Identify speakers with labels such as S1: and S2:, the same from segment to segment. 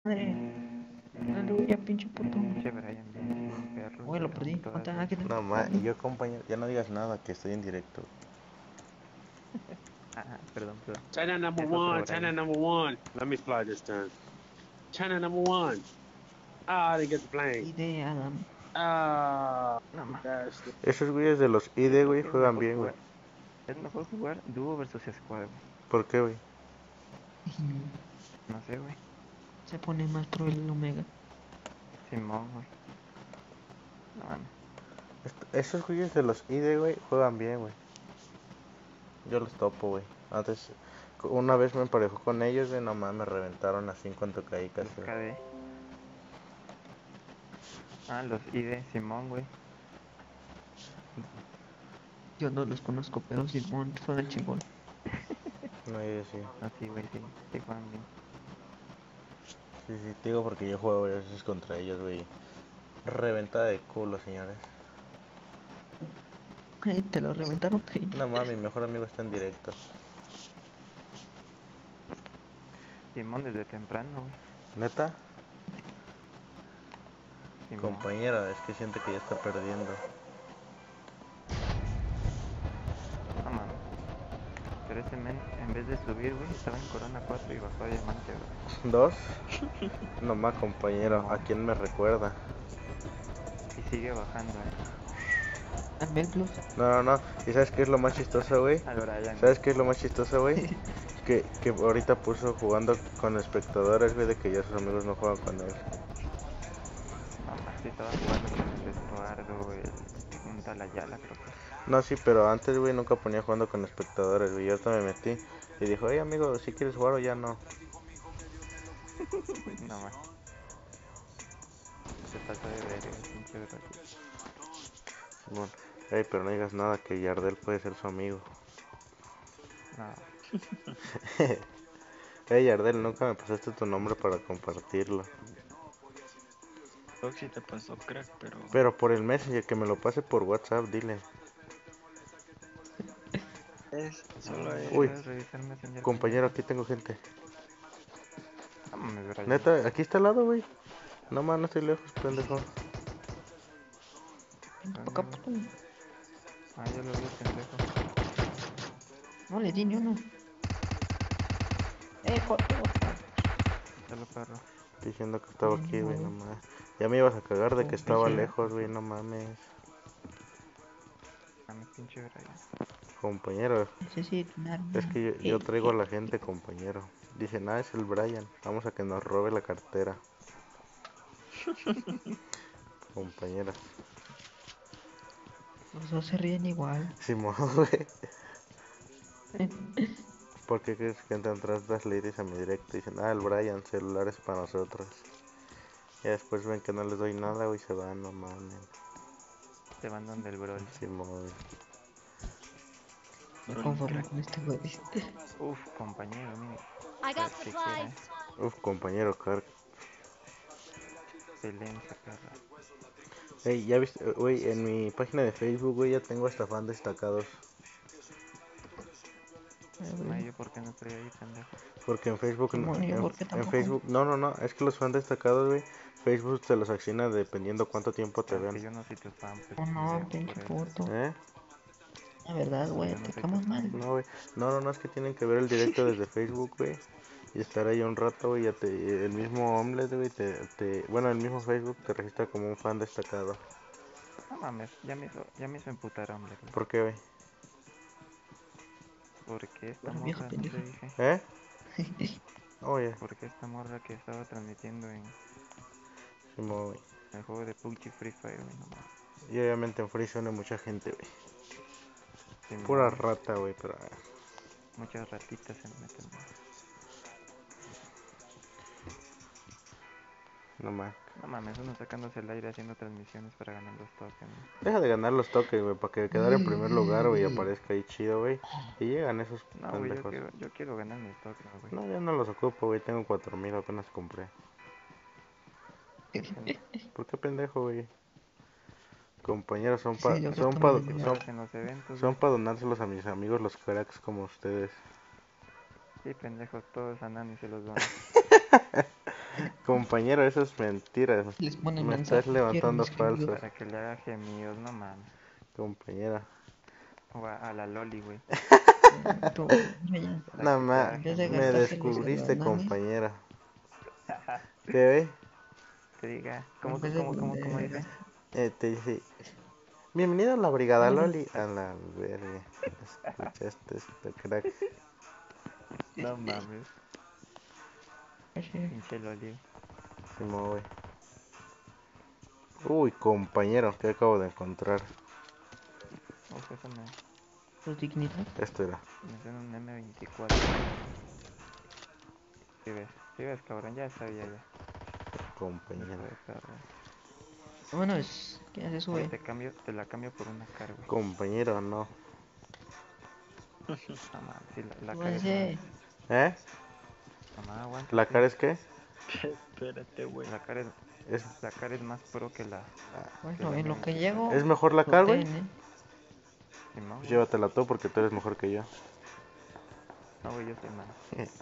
S1: Madre, aleluya, pinche puto.
S2: Che, Brian, bien, un perro.
S1: Güey, lo
S2: Pero
S1: perdí.
S2: todas
S1: ¿Cuánta?
S2: las...
S1: ¿Qué te
S3: No, yo compañero, ya no digas nada, que estoy en directo.
S2: Perdón.
S4: China number
S2: Es otro
S4: one. China
S2: Brian.
S4: number one. Let me fly this time. China number one. Ah, I didn't get the plane.
S1: idea, Adam?
S4: Ah,
S2: No, más.
S4: bastard.
S3: Esos güeyes de los
S2: Yo
S3: ID,
S2: creo
S3: güey,
S2: que
S3: juegan bien, güey.
S2: es mejor jugar dúo versus squad, güey.
S3: ¿Por qué, güey?
S2: No sé, güey.
S1: Se pone más pro el Omega.
S2: Simón, güey. No mames.
S3: Esos güeyes de los ID, güey, juegan bien, güey. Yo los topo, güey. Antes, una vez me emparejó con ellos, güey, nomás me reventaron así en cuanto caí casi.
S2: Los KD. Los ID, Simón, güey.
S1: Yo no los conozco, pero Simón suena chingón.
S3: No, yo sí.
S2: Así, güey, sí. Sí juegan bien.
S3: Sí, te digo porque yo juego a veces contra ellos, güey. Reventada de culo, señores.
S1: Te lo reventaron.
S3: No mames, mi mejor amigo está en directo.
S2: Simón desde temprano, güey.
S3: ¿Neta?
S2: Simón.
S3: Compañera, es que siente que ya está perdiendo.
S2: No mames. Pero ese men, en vez de subir, güey, estaba en Corona 4 y bajó a Diamante, güey.
S3: ¿Dos? Nomás, compañero,
S2: Simón.
S3: ¿a quién me recuerda?
S2: Y sigue bajando,
S1: También plus.
S3: No. ¿Y sabes qué es lo más chistoso, güey?
S2: Al Brian,
S3: ¿Sabes qué es lo más chistoso, güey? Que ahorita puso jugando con espectadores, güey, de que ya sus amigos no juegan con él.
S2: No más, sí estaba jugando con el Estuardo, un tal Ayala, creo que.
S3: No, sí, pero antes, güey, nunca ponía jugando con espectadores, güey. Yo ahorita me metí y dijo, hey, amigo, si quieres jugar o ya no.
S2: No más. Se pasó de verga el pinche Brasil.
S3: Bueno, hey, pero no digas nada, que Yardel puede ser su amigo.
S2: No,
S3: Hey, Yardel, nunca me pasaste tu nombre para compartirlo.
S5: Roxy te pasó crack, pero
S3: Pero por el Messenger, que me lo pase por WhatsApp, dile.
S5: solo
S3: Uy,
S2: puedes revisar Messenger,
S3: compañero,
S2: pendejo.
S3: aquí tengo gente.
S2: No mames, Brian.
S3: Neta, aquí está al lado, güey. No más, no estoy lejos, pendejo.
S1: Venga
S2: ¿Dónde,
S1: pa' acá,
S2: güey?
S1: puto.
S2: Ya lo vi, pendejo.
S1: No le di ni uno. Joto.
S2: Ya lo perro.
S3: Diciendo que estaba
S1: Ni
S3: aquí, güey,
S1: modo.
S3: no mames. Ya me ibas a cagar de que estaba
S1: Vigila.
S3: lejos, güey, no mames.
S2: Mames, pinche Brian.
S3: Compañero,
S1: Necesito un arma.
S3: es que yo traigo a la gente, compañero. Dice, nada, es el Brian. Vamos a que nos robe la cartera. Compañera.
S1: Los dos se ríen igual.
S3: Simón, güey. ¿Por qué crees que entran atrás las ladies a mi directo? Dicen, el Brian, celulares para nosotros. Y después ven que no les doy nada, güey, se van, no mames.
S2: Te van donde el Broly.
S3: Simón.
S1: Me conformo con este güey.
S2: Uf, compañero, mire.
S6: I got
S2: ¿Qué quiera,
S6: supplies.
S3: Uf, compañero, Carl.
S2: Silencio, perra.
S3: Ey, ya viste, güey, en mi página de Facebook, güey, ya tengo hasta fan destacados.
S2: No, yo por qué no estoy ahí, pendejo.
S3: Porque en Facebook,
S1: Simón, ¿yo por qué
S3: en
S1: tampoco?
S3: Facebook, no, es que los fan destacados, güey, Facebook te los asigna dependiendo cuánto tiempo te
S2: Pero que
S3: ven.
S2: yo no soy tu fan, pues.
S1: Oh no,
S2: pendejo,
S1: pinche
S2: por eso.
S1: puto.
S3: ¿Eh?
S1: La verdad, güey,
S2: Yo no
S1: te
S2: soy
S1: caemos
S2: tu fan.
S1: mal.
S3: No, güey, no, es que tienen que ver el directo desde Facebook, güey. Y estar ahí un rato, güey, el mismo Omelette, güey, bueno, el mismo Facebook te registra como un fan destacado.
S2: No mames, ya me hizo emputar, hombre.
S3: ¿Por qué, güey?
S2: Porque esta
S1: Bueno, vieja
S2: morra, no te
S1: pendeja.
S2: dije.
S3: ¿Eh? Oye,
S2: Porque esta morra que estaba transmitiendo en
S3: Simón, güey.
S2: el juego de PUBG Free Fire, güey, no mames.
S3: Y obviamente en Freezone hay mucha gente, güey.
S2: Simón,
S3: Pura rata, güey, pero...
S2: muchas ratitas se meten, güey.
S3: No más.
S2: No mames, uno sacándose el aire haciendo transmisiones para ganar los tokens, güey.
S3: Deja de ganar los toques, güey, para que quedar en primer lugar, güey, y aparezca ahí chido, güey. Y llegan esos
S2: No, güey,
S3: pendejos.
S2: yo quiero ganar mis tokens, güey.
S3: No, ya no los ocupo, güey, tengo 4000, apenas compré. ¿Por qué pendejo, güey? Compañeros,
S1: Sí, yo creo que no me dio.
S2: En los eventos,
S3: son
S2: güey.
S3: para donárselos a mis amigos los cracks como ustedes.
S2: Sí, pendejo, todos andan y se los van.
S3: Compañero, eso es mentira.
S1: Les ponen
S3: Me
S1: mensajes.
S3: estás levantando falsos,
S2: Para que le haga gemidos, no mames.
S3: compañera.
S2: O a la Loli, güey.
S1: Tú, Ryan,
S3: Nada
S2: que te
S3: más,
S2: haga
S1: en vez de
S3: me
S2: gemidos.
S1: gastárselos en
S3: descubriste,
S1: bananas,
S3: compañera. ¿Qué, ve?
S2: Que diga,
S1: en vez
S2: cómo dice?
S3: Te dice, bienvenido a la brigada
S1: Algo.
S3: Loli. A la verga. Escuchaste esto, crack.
S2: No mames,
S1: así.
S2: pinche Loli.
S3: Simón, güey. Uy, compañero, ¿qué acabo de encontrar?
S2: Uf, eso
S1: Su dignidad.
S3: Esto era.
S2: me suena un M24. Si ves, cabrón, ya sabía ya.
S3: Compañero.
S2: Hijo de perra.
S1: Bueno, es que ya se
S2: Güey,
S1: sube.
S2: te la cambio por una car, güey.
S3: Compañero, no.
S2: No mames, sí, la car es más.
S1: Súbanse.
S3: ¿Eh?
S2: Mamá,
S3: ¿La
S2: aguántate.
S3: cara es qué?
S5: Espérate, güey.
S2: La car es,
S3: Es,
S2: la car es más pro que la
S1: Bueno, en lo que
S2: M24.
S1: llego,
S3: ¿Es mejor la cara, güey?
S1: looteen,
S2: Simón,
S3: Pues
S2: güey.
S3: llévatela tú porque tú eres mejor que yo.
S2: No, güey, yo soy malo.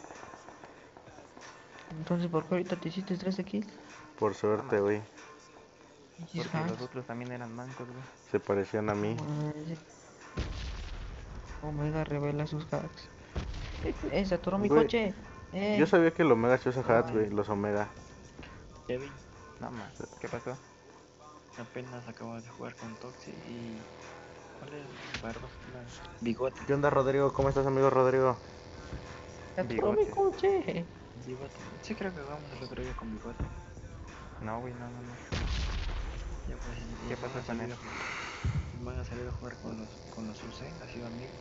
S1: Entonces, ¿por qué ahorita te hiciste 13 kills?
S3: Por suerte, güey.
S1: Pinches
S2: Porque los
S1: hacks.
S2: otros también eran mancos, güey.
S3: Se parecían a mí.
S1: Madre. Omega revela sus hacks. Se atoró mi
S3: Güey,
S1: coche.
S3: yo sabía que el Omega se usa hats,
S5: Ay.
S3: güey. Los Omega.
S5: Kevin,
S2: No mames, ¿qué pasó?
S5: apenas acabo de jugar con Toxi y... ¿Cuál es? Barbas, Bigote.
S3: ¿Qué onda, Rodrigo? ¿Cómo estás, amigo Rodrigo?
S1: Se atoró mi
S2: Bigote.
S1: coche.
S5: Bigote. Sí, creo que jugamos el otro día con Bigote.
S2: No, güey, no.
S5: Ya pues,
S2: ¿Qué pasó con él?
S5: Van a salir a jugar con los UC, ha sido amigo.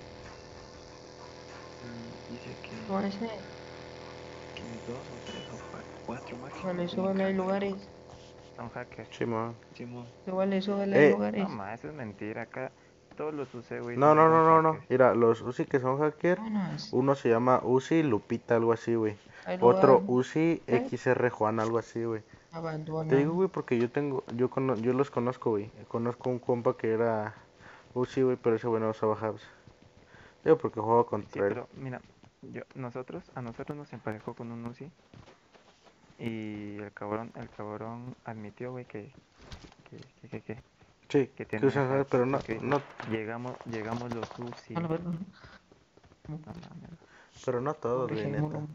S5: Y dice
S1: Súbanse.
S5: que 2 o 3 o 4 máximo.
S1: Súbale,
S5: tienen
S1: súbale, hay
S5: crack.
S1: lugares.
S2: Son hackers.
S3: Simón.
S5: Simón.
S1: Súbale, súbale, hay
S3: Eh,
S1: lugares.
S2: No mames, eso es mentira. Acá todos los UC, güey,
S3: No,
S2: son,
S3: no,
S2: son
S3: no, no, no.
S2: hackers.
S3: Mira, los Uzi que son hacker.
S1: Vámonos.
S3: Uno se llama Uzi Lupita, algo así, güey.
S1: Hay
S3: Otro
S1: lugar.
S3: Uzi XR Juan, algo así, güey. Te digo,
S1: Abandona.
S3: güey, porque yo los conozco, güey. Conozco un compa que era Uzi, güey, pero ese güey no usaba hubs. Digo, porque jugaba
S2: Sí,
S3: contra él.
S2: pero mira, a nosotros nos emparejó con un UC. Y el cabrón admitió, güey, que
S3: Sí, que
S2: tenía
S3: usa hubs,
S2: hacks.
S3: pero no,
S2: Porque dijo,
S3: no,
S2: llegamos los UC.
S1: A la verga.
S2: No mames,
S3: pero no todos,
S1: Pobre
S3: güey, neta.
S1: Gemulo.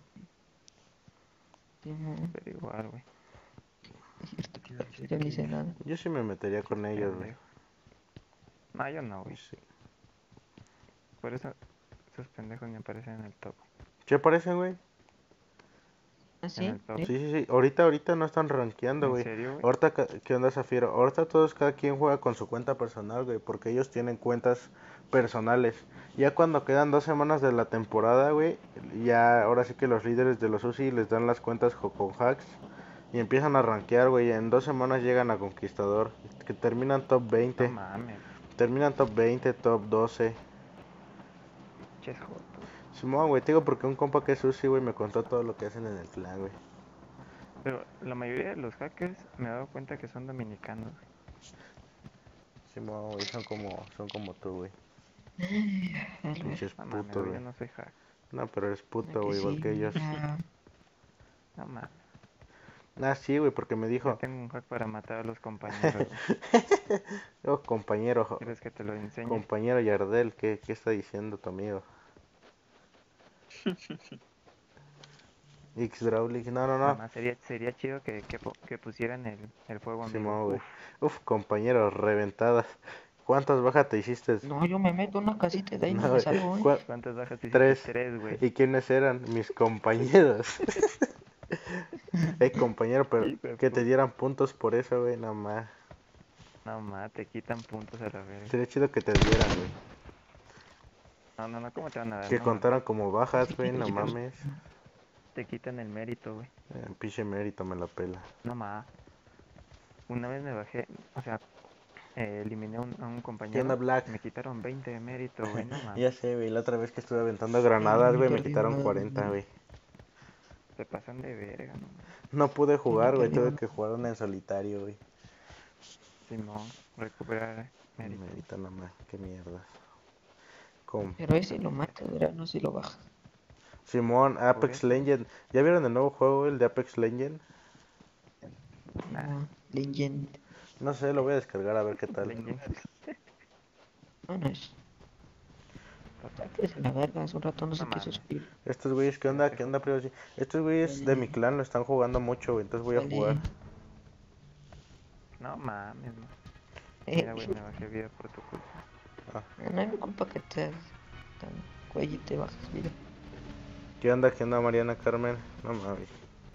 S2: pero igual, güey.
S1: Es cierto que yo no hice nada.
S3: Yo sí me metería con ellos, güey.
S2: Pendejo. No, yo no, güey.
S3: Sí.
S2: Por eso esos pendejos me aparecen en el top.
S3: ¿Qué parecen, güey?
S1: ¿Ah,
S2: En
S1: sí?
S2: el top.
S3: Sí, sí, sí. Ahorita no están rankeando,
S2: ¿En
S3: güey.
S2: serio, güey?
S3: Ahorita, ¿qué onda, Zafiro? Ahorita cada quien juega con su cuenta personal, güey, porque ellos tienen cuentas personales. Ya cuando quedan 2 semanas de la temporada, güey, ya ahora sí que los líderes de los UCI les dan las cuentas con hacks y empiezan a rankear, güey. En 2 semanas llegan a Conquistador, que terminan top
S2: No
S3: 20,
S2: mames,
S3: terminan top 20, top 12.
S2: pinches jotos.
S3: Simón, güey, te digo porque un compa que es UCI, güey, me contó todo lo que hacen en el clan, güey.
S2: Pero la mayoría de los hackers me he dado cuenta que son dominicanos, güey.
S3: Simón, güey, son como tú, güey. Pinches
S2: No mames,
S3: putos,
S2: güey, yo
S3: güey.
S2: no soy hacker.
S3: No, pero eres puto,
S1: Que
S3: güey, igual
S1: sí,
S3: que ellos.
S1: mira.
S2: No mames.
S3: Ah, sí, güey, porque me
S2: Yo
S3: dijo,
S2: tengo un hack para matar a los compañeros, güey.
S3: oh, compañero,
S2: ¿Quieres que te lo enseñe?
S3: compañero Yardel, ¿qué está diciendo tu amigo? Xdraulic, no,
S2: Nada más sería chido que pusieran el fuego amigo.
S3: Simón, güey.
S2: Uf,
S3: Uf, compañero, reventadas. ¿Cuántas bajas te hiciste?
S1: No, yo me meto en una casita y de ahí no
S3: No,
S1: me
S3: güey.
S1: salgo, ¿eh?
S2: ¿cuántas bajas te hiciste?
S3: 3.
S2: 3, güey.
S3: ¿Y quiénes eran? Mis compañeros. Compañero, pero
S2: Hijo de
S3: que te
S2: puta.
S3: dieran puntos por eso, güey, nada más.
S2: No mames, te quitan puntos a la verga.
S3: Sería chido que te dieran, güey.
S2: No, ¿cómo te van a dar?
S3: Que
S2: No,
S3: contaran como bajas,
S1: Sí,
S3: güey, no
S1: sí, pero-
S3: mames.
S2: te quitan el mérito, güey.
S3: Pinche mérito me la pela.
S2: No mames. Una vez me bajé, o sea, eliminé a un
S3: ¿Qué onda,
S2: compañero.
S3: Black?
S2: Me quitaron 20 de mérito, güey. No mames.
S3: Ya sé, güey, la otra vez que estuve aventando granadas, güey, me
S1: perdí
S3: quitaron
S1: una-
S3: 40, güey.
S2: Se pasan de verga, no mames.
S3: No pude jugar, güey,
S1: perdí
S3: tuve
S1: una.
S3: que jugar una en solitario, güey.
S2: Simón, recuperar mérito.
S3: Mérito nada más, qué mierdas.
S1: Pero ese lo mata, ¿verdad? No si lo baja.
S3: Simón, Apex
S2: eso.
S3: Legends. ¿Ya vieron el nuevo juego, el de Apex Legends?
S2: Nah,
S1: Legend.
S3: No sé, lo voy a descargar a ver qué tal.
S2: Legend.
S1: Vámonos.
S2: Total.
S1: Sáquese la verga, hace un rato no se
S2: No
S1: quiso
S2: mames.
S1: subir.
S3: Estos güeyes, ¿qué onda? ¿Qué onda, primo? Sí, estos güeyes de mi clan lo están jugando mucho, güey, entonces voy a jugar.
S2: No mames, no.
S1: Eh,
S2: Mira, güey, me bajé vida por tu culpa.
S1: no es mi culpa que te tan cuello y te bajas vida.
S3: ¿Qué onda? ¿Qué onda, Mariana Carmen? No mames.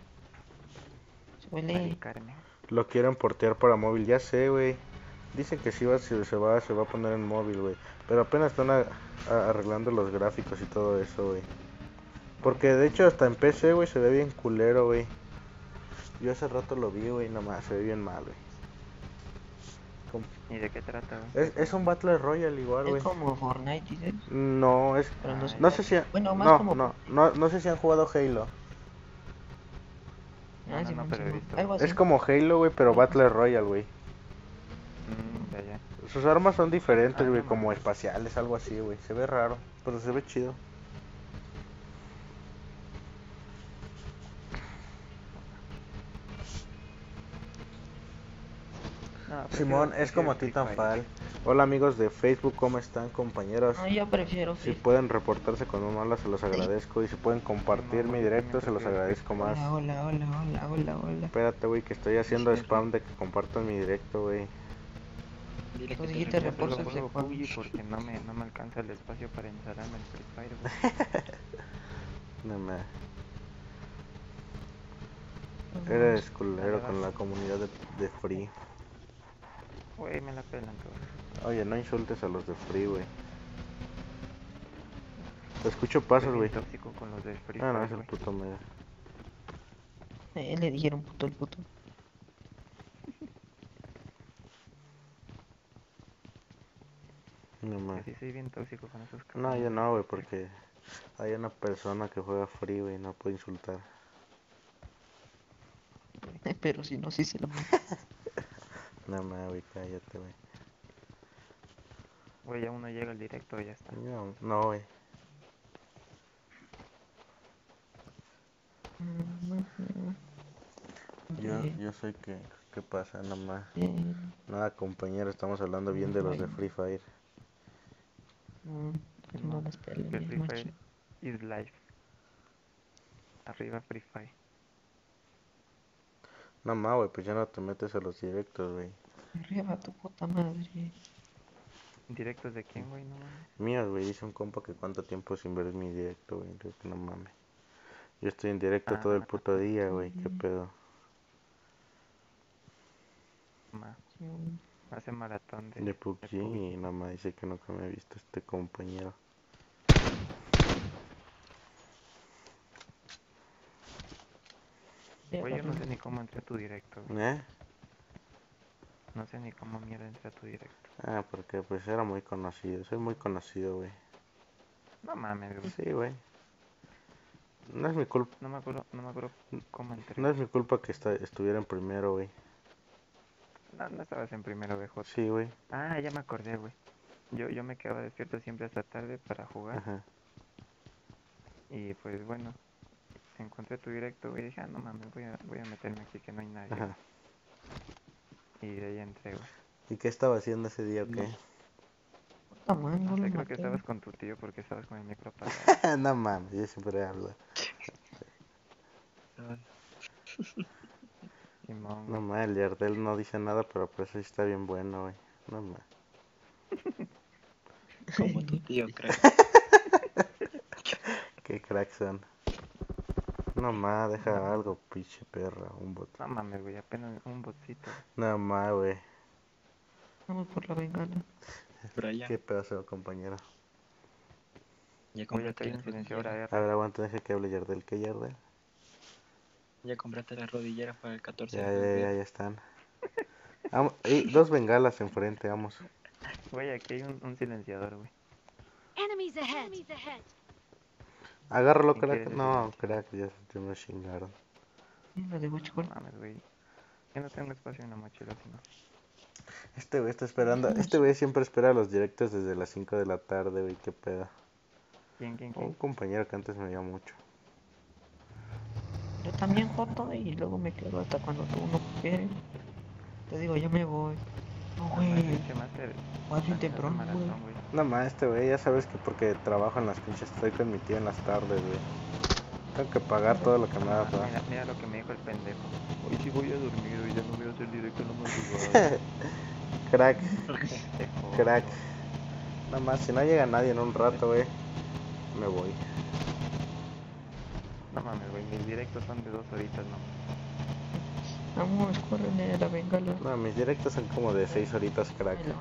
S2: Mari
S1: Suele.
S2: Carmen.
S3: Lo quieren portear para móvil, ya sé, güey. Dicen que sí se va a poner en móvil, güey. Pero apenas están arreglando los gráficos y todo eso, güey. Porque de hecho hasta en PC, güey, se ve bien culero, güey. Yo hace rato lo vi, güey, nomás, se ve bien mal, güey.
S2: ¿Y de qué trata, güey?
S3: Es un Battle Royale igual,
S1: Es
S3: güey.
S1: como Fortnite, dices.
S3: No, es...
S1: Pero no sé.
S3: No sé si...
S1: Bueno, más
S3: No,
S1: como.
S3: no sé si han jugado Halo.
S2: No, no, no, pero he visto.
S1: Algo así.
S3: Es como Halo, güey, pero Battle Royale, güey.
S2: Ya, ya.
S3: Sus armas son diferentes,
S2: Ah,
S3: güey,
S2: no
S3: como
S2: mames.
S3: espaciales, algo así, güey. Se ve raro, pero se ve chido.
S2: No,
S3: Simón, es
S2: prefiero
S3: como
S2: Free
S3: Titanfall.
S2: Fire.
S3: Hola amigos de Facebook, ¿cómo están, compañeros?
S1: No, yo prefiero
S3: Si
S1: Free.
S3: pueden reportarse con un hola, se los agradezco. Y si pueden compartir
S2: Simón,
S3: mi
S2: güey, yo
S3: directo,
S2: también
S3: se los
S2: prefiero Free
S3: agradezco
S2: Fire.
S3: más.
S1: Hola.
S3: Espérate, güey, que estoy haciendo
S5: Sí,
S3: spam de que compartan mi directo, güey.
S5: Dile
S1: Tú
S5: que te
S1: dijiste
S2: Yo solo
S1: reportes
S5: reporte.
S1: de
S2: juego
S1: cuando.
S2: PUBG porque no me alcanza el espacio para instalarme el Free Fire, güey.
S3: No me...
S1: Vámonos.
S3: Eres culero
S2: Dale,
S3: con
S2: vas.
S3: la comunidad de Free.
S2: Güey, me la pelan todos.
S3: Oye, no insultes a los de Free, güey. Te escucho
S2: Soy
S3: pasos,
S2: bien
S3: güey.
S2: tóxico con los del Free
S3: Ah, no, es
S2: Fire,
S3: el
S2: güey.
S3: puto mega.
S1: Le dijeron puto el puto.
S3: No
S2: Que
S3: más.
S2: sí soy bien tóxico con esos
S3: No, yo
S2: cabrones.
S3: no, güey, porque hay una persona que juega Free, güey, no puede insultar.
S1: Pero si no, sí se lo mando.
S3: No más, güey, cállate, güey.
S2: Güey, ya uno llega al directo y ya está.
S3: No, güey. Yo soy que... ¿Qué pasa? Nada más. Nada, compañero, estamos hablando bien de los de Free Fire.
S1: No
S2: Simón,
S1: las pelas,
S2: que
S1: ya,
S2: Free Fire
S1: machín.
S2: is life. Arriba Free Fire.
S3: No más, güey, pues ya no te metes a los directos, güey.
S1: Arriba tu puta madre.
S2: ¿Directos de quién, güey? No mames.
S3: Míos, güey, dice un compa que cuánto tiempo sin ver mi directo, güey. Creo que no mames. Yo estoy en directo todo el puto día, güey. ¿Qué pedo?
S2: Ma. Hace maratón
S3: De
S2: de
S3: PUBG
S2: PUBG.
S3: y nada más dice que nunca me ha visto este compañero.
S2: Güey, yo no sé ni cómo entré a tu directo, güey.
S3: ¿Eh?
S2: No sé ni cómo mierda entré a tu directo.
S3: Ah, porque pues era muy conocido. Soy muy conocido, güey.
S2: No mames, güey.
S3: Sí, güey. No es mi culpa.
S2: No me acuerdo cómo entré.
S3: No es mi culpa que estuviera en primero, güey.
S2: No estabas en primero, BJ.
S3: Sí, güey.
S2: Ah, ya me acordé, güey. Yo me quedaba despierto siempre hasta tarde para jugar.
S3: Ajá.
S2: Y pues bueno, encontré tu directo, güey. Y dije, no mames, voy a meterme aquí que no hay nadie.
S3: Ajá.
S2: Y de ahí entré, güey.
S3: ¿Y qué estaba haciendo ese día o qué?
S1: Puta madre,
S2: No
S1: no lo
S2: sé, creo que
S1: maté.
S2: estabas con tu tío porque estabas con el micro apagado.
S3: No mames, yo siempre hablo.
S2: Simón,
S3: No
S2: güey.
S3: mames, el Yardel no dice nada, pero pues sí está bien bueno, güey. No mames.
S5: Como tu tío, creo.
S3: Qué crack son. No más, deja algo, pinche perra, un bot.
S2: No mames, güey, apenas un botcito, güey.
S3: No más, güey.
S1: Vamos por la bengala.
S5: Pero ya,
S3: Qué pedazo, compañero.
S5: ya
S2: Güey, acá
S5: compraste
S2: hay
S5: la
S2: un silenciador
S5: rodillera.
S3: A ver,
S2: AR.
S3: aguanta, deja que hable Yardel. ¿Qué Yardel?
S5: Ya compraste las rodilleras para el 14
S3: Ya,
S5: de
S3: ya,
S5: febrero.
S3: ya están. Dos bengalas enfrente, vamos.
S2: Güey, aquí hay un silenciador, güey.
S6: Enemies ahead.
S3: Agárralo,
S2: ¿Y qué
S3: crack.
S2: es ese
S3: No,
S2: silenciador?
S3: crack, ya me chingaron.
S1: La de
S2: No
S1: Watchgol.
S2: mames, güey. Yo no tengo espacio en la mochila, sino.
S3: Este güey está esperando. Este güey siempre espera los directos desde las 5 de la tarde, güey. Qué pedo.
S2: ¿Quién?
S3: Un compañero que antes me veía mucho.
S1: también joto y luego me quedo hasta cuando tú no quieres. Te digo, ya me voy. No,
S2: No, el
S1: güey.
S2: pinche máster
S1: Vas bien
S2: también hace
S1: temprano, güey.
S2: maratón, güey.
S3: No más, este güey, ya sabes que porque trabajo en las pinches, estoy con mi tío en las tardes, güey. Tengo que pagar todo lo que me da,
S2: Ah,
S3: ¿verdad?
S2: mira lo que me dijo el pendejo. Hoy sí voy a dormir, hoy ya no voy a hacer directo en la madrugada.
S3: Crack,
S2: Este
S3: crack.
S2: joto.
S3: Nada más, si no llega nadie en un rato, güey, me voy.
S2: No mames, güey, mis directos son de 2 horitas nomás.
S1: Vamos, córrele a la bengala.
S3: No, mis directos son como de 6 horitas, crack.
S1: Ay, la-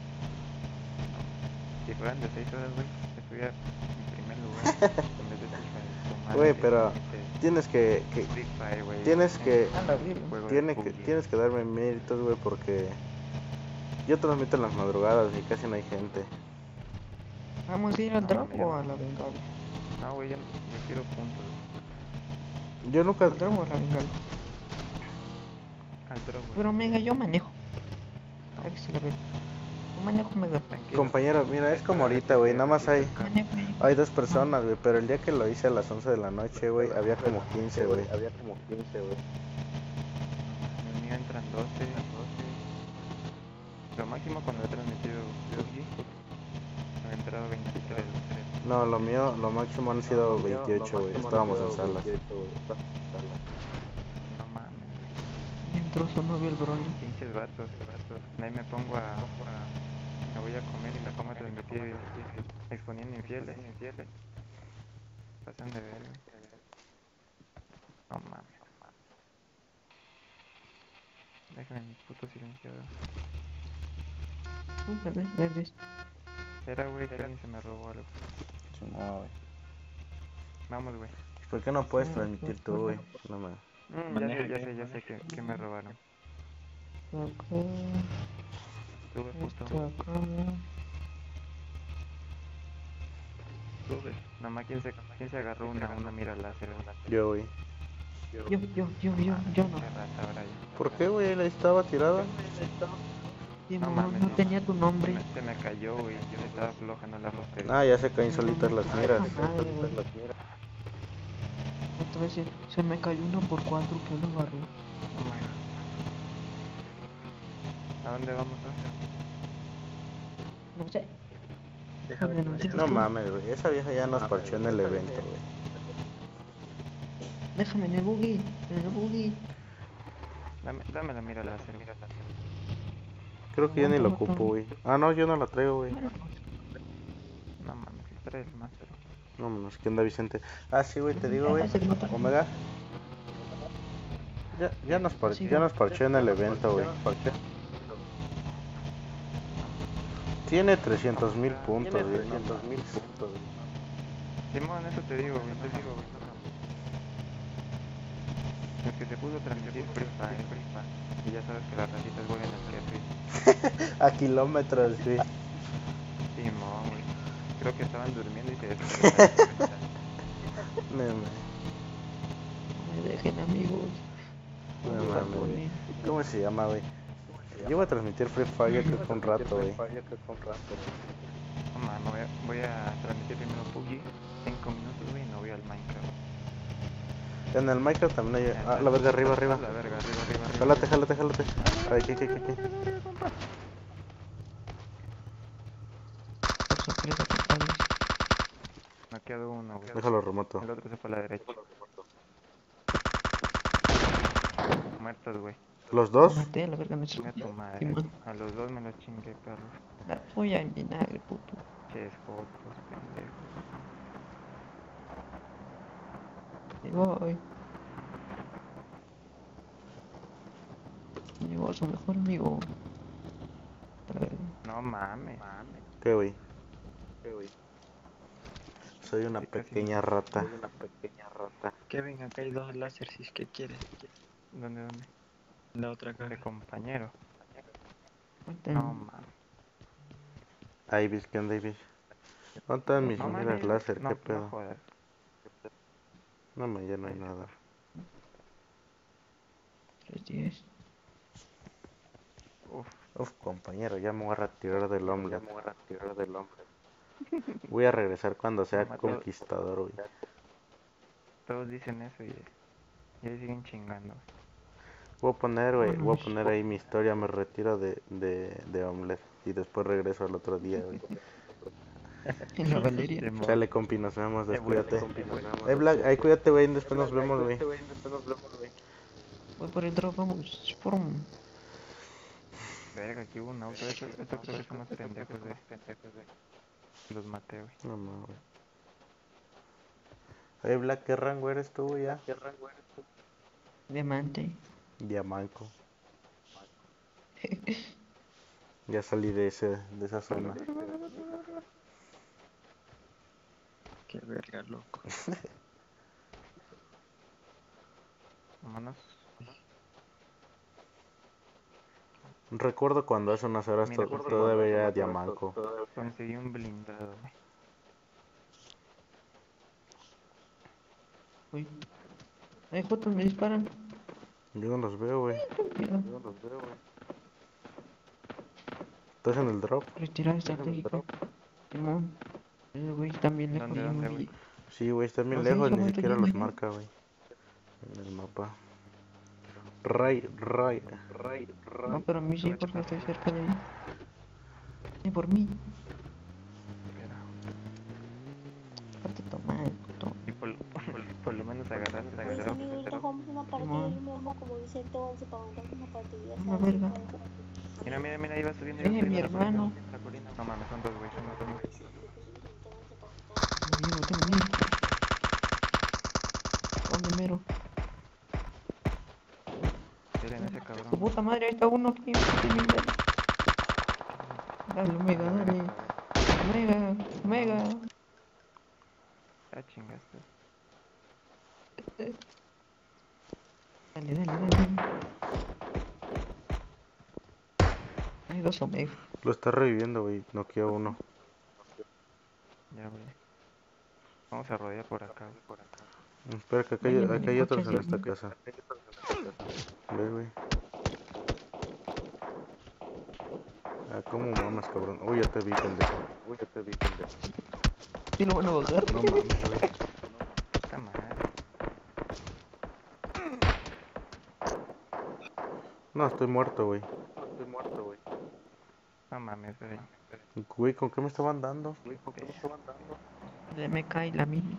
S2: Si fueran de 6 horas, güey, estuviera en primer lugar. En vez de esta hija de su madre
S3: Güey,
S2: que
S3: pero
S2: se mete
S3: tienes que
S2: Free Fire, güey.
S3: tienes que,
S1: A la virgen.
S2: Juego de PUBG.
S3: tienes que darme méritos, güey, porque yo transmito en las madrugadas y casi no hay gente.
S1: Vamos a ir al
S2: No,
S1: drop
S2: mami, yo
S1: o a
S2: no.
S1: la bengala.
S2: No, güey, yo quiero puntos.
S3: Yo nunca,
S1: Al drop o a la bengala.
S2: Al drop, güey.
S1: Pero mega, yo manejo. A ver si la veo. Yo manejo mega.
S2: Tranquilo.
S3: compañero, mira, es como ahorita, güey, nada más hay
S1: Manejo.
S3: hay 2 personas, güey, pero el día que lo hice a las 11 de la noche, güey, había como 15, güey.
S2: El mío entran 12. Lo máximo cuando he transmitido PUBG, me he entrado 23.
S3: No, lo mío, lo máximo han sido 28, güey. Estábamos en salas.
S2: No mames,
S1: Entró su novio el Broly.
S2: pinches vatos. Ahí me pongo me voy a comer y me pongo a transmitir exponiendo infieles. Pasan de ver, güey. No mames. Déjenme mi puto silenciador.
S1: Verdes.
S2: Era, güey, que alguien se me robó algo.
S3: No, güey.
S2: Vamos, güey.
S3: ¿Por qué no puedes transmitir tú, güey? No mames.
S2: Ya sé que me robaron.
S1: Acá.
S2: Sube, puto.
S1: Esto acá.
S2: Sube. Nomás quién se agarró una mira láser.
S3: Yo, güey.
S1: Yo no.
S2: Qué rata, Brian.
S3: ¿Por qué, güey? Ahí estaba tirada.
S1: Simón,
S2: mames,
S1: no
S2: sí.
S1: tenía tu nombre.
S2: Se me cayó, güey. Yo estaba floja, no la rompí.
S3: Ah, ya se caen solitas las miras.
S1: Madre, güey. Entonces se me cayó 1x4 que lo agarré.
S2: Oh my God. ¿A dónde vamos?
S1: No sé.
S5: Déjame
S3: No mames, güey. Esa vieja ya nos parchó en el evento, güey.
S1: Déjame en el buggy.
S2: Dame la mira láser.
S3: Creo que ya ni lo ocupo, güey. Ah, no, yo no la traigo, güey.
S2: No mames, trae el máster.
S3: No mames, ¿qué onda, Vicente? Ah, sí, güey, te digo, güey. Omega. Ya nos parchó en el evento, güey. Tiene 300,000 puntos, güey.
S2: Simón, eso te digo, güey. El que se pudo transmitir Free Fire. Y ya sabes que las ratitas vuelven al que
S3: A kilómetros, güey.
S2: Simón, güey. Creo que estaban durmiendo y se despertaron.
S3: No mames.
S1: Me dejen, amigos.
S3: No mames, güey. ¿Cómo se llama, güey? Yo voy a transmitir Free Fire creo que un rato, güey.
S2: No mames, voy a transmitir primero PUBG 5 minutos, güey, y no voy al Minecraft.
S3: En el Minecraft también hay... Ah, la verga, arriba.
S2: La verga, arriba.
S3: Jálate. Ay, ¿qué?
S1: Por sorpresa, compadre.
S2: Me quedó uno, güey.
S3: Déjalo remoto.
S2: El otro se fue a la derecha. Muertos, güey.
S3: ¿Los dos?
S1: Maté a la verga, no es
S2: Chinga tu madre.
S1: Simón.
S2: A los dos me los chingué, perro.
S1: La voy a envenenar, el puto.
S2: Ches, jotos, pendejos.
S1: Y voy. Llegó a su mejor amigo. A la verga.
S2: No mames.
S3: ¿Qué, güey? Soy una pequeña rata.
S5: Kevin, acá hay 2 láser si es que quieres.
S2: ¿Dónde?
S5: La otra caja.
S2: De compañero.
S1: Ahorita
S2: No mames.
S3: Ibis, ¿qué onda, Ibis? ¿Dónde están mis
S2: No
S3: miras
S2: mames.
S3: láser?
S2: No,
S3: ¿Qué
S2: no
S3: pedo?
S2: jodas.
S3: No, me ya no hay nada.
S1: 310.
S3: Uf, compañero, ya me voy a retirar del hombre. Voy a regresar cuando sea
S2: Mato-
S3: conquistador, güey.
S2: Todos dicen eso y Y ahí siguen chingando.
S3: Voy a poner, güey, voy a
S1: Vámonos.
S3: poner ahí mi historia, me retiro de Omelette y después regreso al otro día, güey.
S1: En la Valeria.
S2: Simón.
S3: Sale, compi, nos vemos, descuídate.
S2: Bueno,
S3: Black, ahí cuídate, güey, después nos vemos, güey.
S1: Voy por el drop, vamos. Forum.
S2: verga, aquí hubo un auto. Esto creo que son los pendejos de. Los maté, güey.
S3: No mames. Oye, Black, ¿qué rango eres tú, güey, ya?
S1: Diamante.
S3: Diamanco. Ya salí de esa zona.
S5: Qué verga, loco.
S2: Vámonos.
S3: Recuerdo cuando hace unas horas
S2: Mira,
S3: todavía era Diamanco.
S2: conseguí un blindado, güey.
S1: Uy. Ay, Jotos, me disparan.
S3: Yo no los veo, güey.
S1: Mira,
S3: ¿Estás en el drop?
S1: retirada estratégica. Simón. Güey, están bien lejos.
S2: ¿Dónde,
S1: Yo
S2: dónde,
S1: me
S2: güey?
S1: vi.
S3: Sí, güey, están bien
S1: No sé,
S3: lejos,
S1: yo
S3: ni
S1: muerto,
S3: siquiera
S1: yo
S3: los
S1: me-
S3: marca, güey. En el mapa. Ray.
S1: No, pero a mí sí, porque estoy cerca de ahí. Y por mí.
S2: Espera.
S1: Aparte, toma, puto.
S2: Y por lo menos agarraste
S7: Pues
S2: el drop.
S7: amigos, bajamos una partida
S1: Simón.
S7: y luego como dice todo, se pagó una partida.
S1: Una
S7: ¿sabes?
S1: verga.
S2: Mira, iba subiendo,
S1: Mi
S2: la colina.
S1: hermano.
S2: La colina. No mames, son dos, güey, son dos, güey.
S1: Yo no tengo miedo. ¿Dónde mero?
S2: Miren ese
S1: Tu
S2: cabrón.
S1: puta madre, ahí está uno aquí. Dale, Omega, dale. Omega.
S2: Ah, chingaste.
S1: Dale. Hay dos Omega.
S3: Lo está reviviendo, güey. Noqueó uno.
S2: Ya, güey. Vamos a rodear por acá, güey.
S3: Espera, que
S1: Vayan
S3: acá
S1: en
S3: hay
S1: el
S3: otros
S1: coche
S3: en
S1: hacia
S3: esta
S1: mí.
S3: casa. Ve, güey. Ah, cómo mamas, cabrón. Uy, ya te vi, pendejo.
S1: Sí lo van a bajar.
S3: No mames, güey.
S2: Puta madre.
S3: No, estoy muerto, güey.
S2: No mames, güey.
S3: Güey, ¿con qué me estaban dando?
S1: De MK y la mini.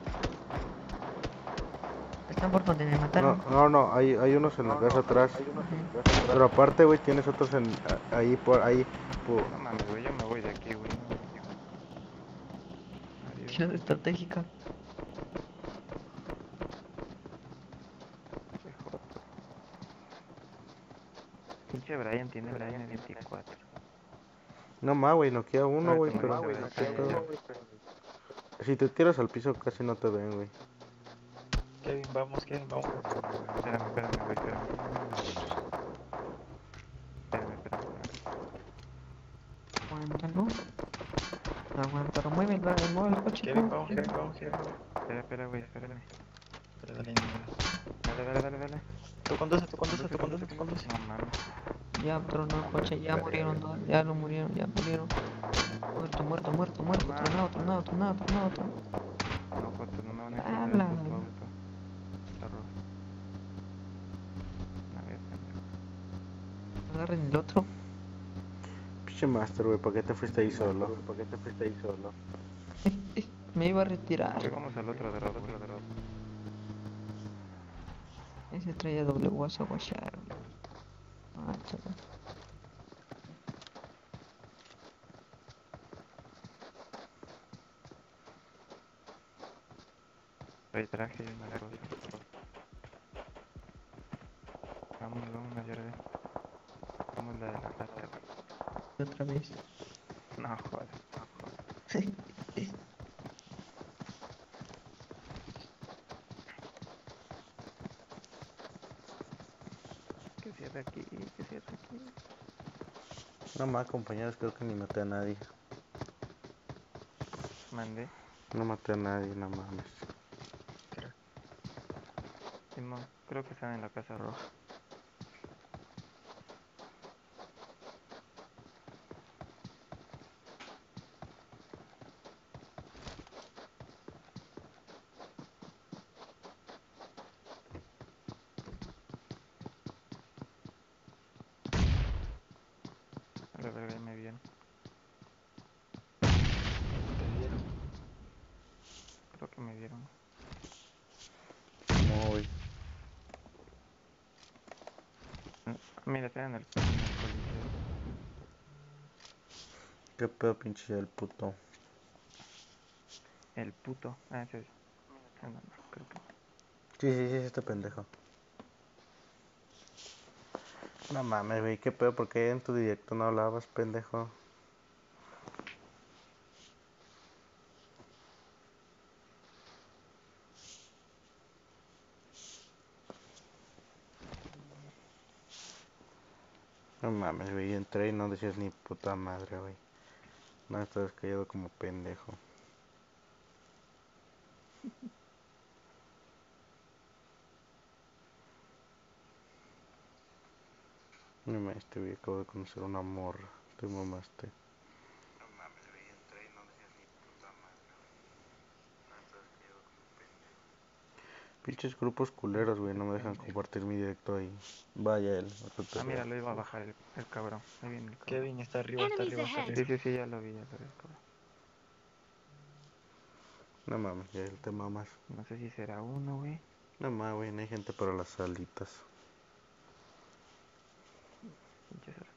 S1: Están por donde me
S3: No,
S1: mataron.
S3: no, hay unos en la casa atrás.
S1: Ujú.
S3: Pero aparte, güey, tienes otros ahí, por ahí.
S2: No mames, güey, yo me voy de aquí, güey. Adiós.
S1: Tirada estratégica.
S2: Qué joto. Pinche Brian tiene la M24.
S3: No más, güey, noquea uno, güey,
S2: Ahorita
S3: pero...
S2: me voy a
S3: ¿qué
S2: hacer
S3: pedo? Si te tiras al piso casi no te ven, güey.
S5: Kevin, vamos.
S2: Espérame, güey, espérame.
S1: Aguántalo. Aguántalo. Mueve el coche.
S5: Kevin,
S1: tú.
S5: vamos.
S2: Espera, güey, espérame.
S5: Pero dale, mira.
S2: Dale.
S5: Tú conduce.
S2: No mames.
S1: Ya tronó el coche. Ya murieron dos. Ya lo murieron. Ya murieron. Muerto. Tronado.
S2: No, Joto, no me van a explotar
S1: Habla.
S2: el puto auto. Está rojo. A ver, pendejo.
S1: Agarren el otro.
S3: Pinche master, güey, ¿para qué te fuiste ahí solo?
S1: Me iba a retirar.
S2: Llegamos al otro de rojo,
S1: Ese traía doble guaso a guachar. Ah, chaval.
S2: Trae traje y una cosa. Vamos, Jordi. Vamos la de la plata, güey.
S1: Otra vez.
S2: No, joder. ¿Qué cierra aquí?
S3: No más, compañeros, creo que ni maté a nadie.
S2: Mandé.
S3: No maté a nadie, no mames.
S2: Simón, creo que están en la casa roja. Mira, está en el coliseo.
S3: ¿Qué pedo, pinche el puto?
S2: El puto. Ah, ese es. Ah, no, creo que no.
S3: Sí, este pendejo. No mames, güey, qué pedo, ¿por qué en tu directo no hablabas, pendejo? No mames, güey, entré y no decías ni puta madre, güey. No, estás callado como pendejo. No mames, güey, acabo de conocer una morra. Te mamaste. No mames, güey, entré y no decías ni puta madre, güey. No, estás callado como pendejo. Pinches grupos culeros, güey, no me dejan compartir mi directo ahí. Vaya él,
S2: Ah, mira, lo iba a bajar el cabrón. Ahí viene el cabrón.
S5: Kevin está arriba, está
S6: Enemies
S5: arriba, está
S6: ahead.
S5: arriba.
S2: Sí, ya lo vi, el cabrón.
S3: No mames, ya él te mamas.
S2: No sé si será uno, güey.
S3: No mames, güey, no hay gente para las salitas.
S2: Pinche sorpresa.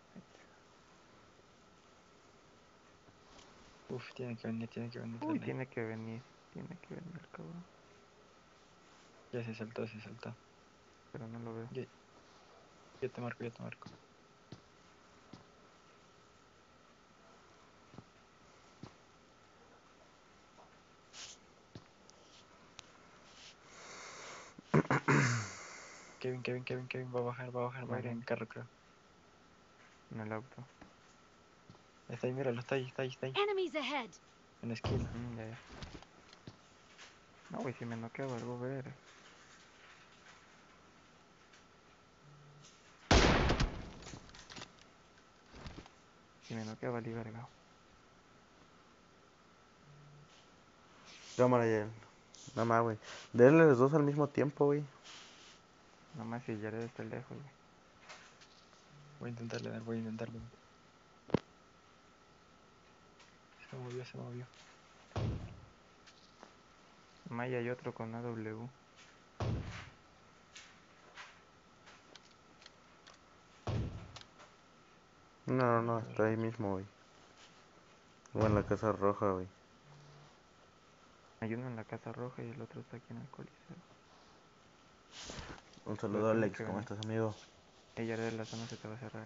S5: Uf, tiene que venir
S2: Uy,
S5: la ley.
S2: tiene que venir el cabrón.
S5: Ya se saltó, se saltó.
S2: Pero no lo veo.
S5: Yo te marco, yo te marco. Kevin, va a bajar, va a ir en el carro, creo.
S2: En el auto.
S5: Está ahí, míralo, está ahí.
S6: Enemies ahead.
S5: En la esquina.
S2: Ya. No, güey, si me noqueaba algo, ver. Si me noqueaba, valí verga.
S3: Cámara ya él. No mames, güey. Denle los dos al mismo tiempo, güey.
S2: Nomás si Jared está lejos, güey.
S5: Voy a intentarle dar. Se movió.
S2: Maya hay otro con AW.
S3: No, está ahí mismo, güey. O en la casa roja, güey.
S2: Hay uno en la Casa Roja y el otro está aquí en el coliseo.
S3: Un saludo a
S2: Tiene
S3: Alex,
S2: que
S3: ¿cómo
S2: venir.
S3: estás, amigo?
S2: Jared, la zona se te va a cerrar,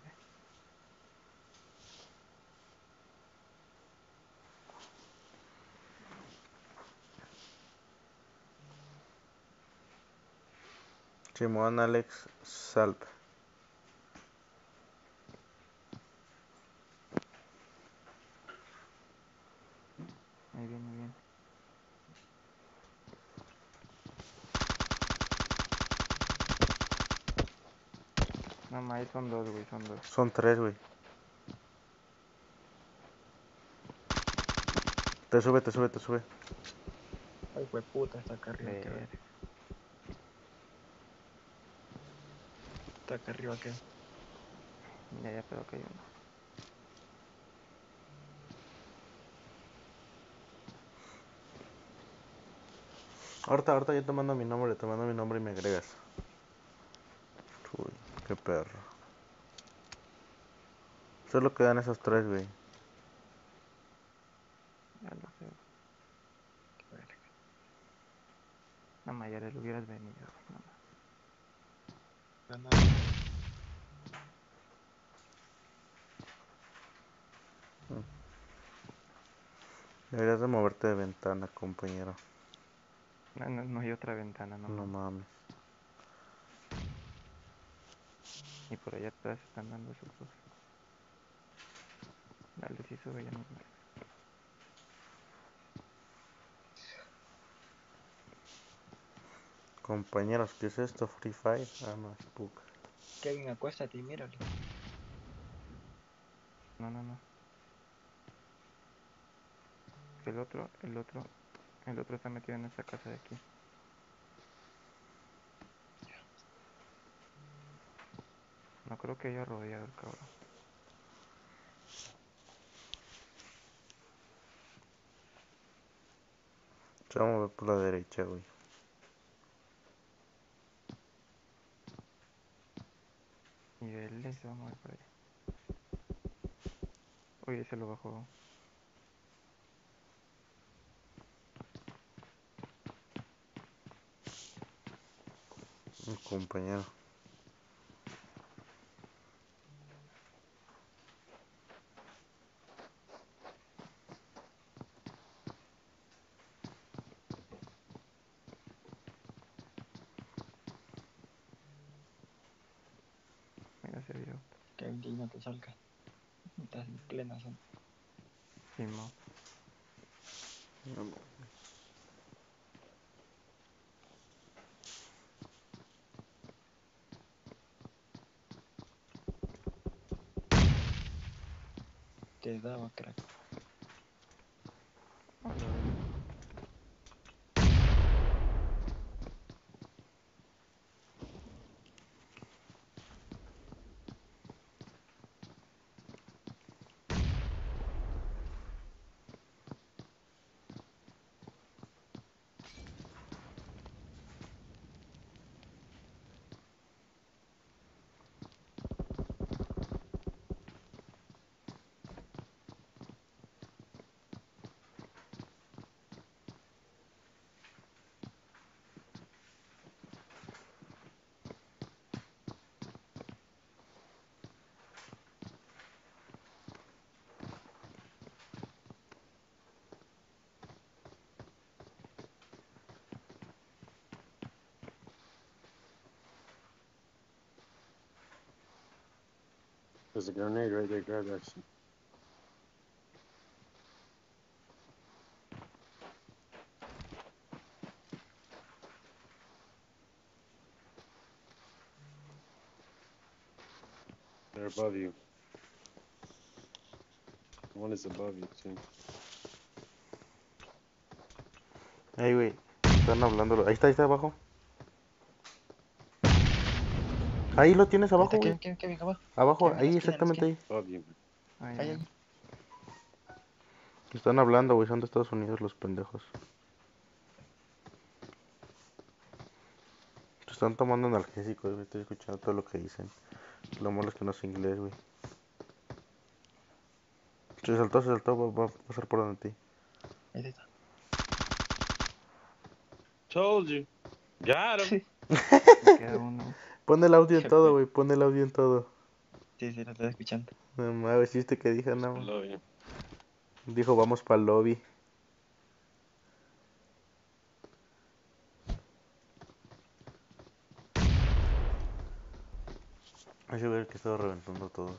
S3: Simón Alex Salp.
S2: Ahí viene. No, ahí son dos, güey, son dos.
S3: Son tres, güey. Te sube.
S5: Ay, puta, está acá arriba, que
S2: Ver.
S5: Está acá arriba, que
S2: Ya, pero que hay uno.
S3: Ahorita yo te mando mi nombre y me agregas. Uy, qué perro. Solo quedan esos tres, güey.
S2: Ya lo sé. No, Jared, lo hubieras venido, güey. No,
S5: gana.
S3: Deberías de moverte de ventana, compañero.
S2: no hay otra ventana, no.
S3: No mames.
S2: Y por allá atrás están dando esos dos. Dale, si sube ya nos muere.
S3: Compañeros, ¿qué es esto? Free Fire. Ah, no, es Puka.
S5: Kevin, acuéstate y míralo.
S2: No. El otro está metido en esta casa de aquí. No creo que haya rodeado el cabrón.
S3: Se va a mover por la derecha, güey.
S2: Nivel se va a mover por allá. Uy, ese lo bajó.
S3: Un compañero.
S2: Mira, se vio.
S5: Kevin, que no te salga. Estás en plena zona.
S2: Simo.
S5: Te daba, crack.
S4: There's a grenade right there. Grab that shit. They're above you. One is above you, too.
S3: Ahí, güey. Están hablando. Ahí está abajo. Ahí lo tienes
S5: Ahí
S3: abajo,
S5: está,
S3: güey.
S5: Kevin, abajo.
S3: Abajo,
S5: Kevin, en la
S3: ahí,
S5: esquina, en la
S3: exactamente ahí.
S4: Above you.
S2: Ahí,
S5: Ahí,
S2: ahí.
S5: ahí.
S3: Están hablando, güey. Son de Estados Unidos los pendejos. Se están tomando analgésicos, güey. Estoy escuchando todo lo que dicen. Lo malo es que no sé inglés, güey. Se saltó, va a pasar por donde ti.
S5: Ahí está.
S4: Told you. Got him.
S2: Me queda uno.
S3: Pon el audio en
S5: Qué
S3: todo,
S5: pe-
S3: güey. Pon el audio en todo.
S5: Sí, lo estaba escuchando.
S3: No mames, ¿viste que dijo?
S4: It's
S3: No,
S4: below you.
S3: dijo, vamos para el lobby. Hay que ver que estaba reventando a todos.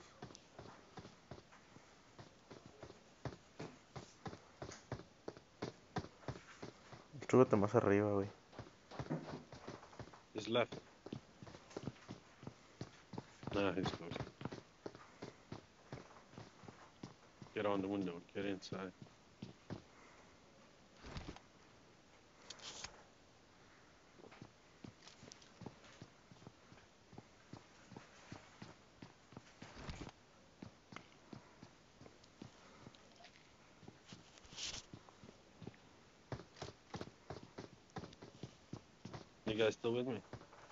S3: Súbete más arriba, güey.
S4: Just left. Nah, he's close. Get on the window. Get inside. You guys still with me?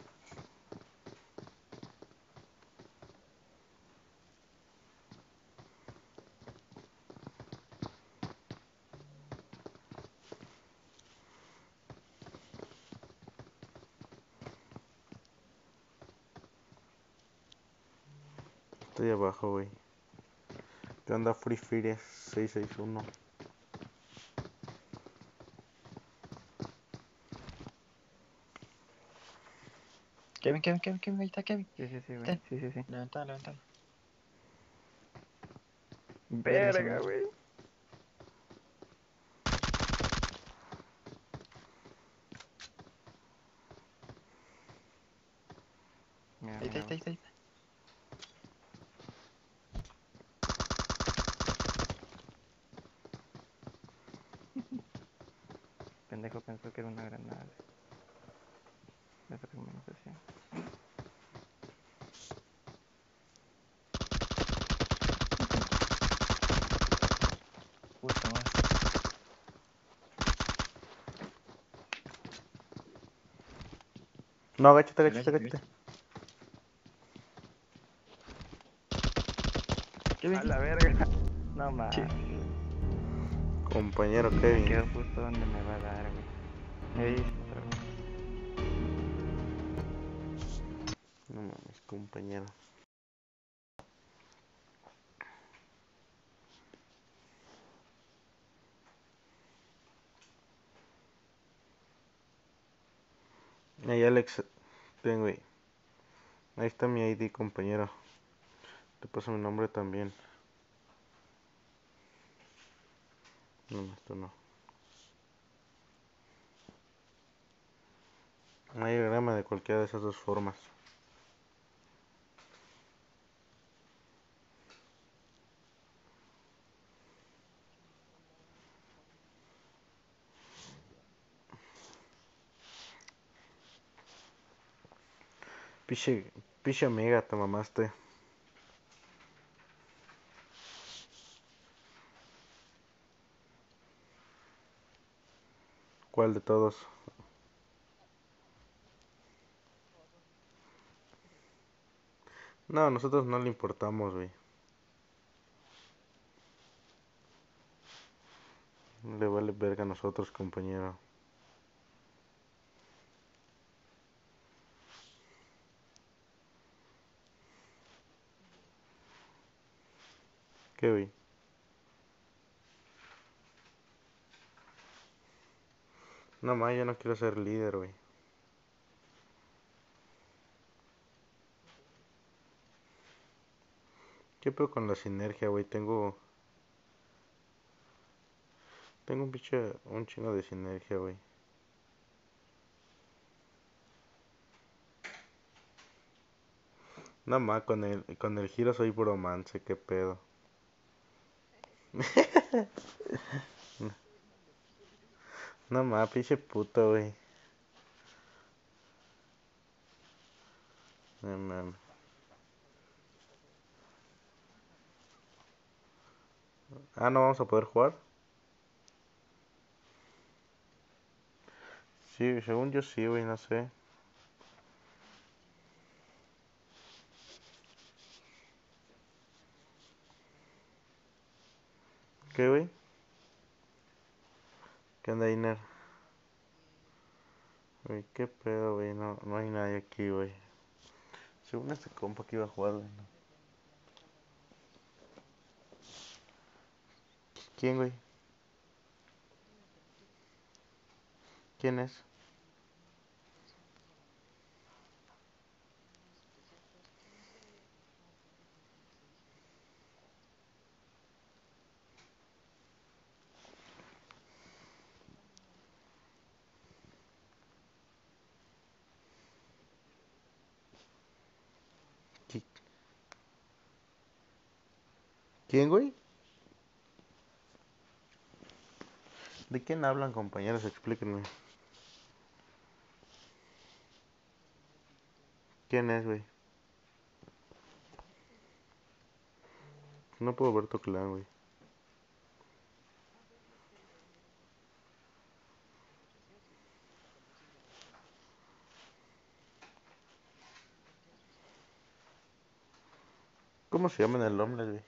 S3: Estoy abajo, güey. ¿Qué onda, Free Fire 661?
S5: Kevin, ahí está Kevin.
S2: Sí, sí, sí, güey.
S5: Ten.
S2: Sí, sí, sí.
S5: Levantalo.
S2: Verga, güey. Mira,
S5: Ahí está.
S2: mira. Pendejo pensó que era una granada de fragmentación.
S5: Puta madre.
S3: No, agáchate.
S5: Agáchate. Kevin.
S2: A la verga. No mames.
S5: Sí.
S3: Compañero
S2: Me
S3: Kevin.
S2: quedo justo donde me va a dar, güey. Me dice otra vez.
S3: No mames, compañero. Ahí Alex, ten, güey. Ahí está mi ID, compañero. Te paso mi nombre también. No, esto no. Ahí agrégame de cualquiera de esas dos formas. Piche, piche amiga, te mamaste. ¿Cuál de todos? No, nosotros no le importamos, güey. Le vale verga a nosotros, compañero. ¿Qué, güey? No, ma, yo no quiero ser líder, güey. ¿Qué pedo con la sinergia, güey? Tengo un chingo de sinergia, güey. No, ma, con el giro soy bromance, qué pedo. No, ma, pinche puto, güey. No, mames. Ah, ¿no vamos a poder jugar? Sí, según yo sí, güey, no sé. ¿Qué, güey? ¿Qué onda, Iner? Güey, qué pedo, güey, no hay nadie aquí, güey. Según este compa que iba a jugar, güey. ¿No? ¿Quién, güey? ¿Quién es? ¿Qui- ¿Quién, güey? ¿De quién hablan, compañeros? Explíquenme. ¿Quién es, güey? No puedo ver tu clan, güey. ¿Cómo se llaman el nombre, güey?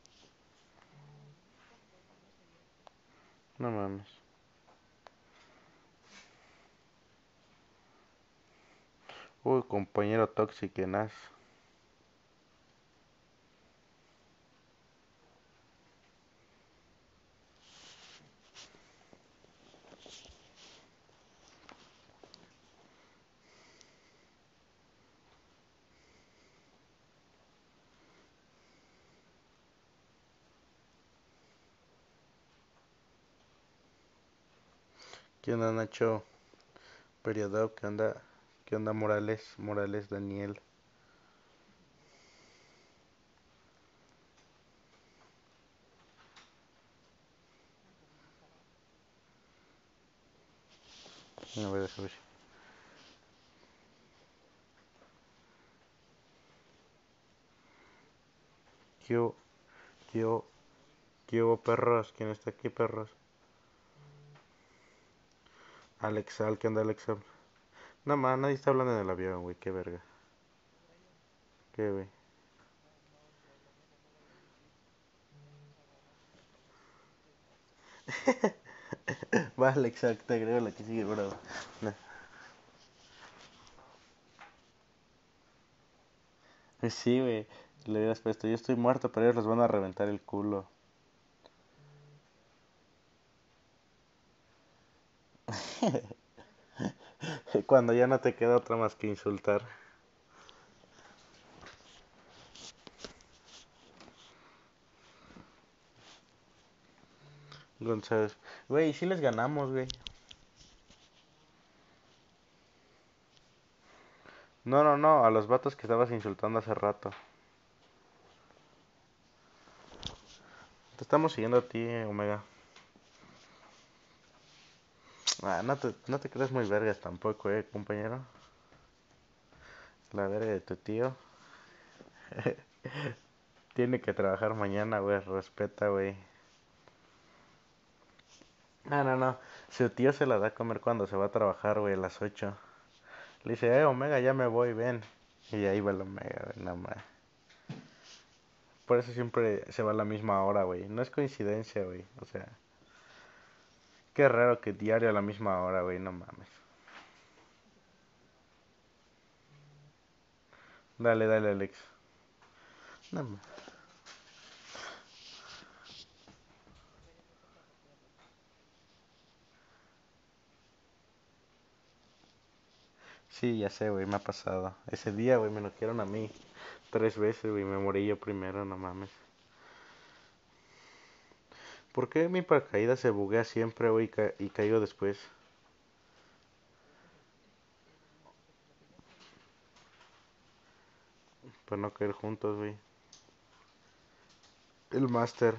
S3: No mames. Uy, compañero tóxico, nas. ¿Qué onda, Nacho? Periodo, ¿qué onda? ¿Qué onda, Morales? Morales Daniel. A ver, déjame ver. ¿Qué hubo? ¿Qué hubo? ¿Qué hubo, perros? ¿Quién está aquí, perros? Alexal, ¿qué onda, Alexal? No, más, nadie está hablando en el avión, güey, qué verga. ¿Qué, güey? Vale, exacto, agrego la que sigue, bro. No. Sí, güey, le hubieras puesto, yo estoy muerto, pero ellos los van a reventar el culo. Cuando ya no te queda otra más que insultar. González. Güey, sí les ganamos, güey. No, no, no, a los vatos que estabas insultando hace rato. Te estamos siguiendo a ti, Omega. Ah, no te creas muy vergas tampoco, compañero. La verga de tu tío. Tiene que trabajar mañana, güey. Respeta, güey. No, no, no. Su tío se la da a comer cuando se va a trabajar, güey, a las 8. Le dice, Omega, ya me voy, ven. Y ahí va el Omega, güey, nada más. Por eso siempre se va a la misma hora, güey. No es coincidencia, güey. O sea, qué raro que diario a la misma hora, güey. No mames. Dale, dale, Alex. No mames. Sí, ya sé, güey, me ha pasado. Ese día, güey, me noquearon a mí 3 veces, güey. Me morí yo primero, no mames. ¿Por qué mi paracaídas se buguea siempre, güey, y caigo después? Para no caer juntos, güey. El máster.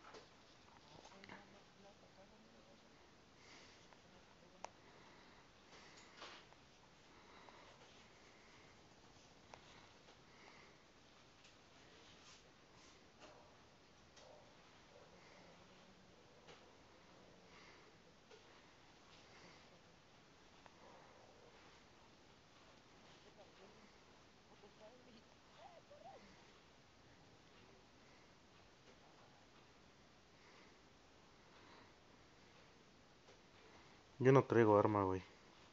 S3: Yo no traigo arma, güey.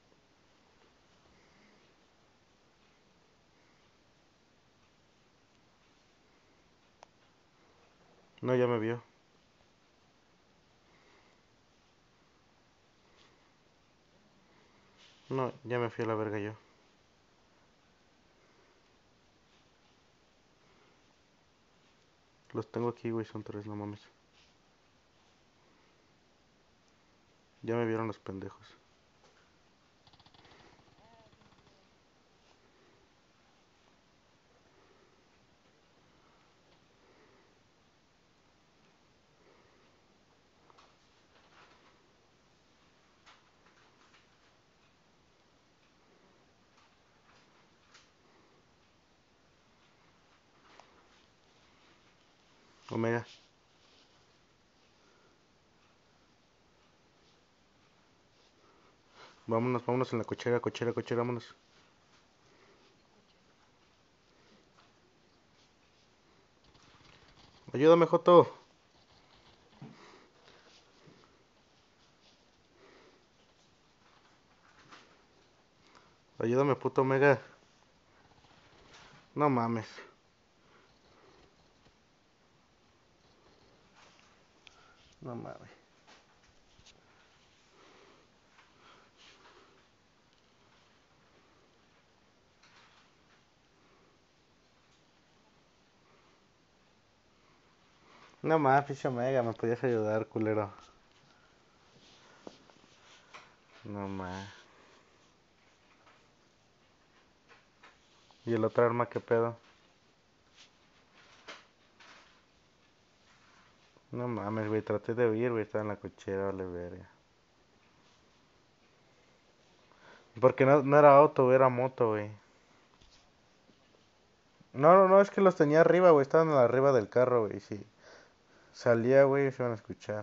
S3: No, ya me vio. No, ya me fui a la verga yo. Los tengo aquí, güey, son 3, no mames. Ya me vieron los pendejos. Omega, vámonos, vámonos en la cochera, cochera, cochera, vámonos. Ayúdame, Joto. Ayúdame, puto Omega. No mames. No mames. No mames, pinche Omega, me podías ayudar, culero. No mames. ¿Y el otro arma qué pedo? No mames, güey, traté de huir, güey, estaba en la cochera, vale verga. Porque no era auto, era moto, güey. No, no, no, es que los tenía arriba, güey, estaban arriba del carro, güey, sí. Salía, güey, se iban a escuchar.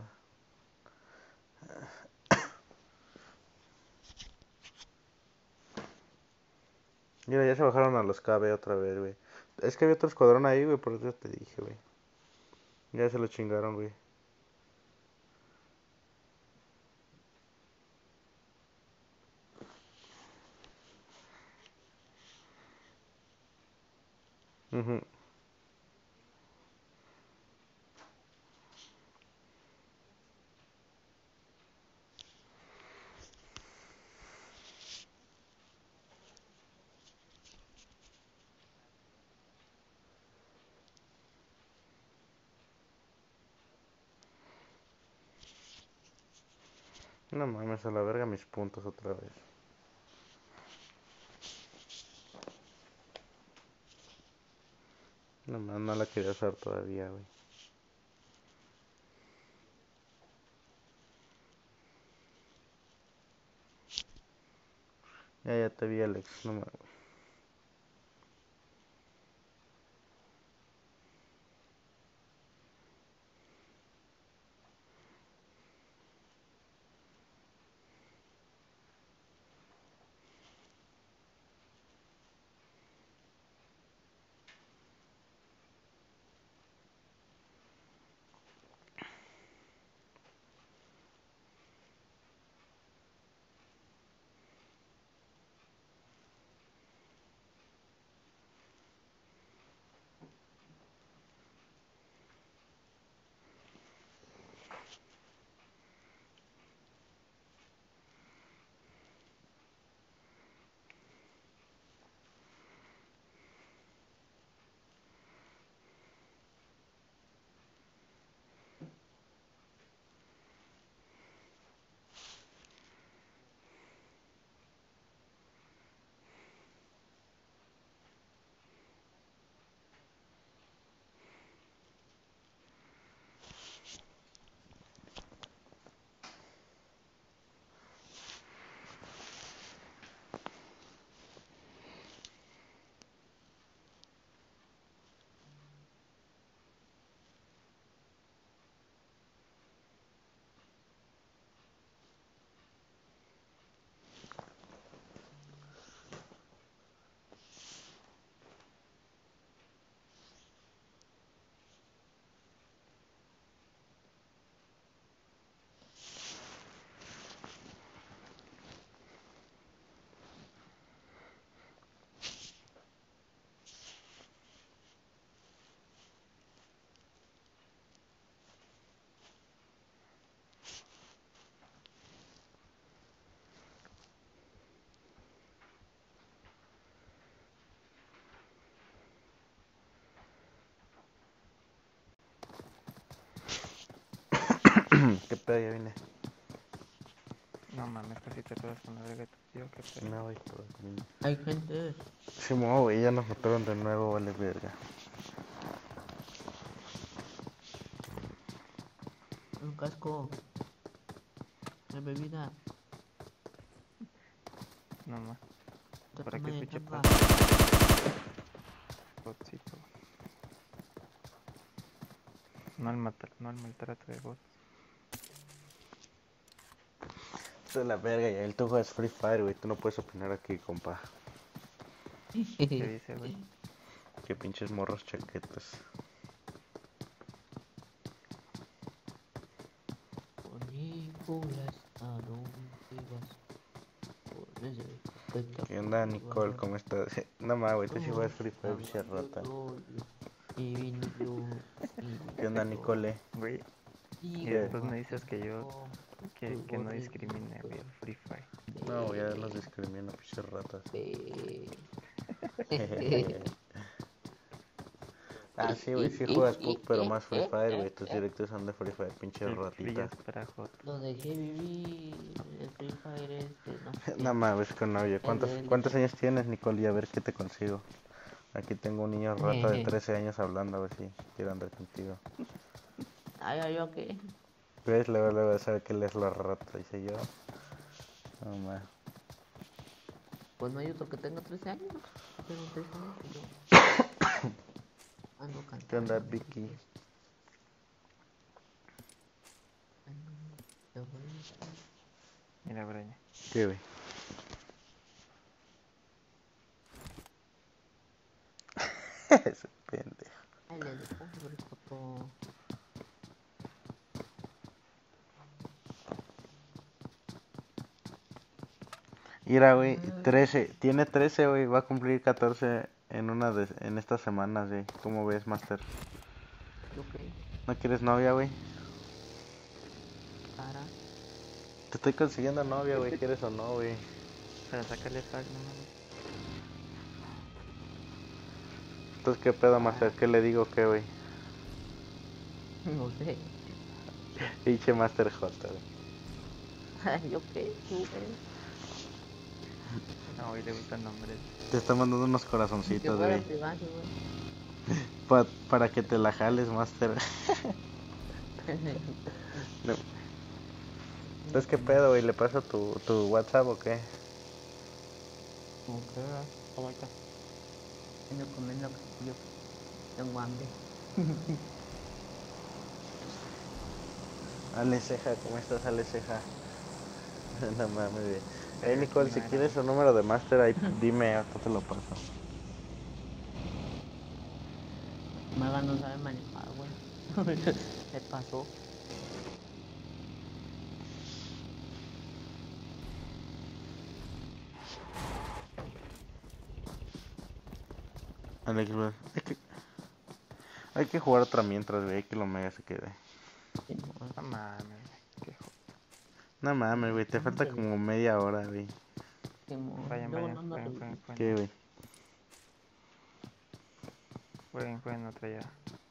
S3: Mira, ya se bajaron a los KB otra vez, güey. Es que había otro escuadrón ahí, güey, por eso te dije, güey. Ya se lo chingaron, güey. Ujú. No mames, a la verga mis puntos otra vez. No mames, no la quería usar todavía, güey. Ya te vi, Alex. No mames. ¿Qué pedo? Ya vine.
S2: No mames, casi te pegas con la verga de tu tío, qué pedo.
S3: No, güey, todo bien.
S1: Hay gente.
S3: Sí, mo, güey, ya nos mataron de nuevo, vale verga.
S1: Un casco. De bebida.
S2: No más.
S1: Te
S2: Por aquí
S1: toma de
S2: escuché
S1: tanga.
S2: botcito. No al maltrato de bots.
S3: Esto es la verga, ya el tú juegas Free Fire, güey, tú no puedes opinar aquí, compa.
S2: ¿Qué dice, güey?
S3: Qué pinches morros chaquetas.
S1: Nicolás, ¿a dónde vas? Por ese carpeta
S3: ¿Qué onda,
S1: por
S3: Nicole?
S1: bajar.
S3: ¿Cómo estás? No mames, güey, tú sí juegas Free Fire,
S1: Estaba
S3: pinche rata.
S1: yo solo, y vine yo, y
S3: ¿Qué onda, Nicole?
S2: Güey, y
S3: ¿Qué?
S2: después me dices que yo, que no discrimine, güey, el Free Fire.
S3: No, güey, ya los discrimino, pinches ratas. Ah, sí, güey, sí juegas PUC, pero más Free Fire, güey. Tus directos son de Free Fire, pinche
S2: El
S3: ratita.
S2: frías para J.
S1: Lo dejé vivir, el Free Fire no sé
S3: No
S1: qué.
S3: mames, con novio. ¿Cuántos años tienes, Nicole? Y a ver qué te consigo. Aquí tengo un niño rata de 13 años hablando, a ver si quiero andar contigo.
S1: Ay, ¿yo qué?
S3: ¿Ves? Luego sabe que él es la rata, dice yo. No mames.
S1: Pues no hay otro que tenga 13 años. Yo tengo 13 años y yo ando cantando.
S3: ¿Qué onda, Vicky?
S2: Mira, Braña.
S3: ¿Qué, güey? Ese pendejo.
S1: Ay, le digo, hombre, coto.
S3: Mira, güey, 13. Tiene 13, güey. Va a cumplir 14 en estas semanas, güey. ¿Cómo ves, Master?
S1: ¿Yo qué?
S3: ¿No quieres novia, güey?
S1: Para.
S3: Te estoy consiguiendo novia, güey. ¿Quieres o no, güey?
S2: Para sacarle pack, no mames.
S3: Entonces, ¿qué pedo, Master? ¿Qué le digo, qué, güey?
S1: No sé.
S3: Pinche Master J, güey.
S1: ¿Yo qué? ¿Tú qué?
S2: No, hoy le gustan nombres.
S3: Te está mandando unos
S1: Que
S3: corazoncitos,
S1: fuera
S3: güey.
S1: privado, güey.
S3: Para que te la jales, Master. No. Entonces, ¿qué pedo, güey? ¿Le paso tu WhatsApp o qué?
S1: ¿Cómo que? ¿Cómo está? Ando comiendo castillo. Tengo hambre.
S3: Ale Ceja, ¿cómo estás, Ale Ceja? No mames, güey. Hey, Nicole, si quieres su número de Master, ahí dime, ahorita te lo paso.
S1: Maga no sabe manejar, güey. ¿Qué pasó?
S3: Alex, güey. Hay que jugar otra mientras, güey, que lo mega se quede.
S1: Sí, no,
S2: No mames, qué
S3: No mames, güey, te falta como media hora, güey.
S1: sí, no.
S2: Vayan,
S1: Luego
S2: vayan,
S1: no ando
S2: jueguen,
S1: re-
S3: ¿Qué, güey?
S2: jueguen otra ya.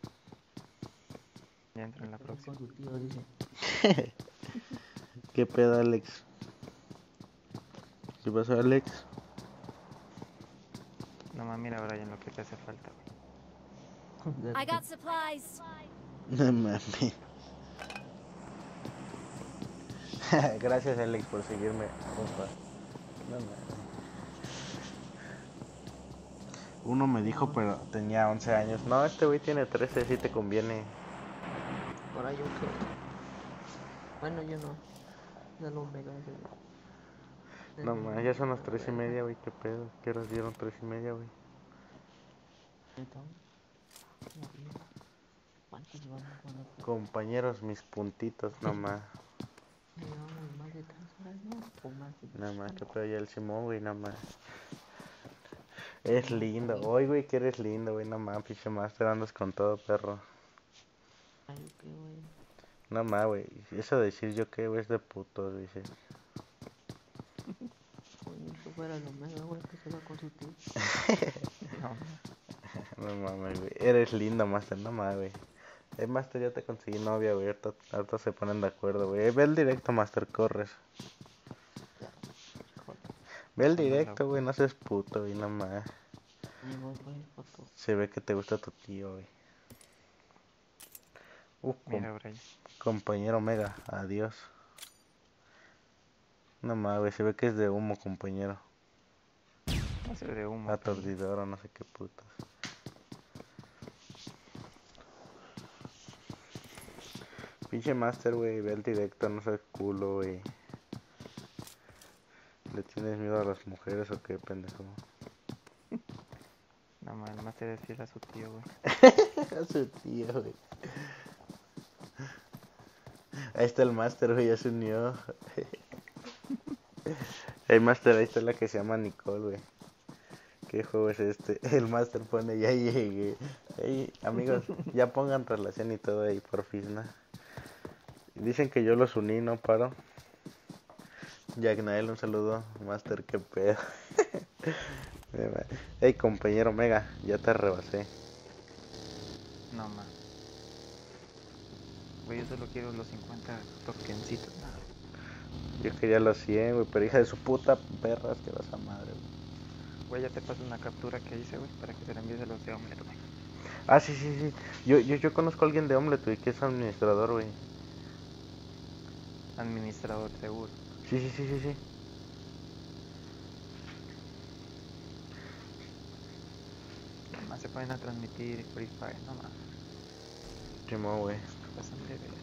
S2: Ya entro en la próxima.
S1: Con su tío, dice.
S3: ¿Qué pedo, Alex? ¿Qué pasó, Alex?
S2: No mames, mira, Brian, lo que te hace falta, güey.
S6: I got supplies.
S3: No mames. Gracias, Alex, por seguirme, compa. No mames. Uno me dijo, pero tenía 11 años. No, este güey tiene 13, sí te conviene.
S1: Ahora yo qué. Bueno, yo no. Ya lo mega ese, güey.
S3: No mames, ya son las 3:30, güey, qué pedo. ¿Qué horas dieron 3:30, güey?
S1: ¿Neta? ¿Cuántos vamos?
S3: Compañeros, mis puntitos, no más.
S1: Llevamos más de 3 horas, ¿no? O más de
S3: No más, qué pedo ya el Simón, güey, no más. Es lindo, hoy, güey, que eres lindo, güey, no más, pinche Master, andas con todo, perro.
S1: Ay, yo qué, güey.
S3: No más, güey, eso de decir yo qué, güey, es de putos, dice.
S1: Oye, que fuera lo mega, güey, que se va con su tío.
S2: No,
S3: No mames, güey, eres lindo, Master, no más, güey. Master, ya te conseguí novia, güey, ahorita se ponen de acuerdo, güey. Ve el directo, Master, corres. Ve el directo, güey, no seas puto, güey, no más.
S1: Y vos, güey, foto.
S3: Se ve que te gusta tu tío, güey.
S2: mira, Brian.
S3: Compañero Mega, adiós. No más, güey, se ve que es de humo, compañero.
S2: Va a ser de humo. pero-
S3: Aturdidor o no sé qué putas. Pinche Master, güey, ve el directo, no seas culo, güey. ¿Le tienes miedo a las mujeres o qué, pendejo?
S2: No mames, más te decir a su tío, güey.
S3: A su tío, güey. Ahí está el Master, güey, ya se unió. El Master, ahí está la que se llama Nicole, güey. ¿Qué juego es este? El Master pone, ya llegué. Ey, amigos, ya pongan relación y todo ahí, porfis, ¿no? Dicen que yo los uní, no paro. Jack Nael, un saludo. Master, qué pedo. Ey, compañero Mega, ya te rebasé.
S2: No mames. Güey, yo solo quiero los 50 tokencitos, nada.
S3: Yo quería los 100, güey, pero hija de su puta perra, es que vas a madre, güey.
S2: Güey, ya te paso una captura que hice, güey, para que se la envíes a los de Omelette, güey.
S3: Ah, sí, sí, sí. Yo conozco a alguien de Omelette, güey, que es administrador, güey.
S2: Administrador seguro.
S3: Sí, sí, sí, sí, sí.
S2: Además se pueden a transmitir Free Fire, no mames.
S3: Chimo, güey.
S2: Pasan de ver.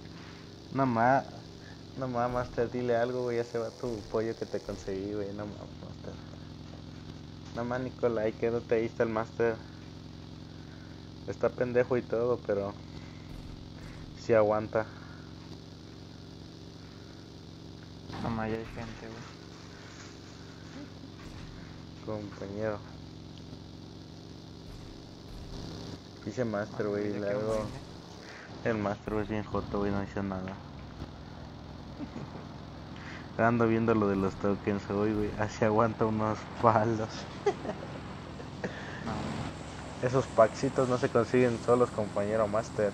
S3: No más, Master, dile algo, güey, ya se va tu pollo que te conseguí, güey. No más, Master. No más, Nicolai, quédate ahí, está el Master. Está pendejo y todo, pero sí aguanta.
S2: No mames, ya hay gente, güey.
S3: Compañero. Dice Master,
S2: Bueno,
S3: güey, y
S2: ya quiero
S3: luego
S2: morirme.
S3: el Master, güey, es bien joto, güey, no dice nada. Ando viendo lo de los tokens hoy, güey, así aguanta unos palos.
S2: No,
S3: Esos paxitos no se consiguen solos, compañero Master.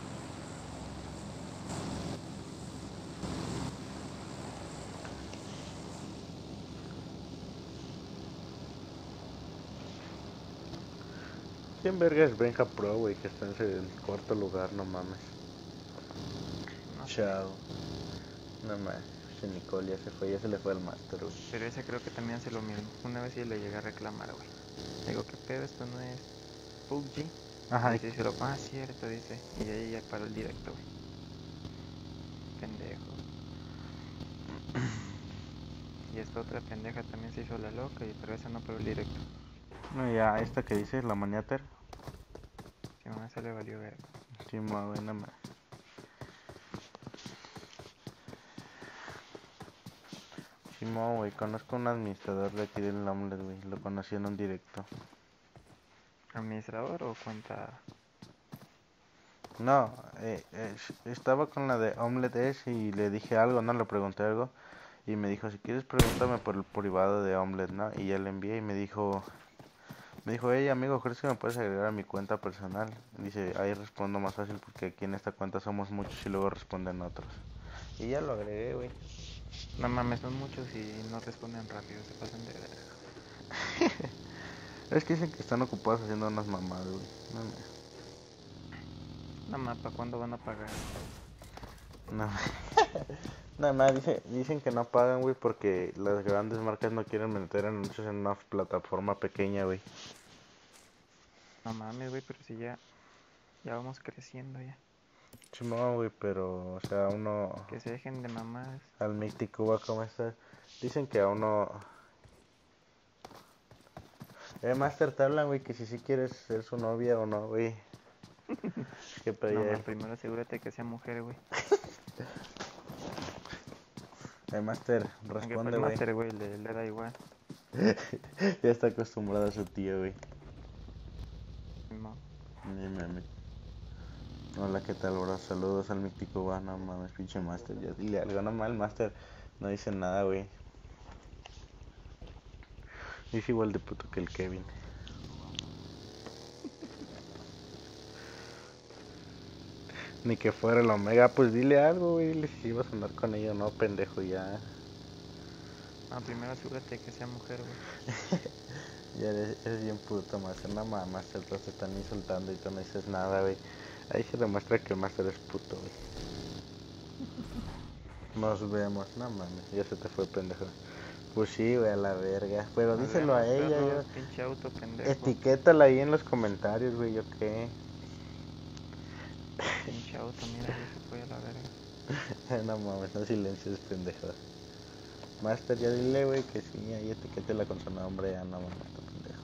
S3: ¿Quién verga es Benja Pro, güey, que está en el cuarto lugar? No mames.
S2: no sé.
S3: Chao. No mames. Si Nicole ya se fue, ya se le fue al Master, güey.
S2: Pero ese creo que también hace lo mismo. Una vez sí le llegué a reclamar, güey. Digo, ¿qué pedo? Esto no es PUBG.
S3: Ajá,
S2: Y sí, se lo cierto, dice. Y ahí ya paró el directo, güey. Pendejo. Y esta otra pendeja también se hizo la loca, pero esa no paró el directo.
S3: no, ya, esta que dice, la maniater.
S2: Si no, esa le valió ver.
S3: Sí, güey, no mames. Simón, güey, conozco un administrador de aquí del Omelette, güey, lo conocí en un directo.
S2: ¿Administrador o cuenta?
S3: No, estaba con la de Omelette y le dije algo, no, le pregunté algo y me dijo, si quieres pregúntame por el privado de Omelette, ¿no? Y ya le envié y me dijo, hey amigo, ¿crees que me puedes agregar a mi cuenta personal? Dice, ahí respondo más fácil porque aquí en esta cuenta somos muchos y luego responden otros. Y ya lo agregué, güey.
S2: No mames, son muchos y no responden rápido, se pasan de verga.
S3: Es que dicen que están ocupados haciendo unas mamadas, güey. No,
S2: No mames, ¿para cuándo van a pagar?
S3: no. Nada más dicen que no pagan, güey, porque las grandes marcas no quieren meter anuncios en una plataforma pequeña, güey.
S2: No mames, güey, pero si ya vamos creciendo ya.
S3: Chimón, güey, pero, o sea, uno...
S2: Que se dejen de mamadas.
S3: Al Micti Cuba, ¿cómo estás? Dicen que a uno... Master, te hablan, güey, que si quieres ser su novia o no, güey. ¿Qué
S2: No
S3: pedía
S2: mames,
S3: él?
S2: primero asegúrate que sea mujer, güey.
S3: Master,
S2: Aunque
S3: responde,
S2: pues
S3: güey.
S2: Master, güey, le da igual.
S3: Ya está acostumbrado a su tío, güey.
S2: No.
S3: Ni meme. Hola, ¿qué tal, bro? Saludos al Micti Cuba, no mames, pinche Master. Ya dile algo, no mal, Master. No dice nada, güey. Es igual de puto que el Kevin. Ni que fuera el Omega, pues dile algo, güey. Dile si ibas a andar con ella o no, pendejo, ya.
S2: No, primero asegúrate que sea mujer, güey.
S3: Ya eres bien puto, Master. No mames, te están insultando y tú no dices nada, güey. Ahí se demuestra que el Master es puto, güey. Nos vemos, no mames, ya se te fue, pendejo. Pues sí, güey, a la verga. Pero
S2: Nos
S3: díselo a
S2: vemos,
S3: ella,
S2: perros,
S3: yo.
S2: pinche auto, pendejo.
S3: Etiquétala ahí en los comentarios, güey, yo qué.
S2: Pinche auto, mira, ya se fue a la verga.
S3: No mames, no silencies, pendejo. Master, ya dile, güey, que sí, ahí etiquétela con su nombre, ya no mames, tu pendejo.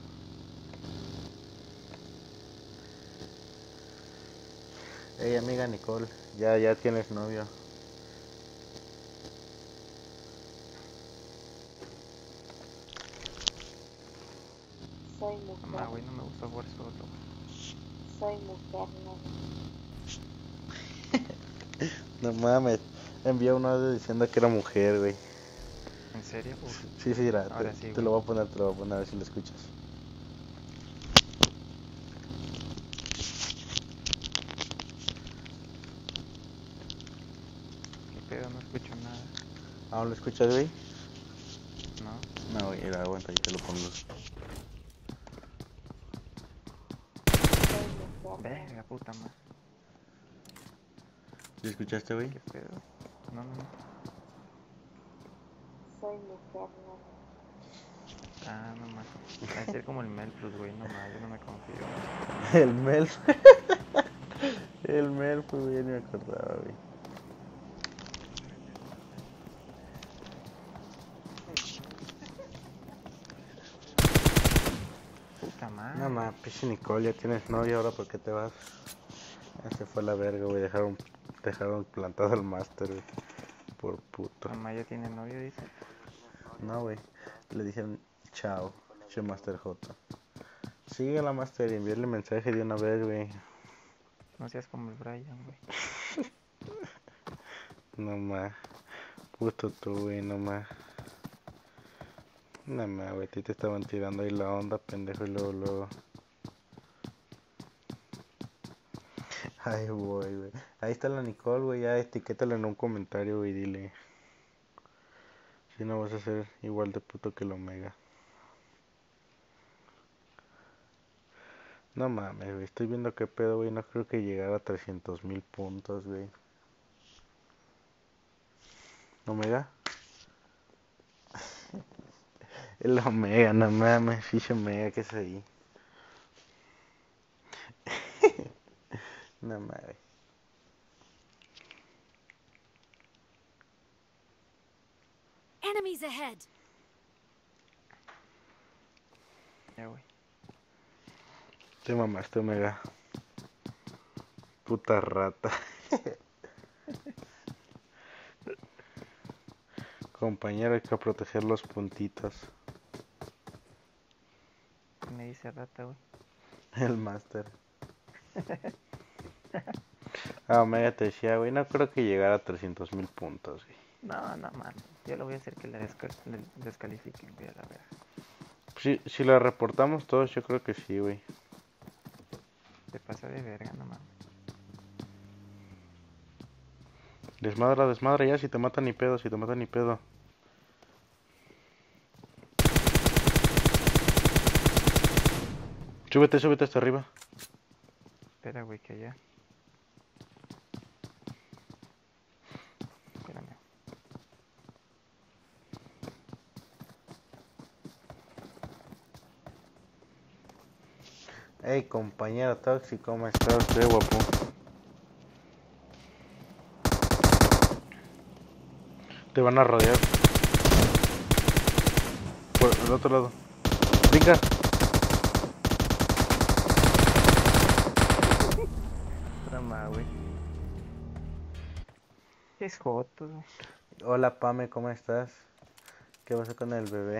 S3: Ey, amiga Nicole, ya tienes novio.
S7: Soy
S2: Mamá,
S7: mujer,
S2: güey, no me gusta jugar solo.
S7: soy mujer, no.
S3: No mames, envió un audio diciendo que era mujer, güey.
S2: ¿En serio? Uf,
S3: Sí, mira,
S2: ahora sí,
S3: te
S2: güey.
S3: lo voy a poner, a ver si lo escuchas.
S2: ¿Qué pedo? No escucho nada.
S3: ¿Aún lo escuchas, güey?
S2: No.
S3: No, güey, era, aguanta, yo te lo pongo.
S7: Soy mujer,
S2: Verga, puta madre.
S3: ¿Sí escuchaste, güey?
S2: ¿Qué pedo? No.
S7: soy mujer, no.
S2: Ah, no más. Va a ser como el Melplus, güey. No más, yo no me confío.
S3: El Mel. El Mel, pues, güey, ni me acordaba, güey.
S2: Puta madre.
S3: No mames, pinche Nicole, ya tienes novia, ahora por qué te vas. Ya se fue a la verga, güey, dejaron plantado al Master, güey. Por puto.
S2: Mamá ya tiene novio, dice.
S3: No, güey, le dijeron chao, che Master J. Sigue la Master y envíale mensaje de una vez, güey.
S2: No seas como el Brian, güey.
S3: No más. Puto tú, güey, no más. No más, güey, a ti te estaban tirando ahí la onda, pendejo, y luego. Ay, güey. Ahí está la Nicole, güey, ya etiquétala en un comentario, güey, dile. Si no vas a ser igual de puto que el Omega. No mames, güey, estoy viendo qué pedo, güey, no creo que llegara a 300,000 puntos, güey. ¿Omega? El Omega, no mames, ficha Omega, ¿qué es ahí? No mames.
S6: Enemies ahead!
S2: Ya, güey.
S3: Te mamaste, Omega. Puta rata. Compañero, hay que proteger los puntitos.
S2: Me dice rata, güey.
S3: El Master. Ah, Omega te decía, güey, no creo que llegara a 300,000 puntos, güey.
S2: No, man. Yo lo voy a hacer que le descalifiquen, güey, a la verga.
S3: Si la reportamos todos, yo creo que sí, güey.
S2: Se pasa de verga, no mames.
S3: Desmadra ya, si te matan ni pedo, Súbete hasta arriba.
S2: Espera, güey, que allá. Espérame.
S3: Ey, compañero tóxico, ¿cómo estás? Usted, guapo. Te van a rodear. Por el otro lado. Brinca.
S2: Trama, güey. ¿Qué es joto, güey?
S3: Hola, Pame, ¿cómo estás? ¿Qué pasa con el bebé?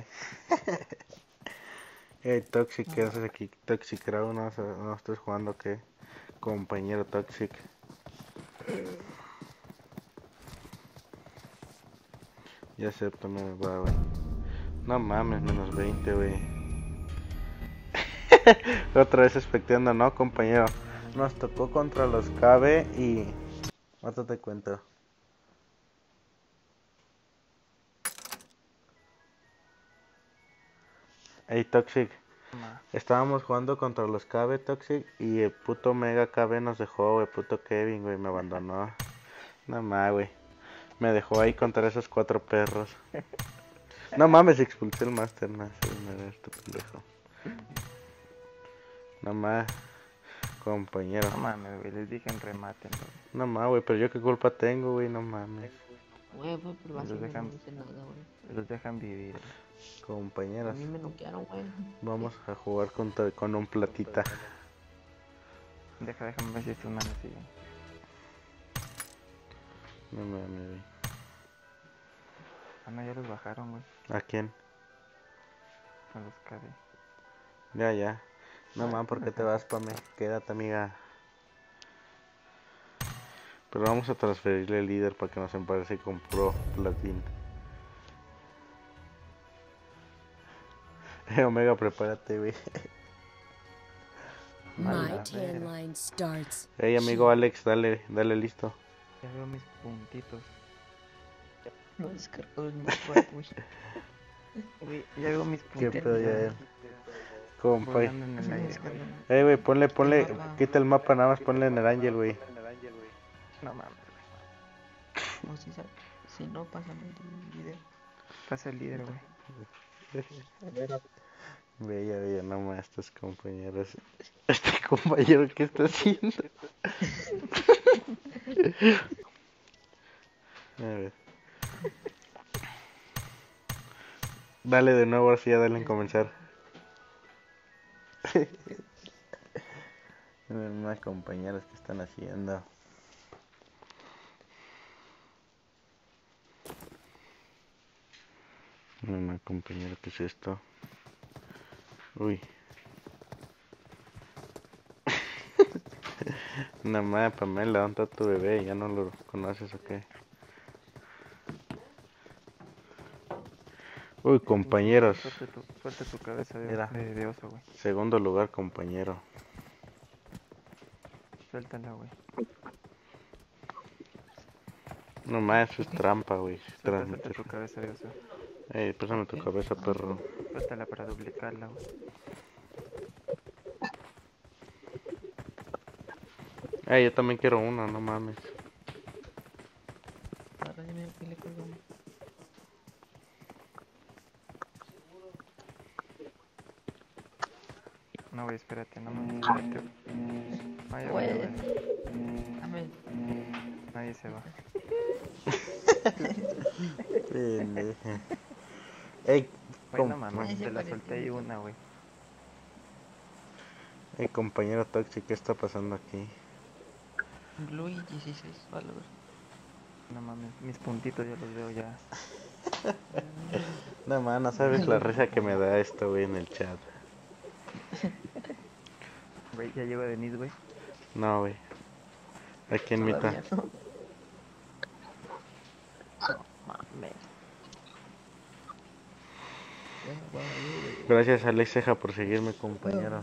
S3: Toxic, ¿qué haces aquí? Toxic, creo, no estás jugando, ¿qué? Compañero Toxic. Ya acepto, me va, güey. No mames, menos 20, güey. Otra vez expectando, ¿no, compañero? Nos tocó contra los KB y... Ahorita te cuento. Hey, Toxic.
S2: Ma.
S3: Estábamos jugando contra los KB, Toxic, y el puto Mega KB nos dejó, güey. Puto Kevin, güey, me abandonó. No mames, güey. Me dejó ahí contra esos 4 perros. No mames, expulsé el Master, no, este pendejo. No mames, compañero.
S2: No mames, güey, les dije en remate, güey.
S3: No mames, güey, pero yo qué culpa tengo, güey, no mames.
S1: Güey, pues, pero
S2: Los
S1: así no
S2: dejan-
S1: dice nada, güey.
S2: Los dejan vivir, güey.
S1: A
S3: Compañeros,
S1: mí me noquearon, güey.
S3: vamos a jugar con un platita.
S2: Déjame ver si estos manos siguen.
S3: No mames, güey.
S2: Ah, no, ya los bajaron, güey.
S3: ¿A quién?
S2: A los KB.
S3: Ya. No mames, ¿por qué te vas, Pame? Quédate, amiga. Pero vamos a transferirle el líder para que nos emparece con Pro Platin. Omega, prepárate, güey.
S2: Mala
S6: My tan
S2: verga.
S6: line starts.
S3: Hey, amigo Alex, dale listo.
S2: Ya veo mis puntitos.
S1: No descargó el mapa, güey.
S2: Güey, ya veo mis
S3: ¿Qué
S2: puntitos.
S3: pedo ya? Compa.
S2: Volando en el
S1: No
S2: aire.
S1: descargó.
S3: Güey, ponle,
S1: El mapa.
S3: quita el mapa, nada más ponle en el Ángel, güey.
S2: No mames.
S1: No, si no, pásame el video.
S2: Pasa el líder, güey.
S3: Bella, nomás estos compañeros. Este compañero, ¿qué está haciendo? A ver. Dale de nuevo, ahora sí, ya dale en comenzar. Más compañeros que están haciendo. No, compañero, ¿qué es esto? Uy. Nada más, Pamela, ¿dónde está tu bebé? ¿Ya no lo conoces o qué? Uy, compañeros.
S2: Suelta tu cabeza
S3: Mira.
S2: de oso, güey.
S3: Segundo lugar, compañero.
S2: Suéltala, güey.
S3: No más, eso es trampa, güey.
S2: Suelta tu cabeza de oso.
S3: Ey, pásame tu cabeza, perro.
S2: Suéltala para duplicarla, güey.
S3: Ey, yo también quiero una, no mames.
S1: Ahora ya me peleé con uno.
S2: No, güey, espérate, no mames. Espérate. Vaya,
S1: Güey.
S2: vaya, vaya.
S1: Dame.
S2: Nadie se va.
S3: Pendeja. Ey,
S2: Güey, no mames,
S1: Ay,
S2: te la
S1: sí,
S2: solté y una, güey.
S3: ey, compañero Toxic, ¿qué está pasando aquí?
S1: Blue y 16 valor.
S2: No mames, mis puntitos ya los veo ya.
S3: No, man, no sabes la risa que me da esto, güey, en el chat.
S2: Güey, ya llegó Denise, güey.
S3: No, güey. ¿A quién mita?
S1: Todavía no.
S2: Mames.
S3: Gracias, Alex Ceja, por seguirme, compañero.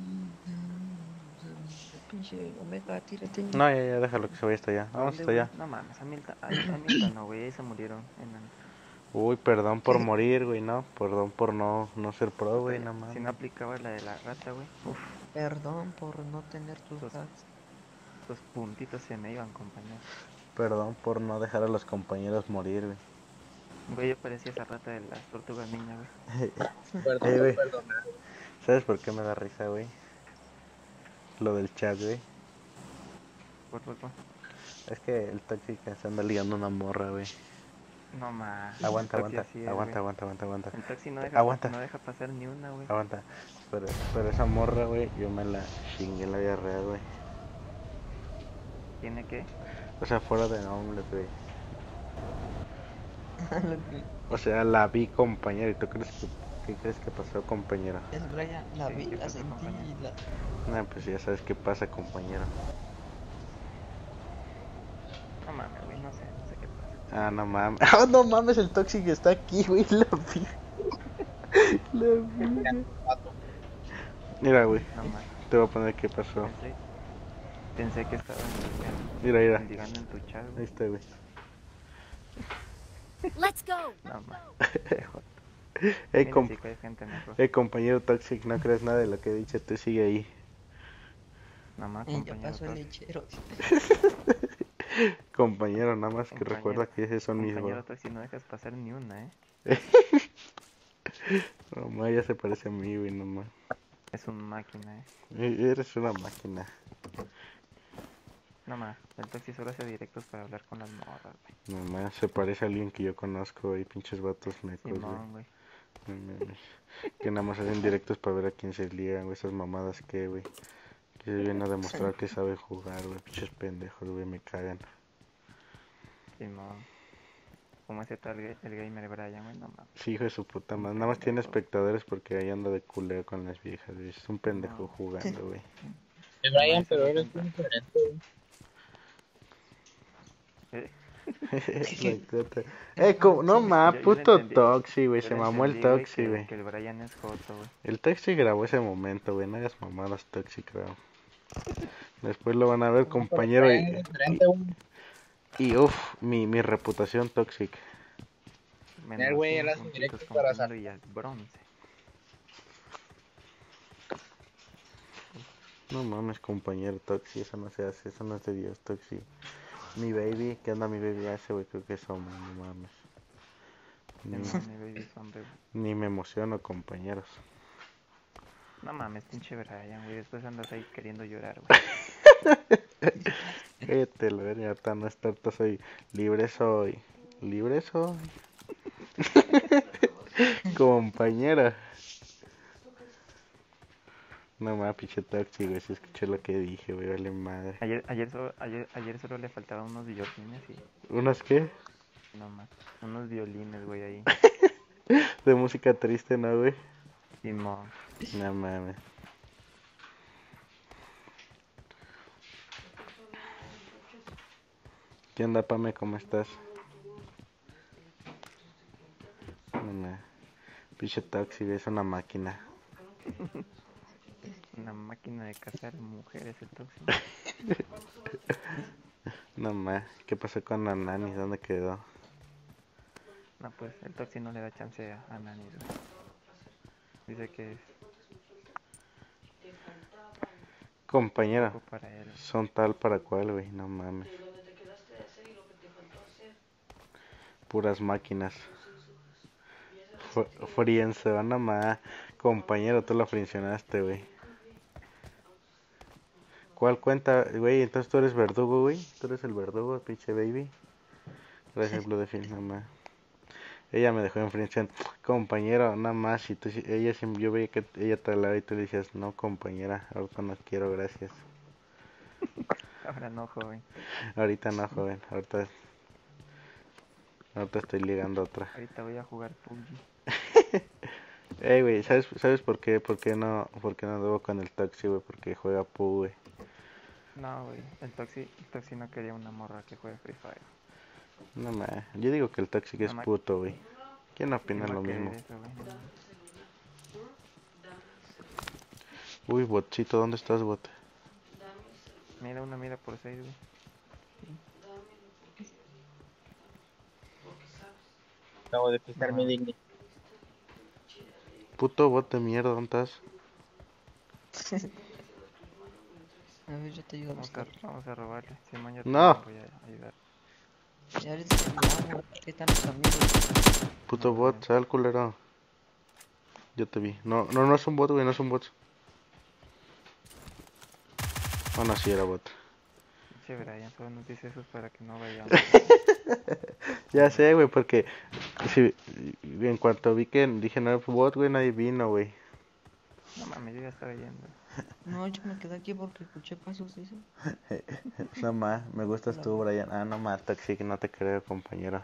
S1: Pinche Omega, tírate.
S3: No, ya, déjalo que se vaya hasta allá. Vamos hasta allá.
S2: No mames, a Milton no, güey, ahí se murieron.
S3: Uy, perdón por morir, güey, no. Perdón por no ser pro, güey, no
S2: Si
S3: mames.
S2: no aplicaba la de la rata, güey. Uf,
S1: Perdón por no tener tus
S2: Los-
S1: hacks.
S2: los puntitos se me iban, compañero.
S3: Perdón por no dejar a los compañeros morir, güey.
S2: Güey, yo parecía esa rata de las tortugas niña, güey.
S3: Ey, güey. ¿Sabes por qué me da risa, güey? Lo del chat, güey.
S2: Por.
S3: Es que el Toxic se anda ligando una morra, güey.
S2: No mames.
S3: Aguanta,
S2: el taxi
S3: aguanta,
S2: así es,
S3: aguanta,
S2: güey.
S3: aguanta.
S2: El taxi no deja,
S3: Aguanta.
S2: no deja pasar ni una, güey.
S3: Aguanta. Pero esa morra, güey, yo me la chingué en la vida real, güey.
S2: ¿Tiene que?
S3: O sea, fuera de nombres, güey. O sea, la vi, compañera. ¿Y tú qué crees que pasó, compañera?
S1: Es Brian, la
S2: Sí,
S1: vi,
S2: ¿qué
S1: la
S2: pasó,
S1: sentí
S2: compañero?
S1: y la...
S3: Nah, pues ya sabes qué pasa, compañero.
S2: No mames, güey, no sé qué pasa.
S3: Ah, no mames. Ah, no mames, el Toxic está aquí, güey. La vi. La vi. Mira, güey.
S2: No mames.
S3: Te voy a poner qué pasó.
S2: Pensé que estaba
S3: Mira.
S2: mendigando en tu chat,
S3: Ahí
S2: güey.
S3: está, güey.
S6: Let's go.
S2: No mames.
S3: Ey,
S2: Mira, si cae gente mejor.
S3: compañero Toxic, no crees nada de lo que he dicho. Tú sigue ahí.
S2: No más,
S1: Ya
S2: compañero.
S1: pasó el
S2: Toxic.
S1: lechero.
S3: Compañero, nada más que
S2: Compañero-
S3: recuerda que esos son mis
S2: Compañero
S3: votos.
S2: Toxic, no dejas pasar ni una,
S3: No más, ya se parece a mí, güey, no más.
S2: Es un máquina,
S3: Eres una máquina.
S2: No más, el Toxic solo hace directos para hablar con las morras, güey.
S3: No más, se parece a alguien que yo conozco, güey. Pinches vatos mecos, güey.
S2: Simón, güey.
S3: No mames. Que nada más hacen directos para ver a quién se ligan, güey. Esas mamadas que, güey. Que se vienen a demostrar que saben jugar, güey. Pinches pendejos, güey, me cagan.
S2: Simón. ¿Cómo es el gamer Brian, güey? No mames.
S3: Sí, hijo de su puta madre. Nada más tiene espectadores porque ahí anda de culero con las viejas, güey. Es un pendejo
S2: No.
S3: jugando, güey.
S5: Brian, pero
S2: eres
S5: eres muy diferente, güey.
S3: No más,
S2: Yo
S3: puto
S2: entendí-
S3: Toxi, güey.
S2: Yo
S3: Se
S2: le
S3: mamó el
S2: entendí, güey,
S3: Toxi, güey.
S2: Que el Brian es joto, güey.
S3: El Toxi grabó ese momento, güey. No hagas mamadas, Toxi, creo. Después lo van a ver, compañero.
S5: Brian es diferente, güey.
S3: Y uff, mi reputación Toxic.
S2: Menos
S5: güey,
S2: unos
S5: él hace
S2: puntitos,
S5: directos para
S2: compañero, y al bronce.
S3: No mames, compañero Toxi. Eso no se hace. Eso no es de Dios, Toxi. Mi baby, ¿qué onda mi baby? Ese güey creo que es hombre, no mames.
S2: Simón, mi baby es hombre, güey.
S3: Ni me emociono, compañeros.
S2: No mames, pinche Brian, güey. Después andas ahí queriendo llorar, güey.
S3: Cállate, la verga, ahorita no es torta, soy libre soy. Libre soy. Compañera. No mames, pinche Toxi, güey, si escuché lo que dije, güey, vale madre.
S2: Ayer solo le faltaban unos violines y...
S3: ¿Unas qué?
S2: No más. Unos violines, güey, ahí.
S3: De música triste, ¿no, güey?
S2: Simón.
S3: No mames. ¿Qué onda, Pame? ¿Cómo estás? No me... Pinche taxi, es una máquina.
S2: Una máquina de cazar mujeres el Toxi.
S3: No me... ¿Qué pasó con la nani? ¿Dónde quedó?
S2: No, pues el Toxi no le da chance a Nani, güey. Dice que es
S3: Compañero,
S2: poco para él.
S3: son tal para cual, güey. No mames. Puras máquinas. Frienzo, no más. Compañero, tú lo friccionaste, güey. ¿Cuál cuenta, güey? Entonces tú eres verdugo, güey. Tú eres el verdugo, pinche baby. Gracias, Blue Defil, nada más. Ella me dejó en friendzone. Compañero, nada más. Y tú, ella siempre, yo veía que ella te hablaba y tú le decías, no, compañera, ahorita no quiero, gracias.
S2: Ahora no, joven.
S3: Ahorita no, joven. Ahorita estoy ligando a otra.
S2: Ahorita voy a jugar PUBG.
S3: Güey, ¿sabes por qué? ¿Por qué no debo con el taxi, güey? Porque juega PUBG, güey.
S2: No, güey. El Toxi no quería una morra que juegue Free Fire.
S3: No más. Yo digo que el taxi que es
S2: Nada más-
S3: puto, güey. ¿Quién opina
S2: ¿Quién va
S3: lo
S2: a querer
S3: mismo?
S2: eso, güey? No.
S3: Uy, botcito, ¿dónde estás, bot?
S2: Mira, una mira por 6, güey.
S8: Acabo de pisar mi
S2: No.
S8: dignidad.
S3: Puto bot de mierda, ¿dónde estás?
S1: A ver, yo te ayudo a buscar.
S2: Vamos a robarle. Simón, yo
S3: No.
S2: también voy a ayudar.
S1: Y ahorita te ayudamos. ¿Qué están los amigos?
S3: Puto
S2: No,
S3: bot,
S2: güey.
S3: sal, culero. Yo te vi. No es un bot, güey, no es un bot. Oh, no, sí era bot.
S2: Che, Brian, solo nos dice eso para que no vayamos.
S3: Ya sé, güey, porque si, en cuanto vi que dije no era bot, güey, nadie vino, güey.
S2: No mames, yo ya estaba yendo.
S1: No, yo me quedé aquí porque escuché pasos, dice.
S3: No más, me gustas tú, Brian. Ah, no más, taxi, que no te creo, compañero.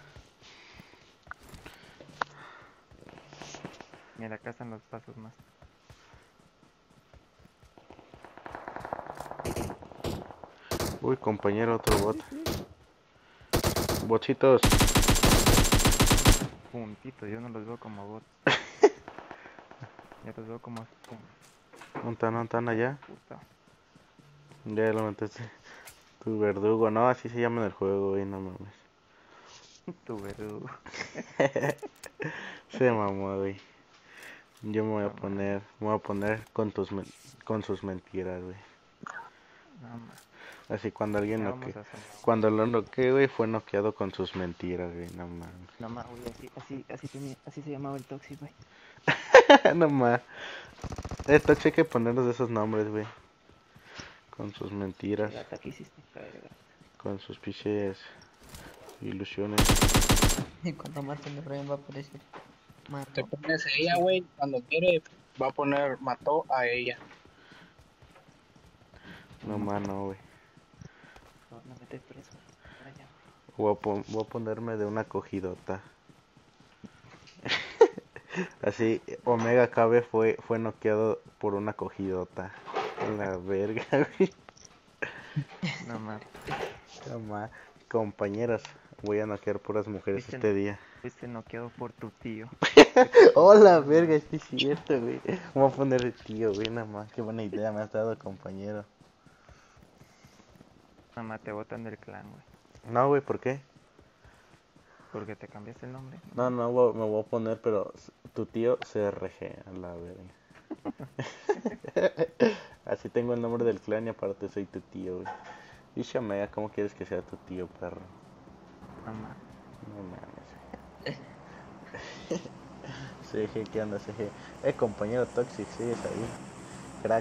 S2: Mira, acá están los pasos más.
S3: Uy, compañero, otro bot. Bochitos.
S2: Puntitos, yo no los veo como bots. Yo los veo como
S3: ¿No están allá?
S2: puta.
S3: Ya lo metiste. Tu verdugo, no, así se llama en el juego, güey, no mames.
S2: Tu verdugo.
S3: Se mamó, güey. Yo me
S2: No,
S3: voy a poner con con sus mentiras, güey.
S2: No más.
S3: Así cuando alguien
S2: Ya
S3: noque,
S2: vamos a hacer.
S3: cuando lo noqueé, güey, fue noqueado con sus mentiras, güey, no mames.
S2: No más, güey, así se llamaba el Toxi, güey.
S3: No mames. Esto hay que ponernos de esos nombres, güey. Con sus mentiras,
S2: Gata, ¿qué hiciste? Verga.
S3: con sus piches ilusiones.
S1: Y cuando maten a Brian va a aparecer.
S8: Te
S1: Mato.
S8: pones a ella, güey. Cuando quiere, va a poner mató a ella.
S3: No mames, no, güey.
S2: Por favor, no metes preso. Brian.
S3: Voy a ponerme de una cogidota. Así, Omega KB fue noqueado por una cogidota. La verga, güey.
S2: No más.
S3: Toma, compañeras, voy a noquear puras mujeres
S2: Viste,
S3: este día.
S2: Fuiste noqueado por tu tío.
S3: Hola, verga, sí es cierto, güey. Voy a poner el tío, güey, nada más. Qué buena idea me has dado, compañero.
S2: Mamá, te botan del clan, güey.
S3: No, güey, ¿por qué?
S2: Porque te cambiaste el nombre.
S3: No, me voy a poner, pero tu tío CRG, a la verga. Así tengo el nombre del clan y aparte soy tu tío, güey. Y Shamea, ¿cómo quieres que sea tu tío, perro?
S2: Mamá.
S3: No mames. CG, ¿qué onda, CG? Compañero Toxic, sigues ahí. Crack.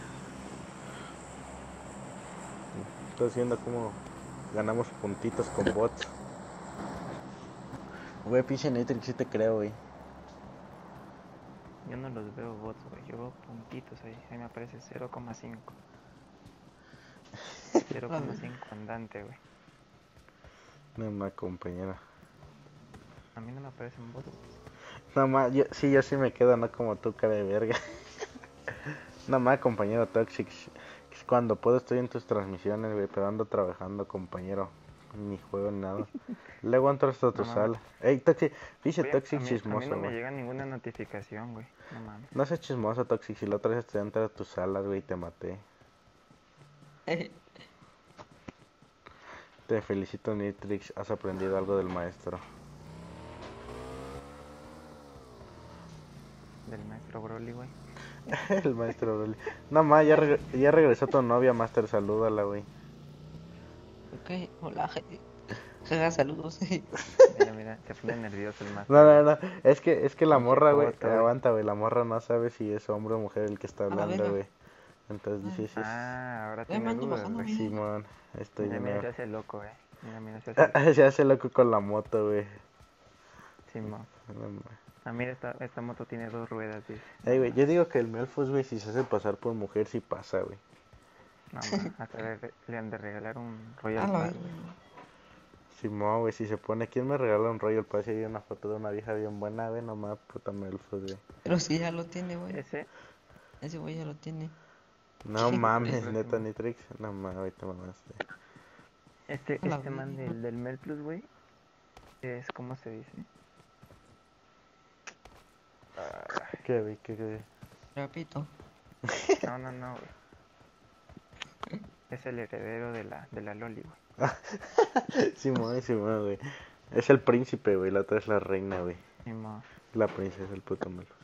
S3: Estás viendo cómo ganamos puntitos con bots. Güey, pinche Nitrix, sí te creo, güey.
S2: Yo no los veo bots, güey. Yo veo puntitos ahí. Ahí me aparece 0,5. 0,5 andante, güey.
S3: No más, compañero.
S2: A mí no me aparecen bots.
S3: No más, yo sí me quedo, no como tú, cara de verga. No más, compañero Toxic. Cuando puedo estoy en tus transmisiones, güey, pero ando trabajando, compañero. Ni juego ni nada. Luego entras a tu
S2: No mames.
S3: sala. Ey, Toxic, dice
S2: Oye,
S3: Toxic
S2: a mí
S3: chismoso,
S2: no me
S3: güey.
S2: llega ninguna notificación, güey. No mames.
S3: No seas chismoso, Toxic. Si la otra vez te entré a tu sala, güey, y te maté. Te felicito, Nitrix. Has aprendido algo del maestro.
S2: Del maestro Broly, güey.
S3: El maestro Broly. No más, ya regresó tu novia, Master. Salúdala, güey.
S1: Ok, hola, jaja, saludos.
S2: Mira, se pone nervioso el maestro.
S3: No. Es que la
S2: Pinche
S3: morra, güey.
S2: joto, güey.
S3: Aguanta, güey. La morra no sabe si es hombre o mujer el que está
S1: A la
S3: hablando,
S1: verga.
S3: güey. Entonces dice, sí.
S2: Ah, ahora
S1: Me
S2: tiene
S1: ando
S2: dudas,
S1: bajando,
S2: güey.
S1: güey.
S3: Simón, estoy
S2: Mira,
S3: de
S2: mira, se
S3: nuevo.
S2: hace loco, Mira, se hace
S3: Se hace loco con la moto, güey.
S2: Simón.
S3: No mames.
S2: Ah, mira, esta moto tiene 2 ruedas, dice.
S3: Ey, güey, yo digo que el Melfus, güey, si se hace pasar por mujer, sí pasa, güey.
S2: No, hasta le han de regalar un
S1: A
S2: Royal
S1: la
S2: Pass,
S1: verga.
S2: güey.
S3: Simón, güey, si se pone, ¿quién me regala un Royal Pass? Y hay una foto de una vieja bien buena, güey, nomás, puta Melfus, güey.
S1: Pero sí, ya lo tiene, güey.
S2: Ese,
S1: Ese güey ya lo tiene.
S3: No mames,
S2: próximo.
S3: neta, Nitrix. No mames, güey, te mamaste.
S1: A la
S2: este man
S1: verga.
S2: del Mel Plus, güey, es, ¿cómo se dice?
S3: ¿Qué, güey? ¿Qué?
S1: Repito.
S2: No, güey. Es el heredero de la Loli, güey.
S3: Simón, güey. Es el príncipe, güey, la otra es la reina, güey.
S2: Simón.
S3: La princesa, el puto Melfus.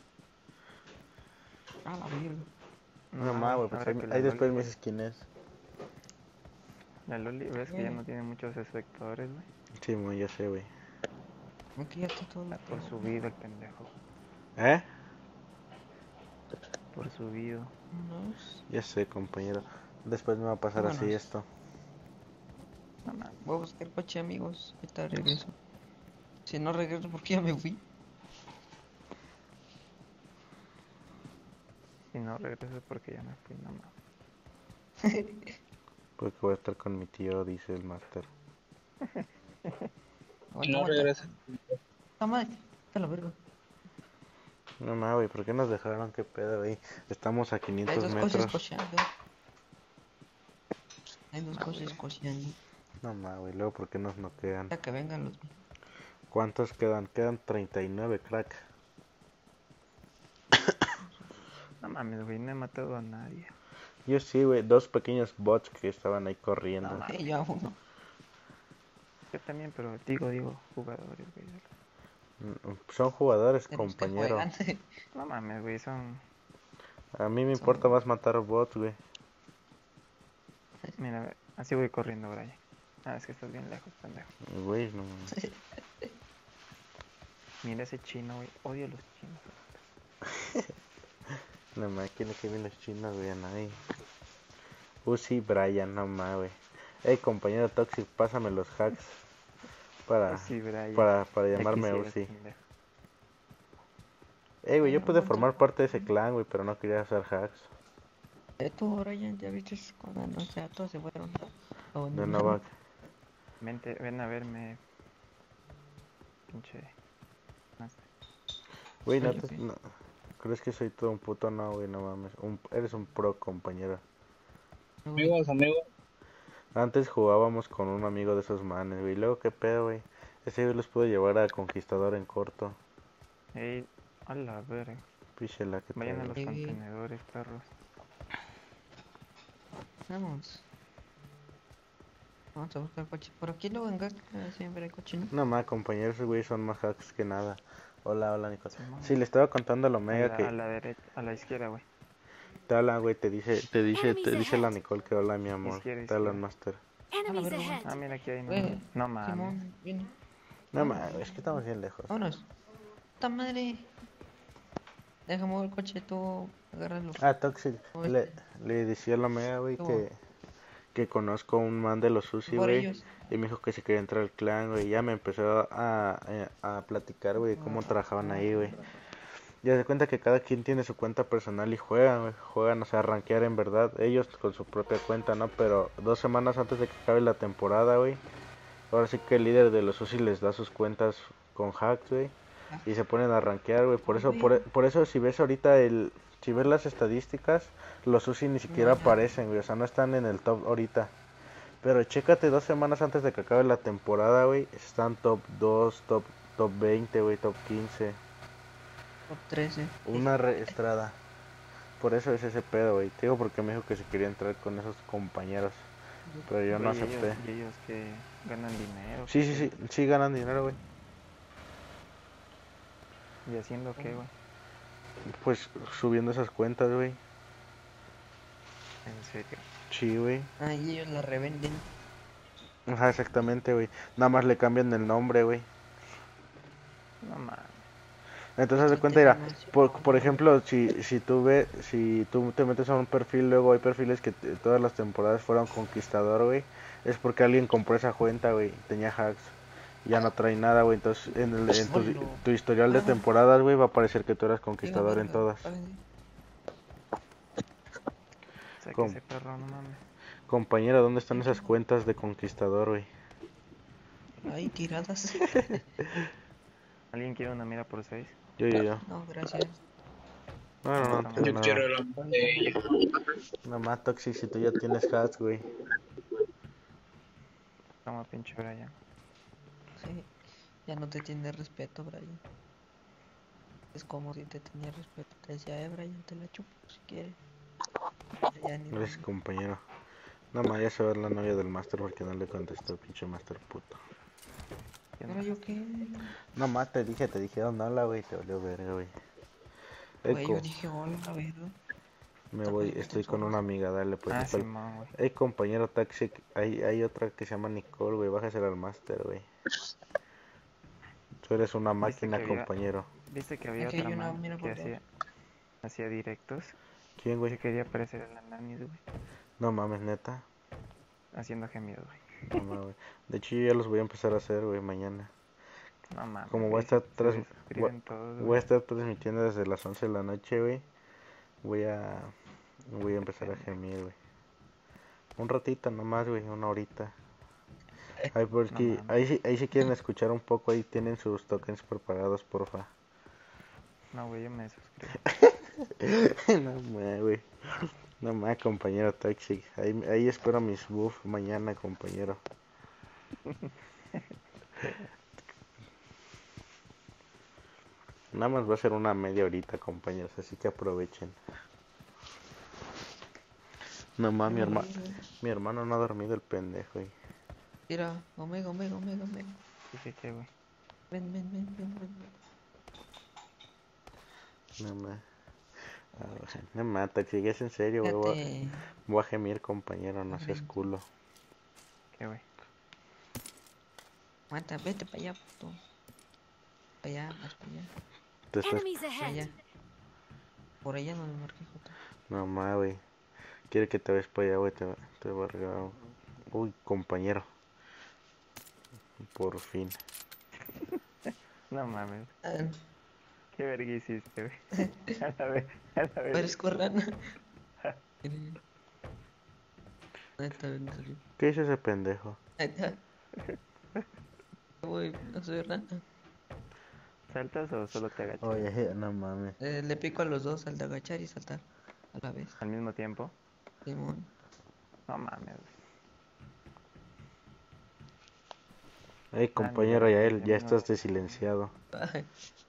S1: A la verga.
S3: No mames, güey, pues
S2: ahora que la
S3: ahí después
S2: Loli,
S3: me dices quién es.
S2: La Loli, ves que ya no tiene muchos espectadores, güey.
S3: Simón, ya sé, güey.
S1: Aquí ya está todo.
S2: Por subido el pendejo.
S3: ¿Eh?
S2: Por subido.
S1: Vámonos.
S3: Ya sé, compañero. Después me va a pasar así
S1: Vámonos.
S3: esto.
S2: No mames.
S1: Voy a buscar coche, amigos. Ahorita regreso. Si no regreso, porque ya me fui.
S2: Si no regreso porque ya me fui, no mames.
S3: Porque voy a estar con mi tío, dice el máster.
S8: Y no regresa.
S1: ¡Ah, madre! ¡A la verga!
S3: No mames, güey, ¿por qué nos dejaron? ¿Qué pedo, güey? Estamos a
S1: Hay
S3: 500
S1: dos coches
S3: metros.
S1: cocheando. Hay dos coches cocheando.
S3: No mames, güey, luego ¿por qué nos noquean?
S1: Ya que vengan los.
S3: ¿Cuántos quedan? Quedan 39, crack.
S2: No mames, güey, no he matado a nadie.
S3: Yo sí, güey, 2 pequeños bots que estaban ahí corriendo.
S2: No,
S1: Hey, ya uno.
S2: Yo también, pero digo, jugadores, güey.
S3: Son jugadores,
S1: De los que
S3: compañero.
S1: juegan.
S2: No mames, güey, son...
S3: A mí me importa más matar bots, güey.
S2: Mira, a ver, así voy corriendo, Brian. Ah, es que estás bien lejos, pendejo.
S3: Güey, no mames.
S2: Mira ese chino, güey. Odio a los chinos.
S3: No mames, ¿quién es que viene los chinos, güey? A nadie. Sí, Brian, no mames, güey. Ey, compañero Toxic, pásame los hacks.
S2: Sí, Brian.
S3: Para
S2: Ya
S3: llamarme
S2: quisieras,
S3: Uzi.
S2: pendejo.
S3: Ey, güey, yo pude formar parte de ese clan, güey, pero no quería hacer hacks.
S1: Tú, Brian, ya viste cuando no sé, todos se fueron.
S3: De Novak.
S2: Ven a verme. Pinche. Master.
S3: Güey, no,
S1: Oye, ¿qué?
S3: no. ¿Crees que soy todo un puto? No, güey, no mames. Eres un pro, compañero.
S8: Amigos,
S3: Antes jugábamos con un amigo de esos manes, güey. Luego, ¿qué pedo, güey? Ese güey los pudo llevar a Conquistador en corto.
S2: Ey, a la verga.
S3: Píchela, que
S2: Vayan a los
S1: Sí.
S2: contenedores, perros.
S1: Vamos. Vamos a buscar coche. Por aquí luego en Gak siempre hay coche, ¿no?
S3: No más, compañeros, esos güey son más hacks que nada. Hola, Nicolás.
S2: Simón.
S3: Sí, le estaba contando a la Omega
S2: A la derecha, a la izquierda, güey.
S3: te hablan, güey, te dice
S6: Enemies
S3: la
S6: ahead.
S3: Nicole que hola, mi amor.
S2: Izquierda,
S3: Te hablan,
S2: izquierda.
S3: Master.
S6: Enemies
S1: verga.
S6: ahead.
S2: Ah, mira, aquí hay
S1: Güey,
S2: uno. No mames.
S1: Simón, viene.
S3: No más, es que estamos bien lejos.
S1: Vámonos. ¡Puta madre! Deja mover el coche, tú agárralo.
S3: Ah, Toxic,
S1: Oye.
S3: le decía a la Omega, güey,
S1: ¿Cómo?
S3: que conozco un man de los Sushi,
S1: Por
S3: güey.
S1: ellos.
S3: Y me dijo que se quería entrar al clan, güey. Ya me empezó a platicar, güey, cómo trabajaban ahí, güey. Ya se cuenta que cada quien tiene su cuenta personal y juegan, güey. Juegan, o sea, a rankear en verdad. Ellos con su propia cuenta, ¿no? Pero 2 semanas antes de que acabe la temporada, güey. Ahora sí que el líder de los Sushi les da sus cuentas con hacks, güey. Y se ponen a rankear, güey. Por eso si ves ahorita si ves las estadísticas, los Sushi ni siquiera aparecen, güey. O sea, no están en el top ahorita. Pero chécate 2 semanas antes de que acabe la temporada, güey. Están top 2, top 20, güey, top 15.
S1: Top 13.
S3: Una Estrada. Por eso es ese pedo, güey. Te digo porque me dijo que se quería entrar con esos compañeros. Pero yo no
S2: Güey,
S3: acepté.
S2: y ellos que ganan dinero.
S3: Sí,
S2: ¿qué
S3: sí, sí.
S2: pedo?
S3: Sí ganan dinero, güey.
S2: ¿Y haciendo qué, güey?
S3: Pues subiendo esas cuentas, güey.
S2: En serio.
S3: Sí, güey.
S1: Ah, y ellos la revenden.
S3: Ajá, exactamente, güey. Nada más le cambian el nombre, güey.
S2: No mames.
S3: Entonces, haz de cuenta, mira, por ejemplo, si tú te metes a un perfil, luego hay perfiles que todas las temporadas fueron conquistador, güey, es porque alguien compró esa cuenta, güey, tenía hacks, ya no trae nada, güey, entonces tu historial de temporadas, güey, va a aparecer que tú eras conquistador en todas.
S2: Saque
S3: ¿Cómo?
S2: ese perro, no mames.
S3: Compañera, ¿dónde están esas cuentas de conquistador, güey?
S1: Ahí tiradas.
S2: ¿Alguien quiere una mira por 6?
S3: Yo.
S1: No, gracias.
S3: No,
S2: Yo
S3: tengo
S8: Yo
S3: nada.
S8: quiero la botella.
S3: Nada más, Toxic, si tú ya tienes hacks, güey.
S2: Toma, pinche Brian.
S1: Sí. Ya no te tiene respeto, Brian. Es como si te tenía respeto. Te decía, Brian, te la chupo si quieres. Ya ni
S3: Gracias,
S1: modo.
S3: compañero. Nada más, ya se va la novia del máster porque no le contestó, pinche máster puto.
S1: ¿Ahora yo qué?
S3: No más, te dijeron hola, güey, te valió verga, güey.
S1: Güey,
S3: Eco,
S1: yo dije, hola, ¿verdad?
S3: me voy, estoy con una amiga, dale pues.
S2: Ah,
S3: espera.
S2: Simón, güey.
S3: Ey, compañero Taxi, hay otra que se llama Nicole, güey, bájasela al máster, güey. Tú eres una máquina,
S2: que había-
S3: compañero.
S2: ¿Viste que había
S1: Aquí hay
S2: otra
S1: una,
S2: man
S1: mira,
S2: que
S1: por dos.
S2: hacía directos?
S3: ¿Quién, güey?
S2: Que quería aparecer en la nanis, güey.
S3: No mames, neta.
S2: Haciendo gemidos, güey.
S3: No mames, güey. De hecho, yo ya los voy a empezar a hacer, güey, mañana.
S2: No mames,
S3: Como voy a
S2: güey.
S3: estar
S2: Se suscriben todos,
S3: voy a
S2: güey.
S3: estar transmitiendo desde las 11 de la noche, güey. Voy a empezar a gemir, güey. Un ratito nomás, güey, una horita. Ay, porque
S2: No mames.
S3: ahí si quieren escuchar un poco, ahí tienen sus tokens preparados, porfa.
S2: No, güey, yo me suscribo.
S3: No más, güey. No más, compañero Toxic. Ahí espero mis buffs mañana, compañero. Nada más va a ser una media horita, compañeros, así que aprovechen. No más, mi hermano no ha dormido el pendejo, güey.
S1: Mira, Omega.
S2: Dije que, güey.
S1: Ven.
S3: No más. No más, Toxic, es en serio, güey.
S1: Fíjate.
S3: Voy a gemir, compañero, no seas culo.
S2: ¿Qué, güey?
S1: Aguanta, vete para allá, puto. Para allá, más para allá.
S3: Te estás...
S6: Enemies
S1: Para
S6: ahead.
S1: allá. Por allá no me marqué, Jota.
S3: No más, güey. Quiere que te ves para allá, güey. Te voy a regalar. Uy, compañero. Por fin.
S2: No mames.
S1: Ah,
S2: Qué verga hiciste, güey. A la vez.
S1: parezco rana. Neta, no salió.
S3: ¿Qué hizo ese pendejo?
S1: Neta. Voy, no soy rana.
S2: ¿Saltas o solo te agachas?
S3: Oye, no mames.
S1: Le pico a los dos, al de agachar y saltar a la vez.
S2: Al mismo tiempo.
S1: Simón.
S2: No mames, güey.
S3: Ey, compañero,
S2: ni
S3: ya
S2: verga,
S3: él, ya
S2: no.
S3: estás desilenciado.
S1: Ay,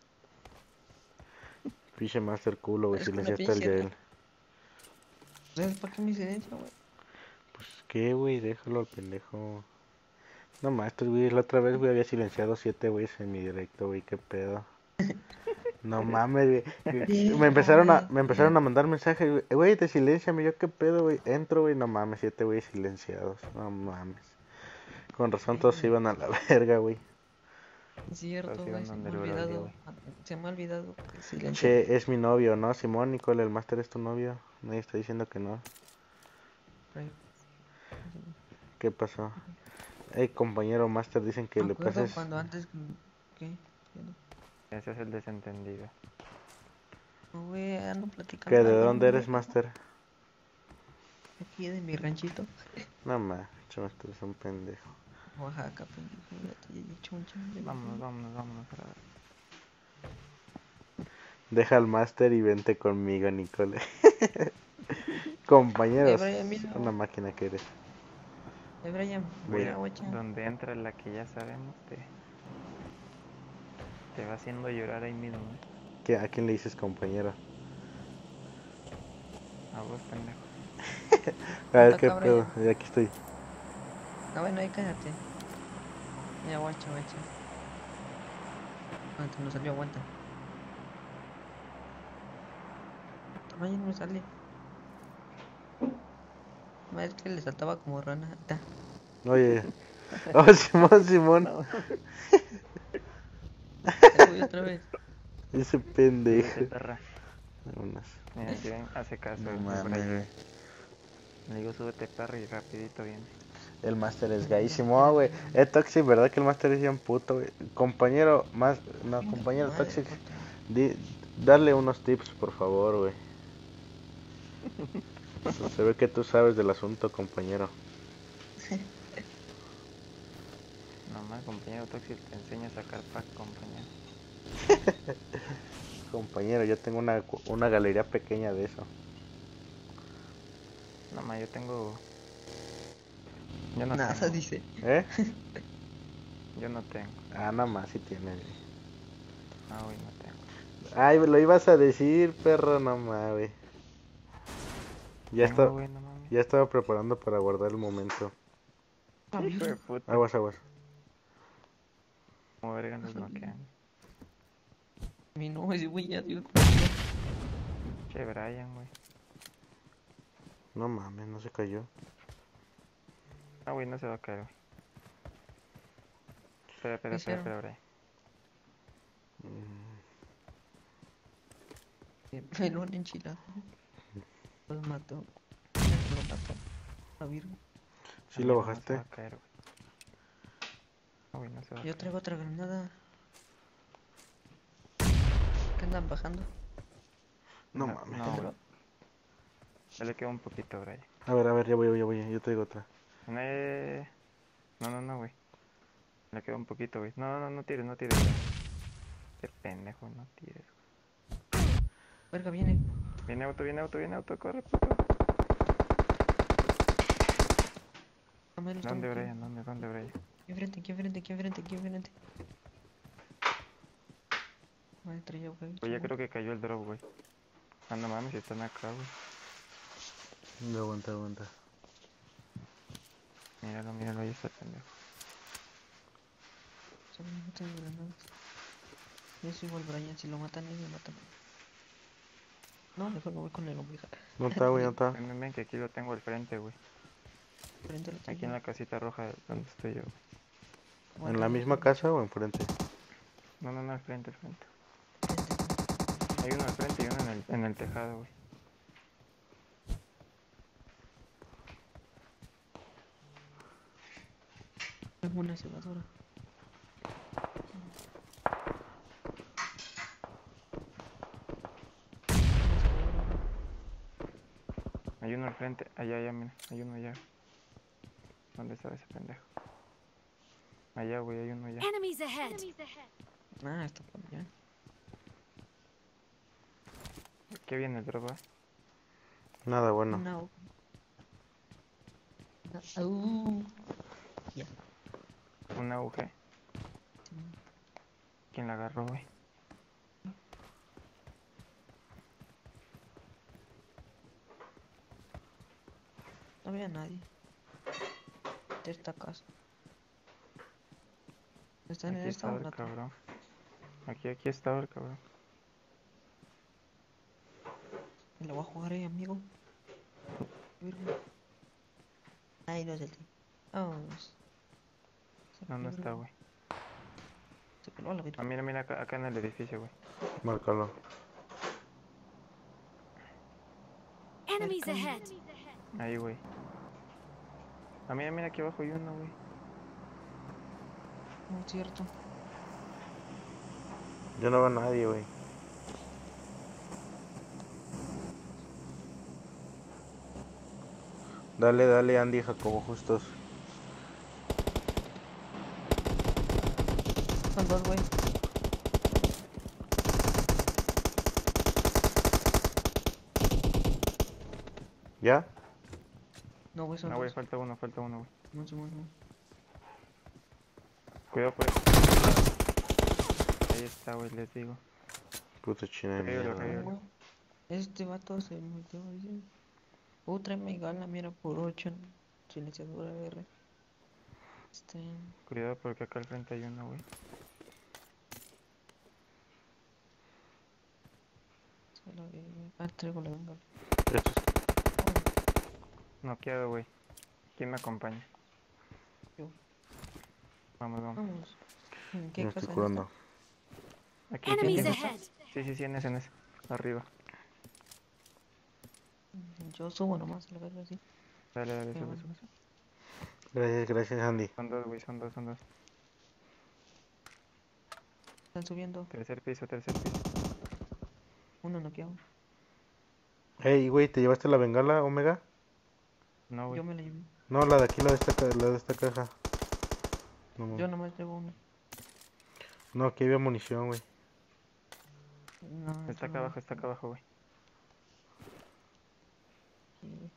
S3: Pinche Master culo, güey.
S1: Es que una
S3: Silenciaste al
S1: pinche
S3: Yael.
S1: ¿sabes para qué me silencio, güey?
S3: Pues qué, güey, déjalo al pendejo. No más, estos güeyes, la otra vez, güey, había silenciado 7 güeyes en mi directo, güey, qué pedo. No mames, güey. Me empezaron a mandar mensajes, güey. Güey, te silenciame, yo qué pedo, güey. Entro, güey, no mames, 7 güeyes silenciados. No mames. Con razón todos se iban a la verga, güey.
S1: Es cierto,
S2: Todos
S1: güey,
S2: iban
S1: se
S2: donde
S1: me ha
S2: el Broly,
S1: olvidado.
S2: güey.
S1: Se me ha olvidado silenciar.
S3: Che, es mi novio, ¿no? Simón, Nicole, el máster es tu novio. Nadie está diciendo que no. ¿Qué pasó? Ey, compañero máster, dicen que
S1: Me
S3: le
S1: acuerdo
S3: pases...
S1: cuando antes... ¿Qué?
S2: Ese es el desentendido.
S1: No, güey, ando platicando.
S3: ¿Que de
S1: algo,
S3: dónde
S1: güey.
S3: eres, máster?
S1: Aquí de mi ranchito.
S3: No más, che, máster es un pendejo.
S1: Oaxaca, pendejo. Ya te he dicho un chingo de
S2: Vámonos a la vez.
S3: Deja al máster y vente conmigo, Nicole. Compañeros,
S1: Brian, mira.
S3: una máquina que eres.
S1: Brian,
S2: Güey,
S1: mira, guacha.
S2: donde entra la que ya sabemos, te va haciendo llorar ahí mismo,
S3: ¿A quién le dices compañero?
S2: A vos, pendejo.
S3: A ver
S1: Está
S3: qué
S1: cabrón,
S3: pedo.
S1: ya.
S3: Ya aquí estoy.
S1: Ah, bueno, ahí cállate. Ya, guacha, guacha. Aguanta, no salió, aguanta. Ay, no me sale. Ma, es que le saltaba como rana. Ta.
S3: Oye. Oh, Simón, Simón.
S2: No,
S1: Ya voy otra vez.
S3: Ese pendejo.
S2: súbete, perra.
S3: Vámonos.
S2: Mira, si ven, hace caso
S3: No
S2: el
S3: mames,
S2: Brian.
S3: güey.
S2: Le digo, súbete, perra, y rapidito viene.
S3: El Master es gaísimo, güey. Toxic, ¿verdad que el Master es bien puto, güey? Compañero, no,
S1: Venga,
S3: compañero
S1: madre,
S3: Toxic.
S1: puto.
S3: Dale unos tips, por favor, güey. Se ve que tú sabes del asunto, compañero.
S2: Nomás, compañero Toxic, te enseña a sacar pack, compañero.
S3: Compañero, yo tengo una galería pequeña de eso.
S2: Nomás, yo tengo... Yo no
S1: Nada,
S2: tengo.
S1: dice.
S3: ¿Eh?
S2: Yo no tengo.
S3: Ah, nada más si tiene, güey.
S2: Ah, güey, no tengo.
S3: Ay, me lo ibas a decir, perro, no mames, güey.
S2: Tengo, güey, no mames.
S3: Ya estaba preparando para guardar el momento.
S2: Hijo de puta.
S3: Aguas, aguas.
S2: Como verga nos noquean.
S1: Mi no, ese güey ya dio.
S2: Che, Brian, güey.
S3: No mames, no se cayó.
S2: Ah, güey, no se va a caer, güey. Espera,
S1: hicieron?
S2: Brian.
S1: Melón enchilado. Lo mató. Lo mató. A Virgo.
S3: ¿Sí
S2: A
S3: lo
S2: mí
S3: bajaste?
S2: No se va a caer, güey. Ah, güey, no se va a
S1: Yo
S2: caer.
S1: traigo otra granada. ¿Qué andan bajando?
S3: No
S2: No,
S3: mames.
S2: no, güey. Ya le queda un poquito, Brian.
S3: A ver, ya voy, yo traigo otra.
S2: No, güey. Le queda un poquito, güey. No tires, güey. Qué pendejo, no tires, güey.
S1: Verga, viene.
S2: Viene auto, corre, puto.
S1: Dame los
S2: ¿Dónde,
S1: tomo.
S2: Brian? ¿Dónde, Brian?
S1: Aquí enfrente. Ay, traía, güey.
S2: Güey, ya creo que cayó el drop, güey. Ah, no mames, si están acá, güey.
S3: No, aguanta.
S2: Míralo, ahí está el pendejo.
S1: Solo no tengo granadas. Yo soy igual Brian, si lo matan ellos me matan. No, mejor me voy con el oveja.
S3: No está, güey, no está.
S2: Ven, que aquí lo tengo al frente, güey.
S1: Frente a la
S2: Aquí en la casita roja donde estoy yo, güey.
S3: ¿En la misma casa o enfrente?
S2: No, al frente. Hay uno al frente y uno en el tejado, güey.
S1: Tengo una cebadora.
S2: Hay uno al frente, allá, mira, hay uno allá. ¿Dónde está ese pendejo? Allá, güey, hay uno allá.
S6: Enemies ahead.
S1: Ah, está por allá.
S2: ¿Qué viene el drop,
S3: Nada bueno.
S1: No. Ya.
S2: Una AUG. ¿Quién la agarró, güey?
S1: No había nadie. De esta casa. ¿Están en
S2: Aquí
S1: esta o
S2: estaba
S1: en la
S2: el
S1: otra?
S2: cabrón. Aquí estaba el cabrón.
S1: Me la voy a jugar ahí, amigo. Virgo. Ay, no es el tío. Vamos.
S2: No está, güey.
S1: Se peló a la Virgo.
S2: Ah, mira, acá en el edificio, güey.
S3: Márcalo.
S6: Enemies ahead.
S2: Ahí, güey. Ah, mira, aquí abajo hay uno, güey.
S1: No es cierto.
S3: Yo no veo a nadie, güey. Dale, Andy y Jacobo, justos.
S1: Son dos, güey.
S3: ¿Ya?
S1: No, güey, son
S2: No, güey,
S1: dos.
S2: falta uno, güey.
S1: No se mueve.
S2: Cuidado por ahí. Ahí está, güey, les digo.
S3: Puta china de
S2: Cállalo,
S3: mierda.
S2: cállalo.
S3: güey.
S1: Este vato se metió, dice. Tráeme gala, mira, por 8 silenciadora R.
S2: Cuidado porque acá al frente hay uno, güey.
S1: Traigo la venga.
S3: Estos-
S2: Noqueado, güey. ¿Quién me acompaña?
S1: Yo.
S2: Vamos, vamos.
S1: Vamos. ¿En qué
S3: Me estoy
S1: casa?
S3: curando.
S2: Aquí,
S6: Enemies
S2: aquí.
S6: ahead.
S2: Sí, en ese. Arriba.
S1: Yo subo nomás a la verga así.
S2: Dale,
S1: Qué
S2: sube,
S1: bueno.
S2: sube, sube.
S3: Gracias, Andy.
S2: Son dos, güey, son dos.
S1: Están subiendo.
S2: Tercer piso.
S1: Uno noqueado.
S3: Hey, güey, ¿te llevaste la bengala, Omega?
S2: No, güey.
S1: Yo me la llevé.
S3: No, la de aquí, la de esta caja. No,
S1: Yo nomás llevo uno.
S3: no, aquí había munición, güey.
S1: No,
S2: Está acá abajo, güey.
S1: Sí.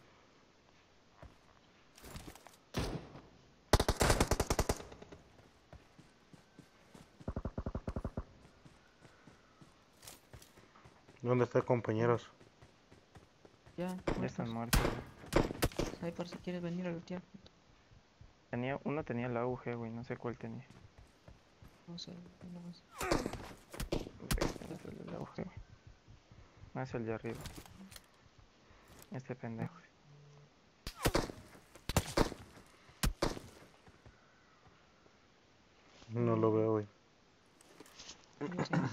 S3: ¿Dónde están, compañeros?
S1: Ya,
S2: Ya están muertos, güey.
S1: ahí por si quieres venir a lutear.
S2: Uno tenía la AUG, güey, no sé cuál tenía.
S1: No sé, nomás.
S2: Este es el de la AUG, güey. No es el de arriba. Este pendejo.
S3: No lo veo, güey.
S1: Yo sé.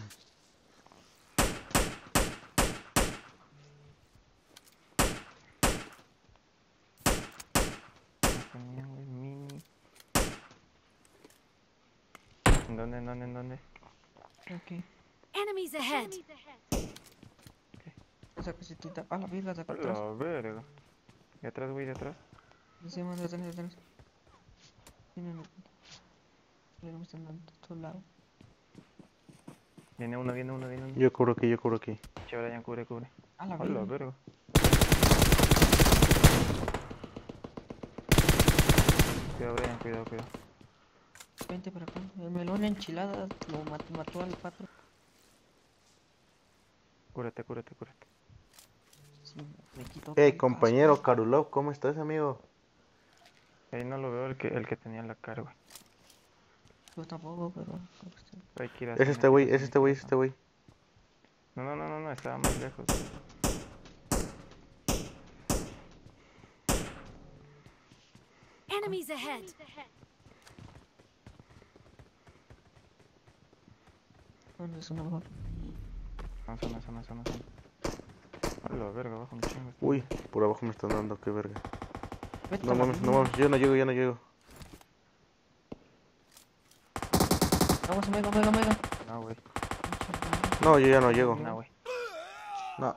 S2: No tenía, güey, mini. ¿En dónde?
S1: Ok.
S6: Enemies ahead.
S1: Esa cositita. A la verga, de acá
S2: A
S1: atrás.
S2: la verga. De atrás, güey, de atrás.
S1: Encima, detrás. Tienen. No me están dando a todos lados.
S2: Viene uno.
S3: Yo cubro aquí.
S2: Che, Brian, cubre.
S1: A la
S2: A la
S1: verga.
S2: verga. Cuidado, Brian, cuidado.
S1: Vente para acá. El melón enchilada lo mató al pato.
S2: Cúrate.
S1: Sí, me quitó todo
S3: Hey,
S1: el
S3: compañero
S1: casco.
S3: Karulov, ¿cómo estás, amigo?
S2: Ahí no lo veo el que tenía la cara, güey.
S1: Yo tampoco, pero.
S2: Hay que ir a
S3: Es
S2: zona,
S3: este güey,
S2: hay que ir a zona.
S3: güey.
S2: No, estaba más lejos.
S6: Enemies ahead.
S1: ¿Dónde es una mejor?
S2: Zona. A la verga, baja un chingo.
S3: Uy, por abajo me están dando, qué verga.
S1: Vete
S3: No
S1: a la
S3: mames,
S1: verga.
S3: yo no llego.
S1: Vamos, Omega.
S2: No, güey.
S3: No, yo ya no llego.
S2: No, güey.
S3: No.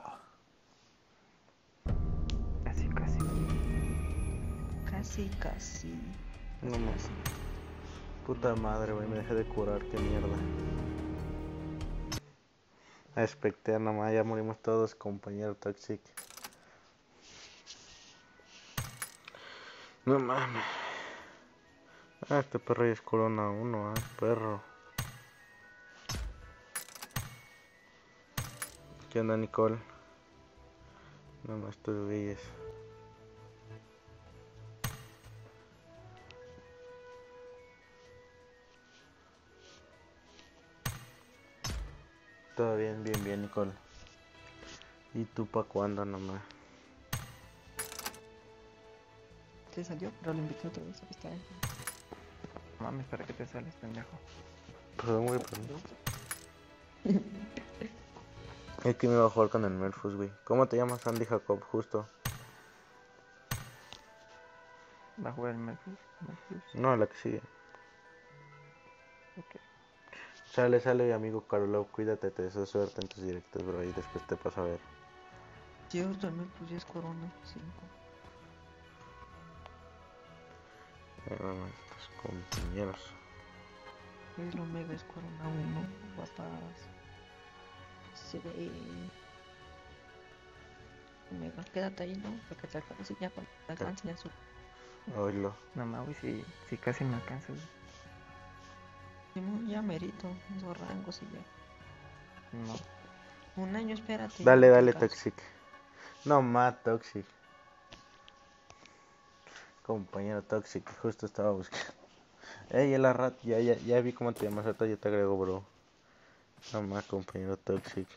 S1: Casi.
S3: No mames. Puta madre, güey, me dejé de curar, qué mierda. A espectear nomás, ya morimos todos, compañero Toxic. No mames. Este perro ya es corona 1, perro. ¿Qué onda, Nicole? No más, estos güeyes. Todo bien, Nicole. ¿Y tú pa' cuándo nomás?
S1: Se salió, pero lo invité otra vez. Aquí está.
S2: Mames, ¿para qué te sales, pendejo?
S3: Perdón, güey, Es que me iba a jugar con el Melfus, güey. ¿Cómo te llamas, Andy Jacob? Justo.
S2: ¿Va a jugar el Mercury?
S3: No, la que sigue.
S2: Ok.
S3: Sale, amigo Carolo. Cuídate, te deseo suerte en tus directos, bro. Y después te paso a ver.
S1: Yo también, pues ya es Corona 5.
S3: Estos compañeros.
S1: El Omega es Corona 1. Guapas. Sí. Omega, quédate ahí, ¿no? Para que te alcance ya cuando te alcance ya su.
S3: Oílo.
S2: No más, güey, si casi me alcanzas, güey.
S1: Simón, ya merito esos rangos y ya.
S2: No.
S1: Un año, espérate.
S3: Dale,
S1: ya te
S3: dale,
S1: alcanzo.
S3: Toxic. No más, Toxic. Compañero Toxic, justo estaba buscando. Ey, el rat, ya vi cómo te llamas, ahorita yo te agrego, bro. No más, compañero Toxic.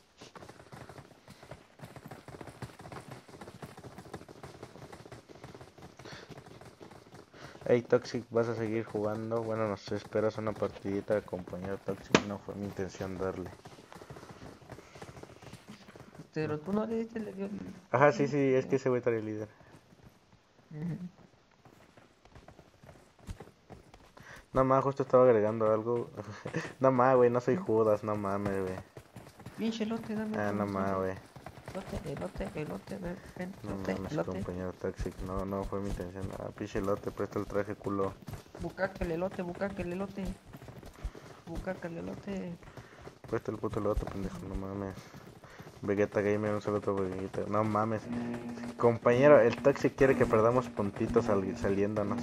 S3: Ey, Toxic, ¿vas a seguir jugando? Bueno, nos esperas una partidita, compañero Toxic. No fue mi intención darle.
S1: Pero tú no le diste, le dio.
S3: Ajá, sí, es que ese güey trae el líder.
S1: Ujú.
S3: No más, justo estaba agregando algo. No más, güey, no soy Judas, no mames, güey.
S1: Pinche elote, dame
S3: Ah,
S1: otro
S3: no más,
S1: elote.
S3: güey.
S1: Elote, ven,
S3: No
S1: elote,
S3: mames,
S1: elote.
S3: compañero Toxic, no fue mi intención. Ah, pinche lote, presta el traje, culo.
S1: Bucaca el elote. Bucaca el elote.
S3: Presta el puto lote, pendejo, no mames. Vegeta Gamer, un solo otro Vegeta. No mames. Compañero, el Toxic quiere que perdamos puntitos saliéndonos.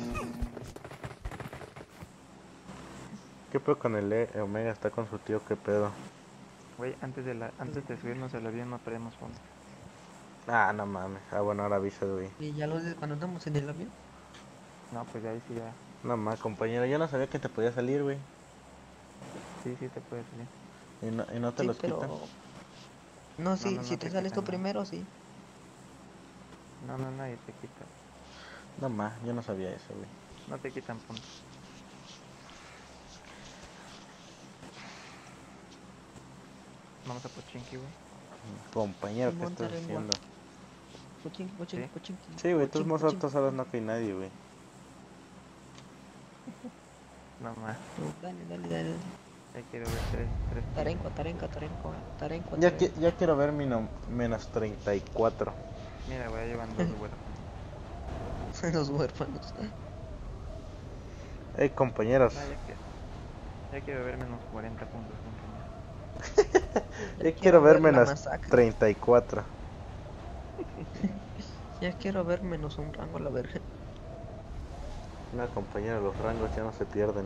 S3: ¿Qué pedo con el Omega? Está con su tío, ¿qué pedo?
S2: Güey, antes de subirnos al avión no perdemos puntos.
S3: Ah, no mames. Ah, bueno, ahora avisa, güey.
S1: Y ya cuando andamos en el avión.
S2: No, pues ahí sí ya.
S3: No mames, compañero, yo no sabía que te podía salir, güey.
S2: Sí, te puede salir.
S3: ¿Y no te
S1: Sí,
S3: los quitan?
S1: pero. No, sí,
S2: No
S1: si te
S2: te
S1: sales tú
S2: quitan, no.
S1: primero, sí.
S2: No, nadie te quita.
S3: No mames, yo no sabía eso, güey.
S2: No te quitan puntos. Vamos a Pochinki, güey.
S3: Compañero, ¿qué
S1: Simón,
S3: estás
S1: Tarengua.
S3: haciendo?
S1: Pochinki.
S3: Sí, güey, tus mozortos ahora no hay nadie, güey.
S2: No más.
S1: Dale.
S2: Ahí quiero ver tres
S1: Tarenco.
S3: Ya quiero ver mi menos 34.
S2: Mira, voy a llevar dos huérfanos.
S1: Los huérfanos.
S3: Ey, compañeros.
S2: Ya quiero ver menos 40 puntos, compañero.
S3: Ya quiero ver
S1: la
S3: menos
S1: masacre.
S3: 34.
S1: Ya quiero ver menos un rango a la verga.
S3: No, compañero, los rangos ya no se pierden.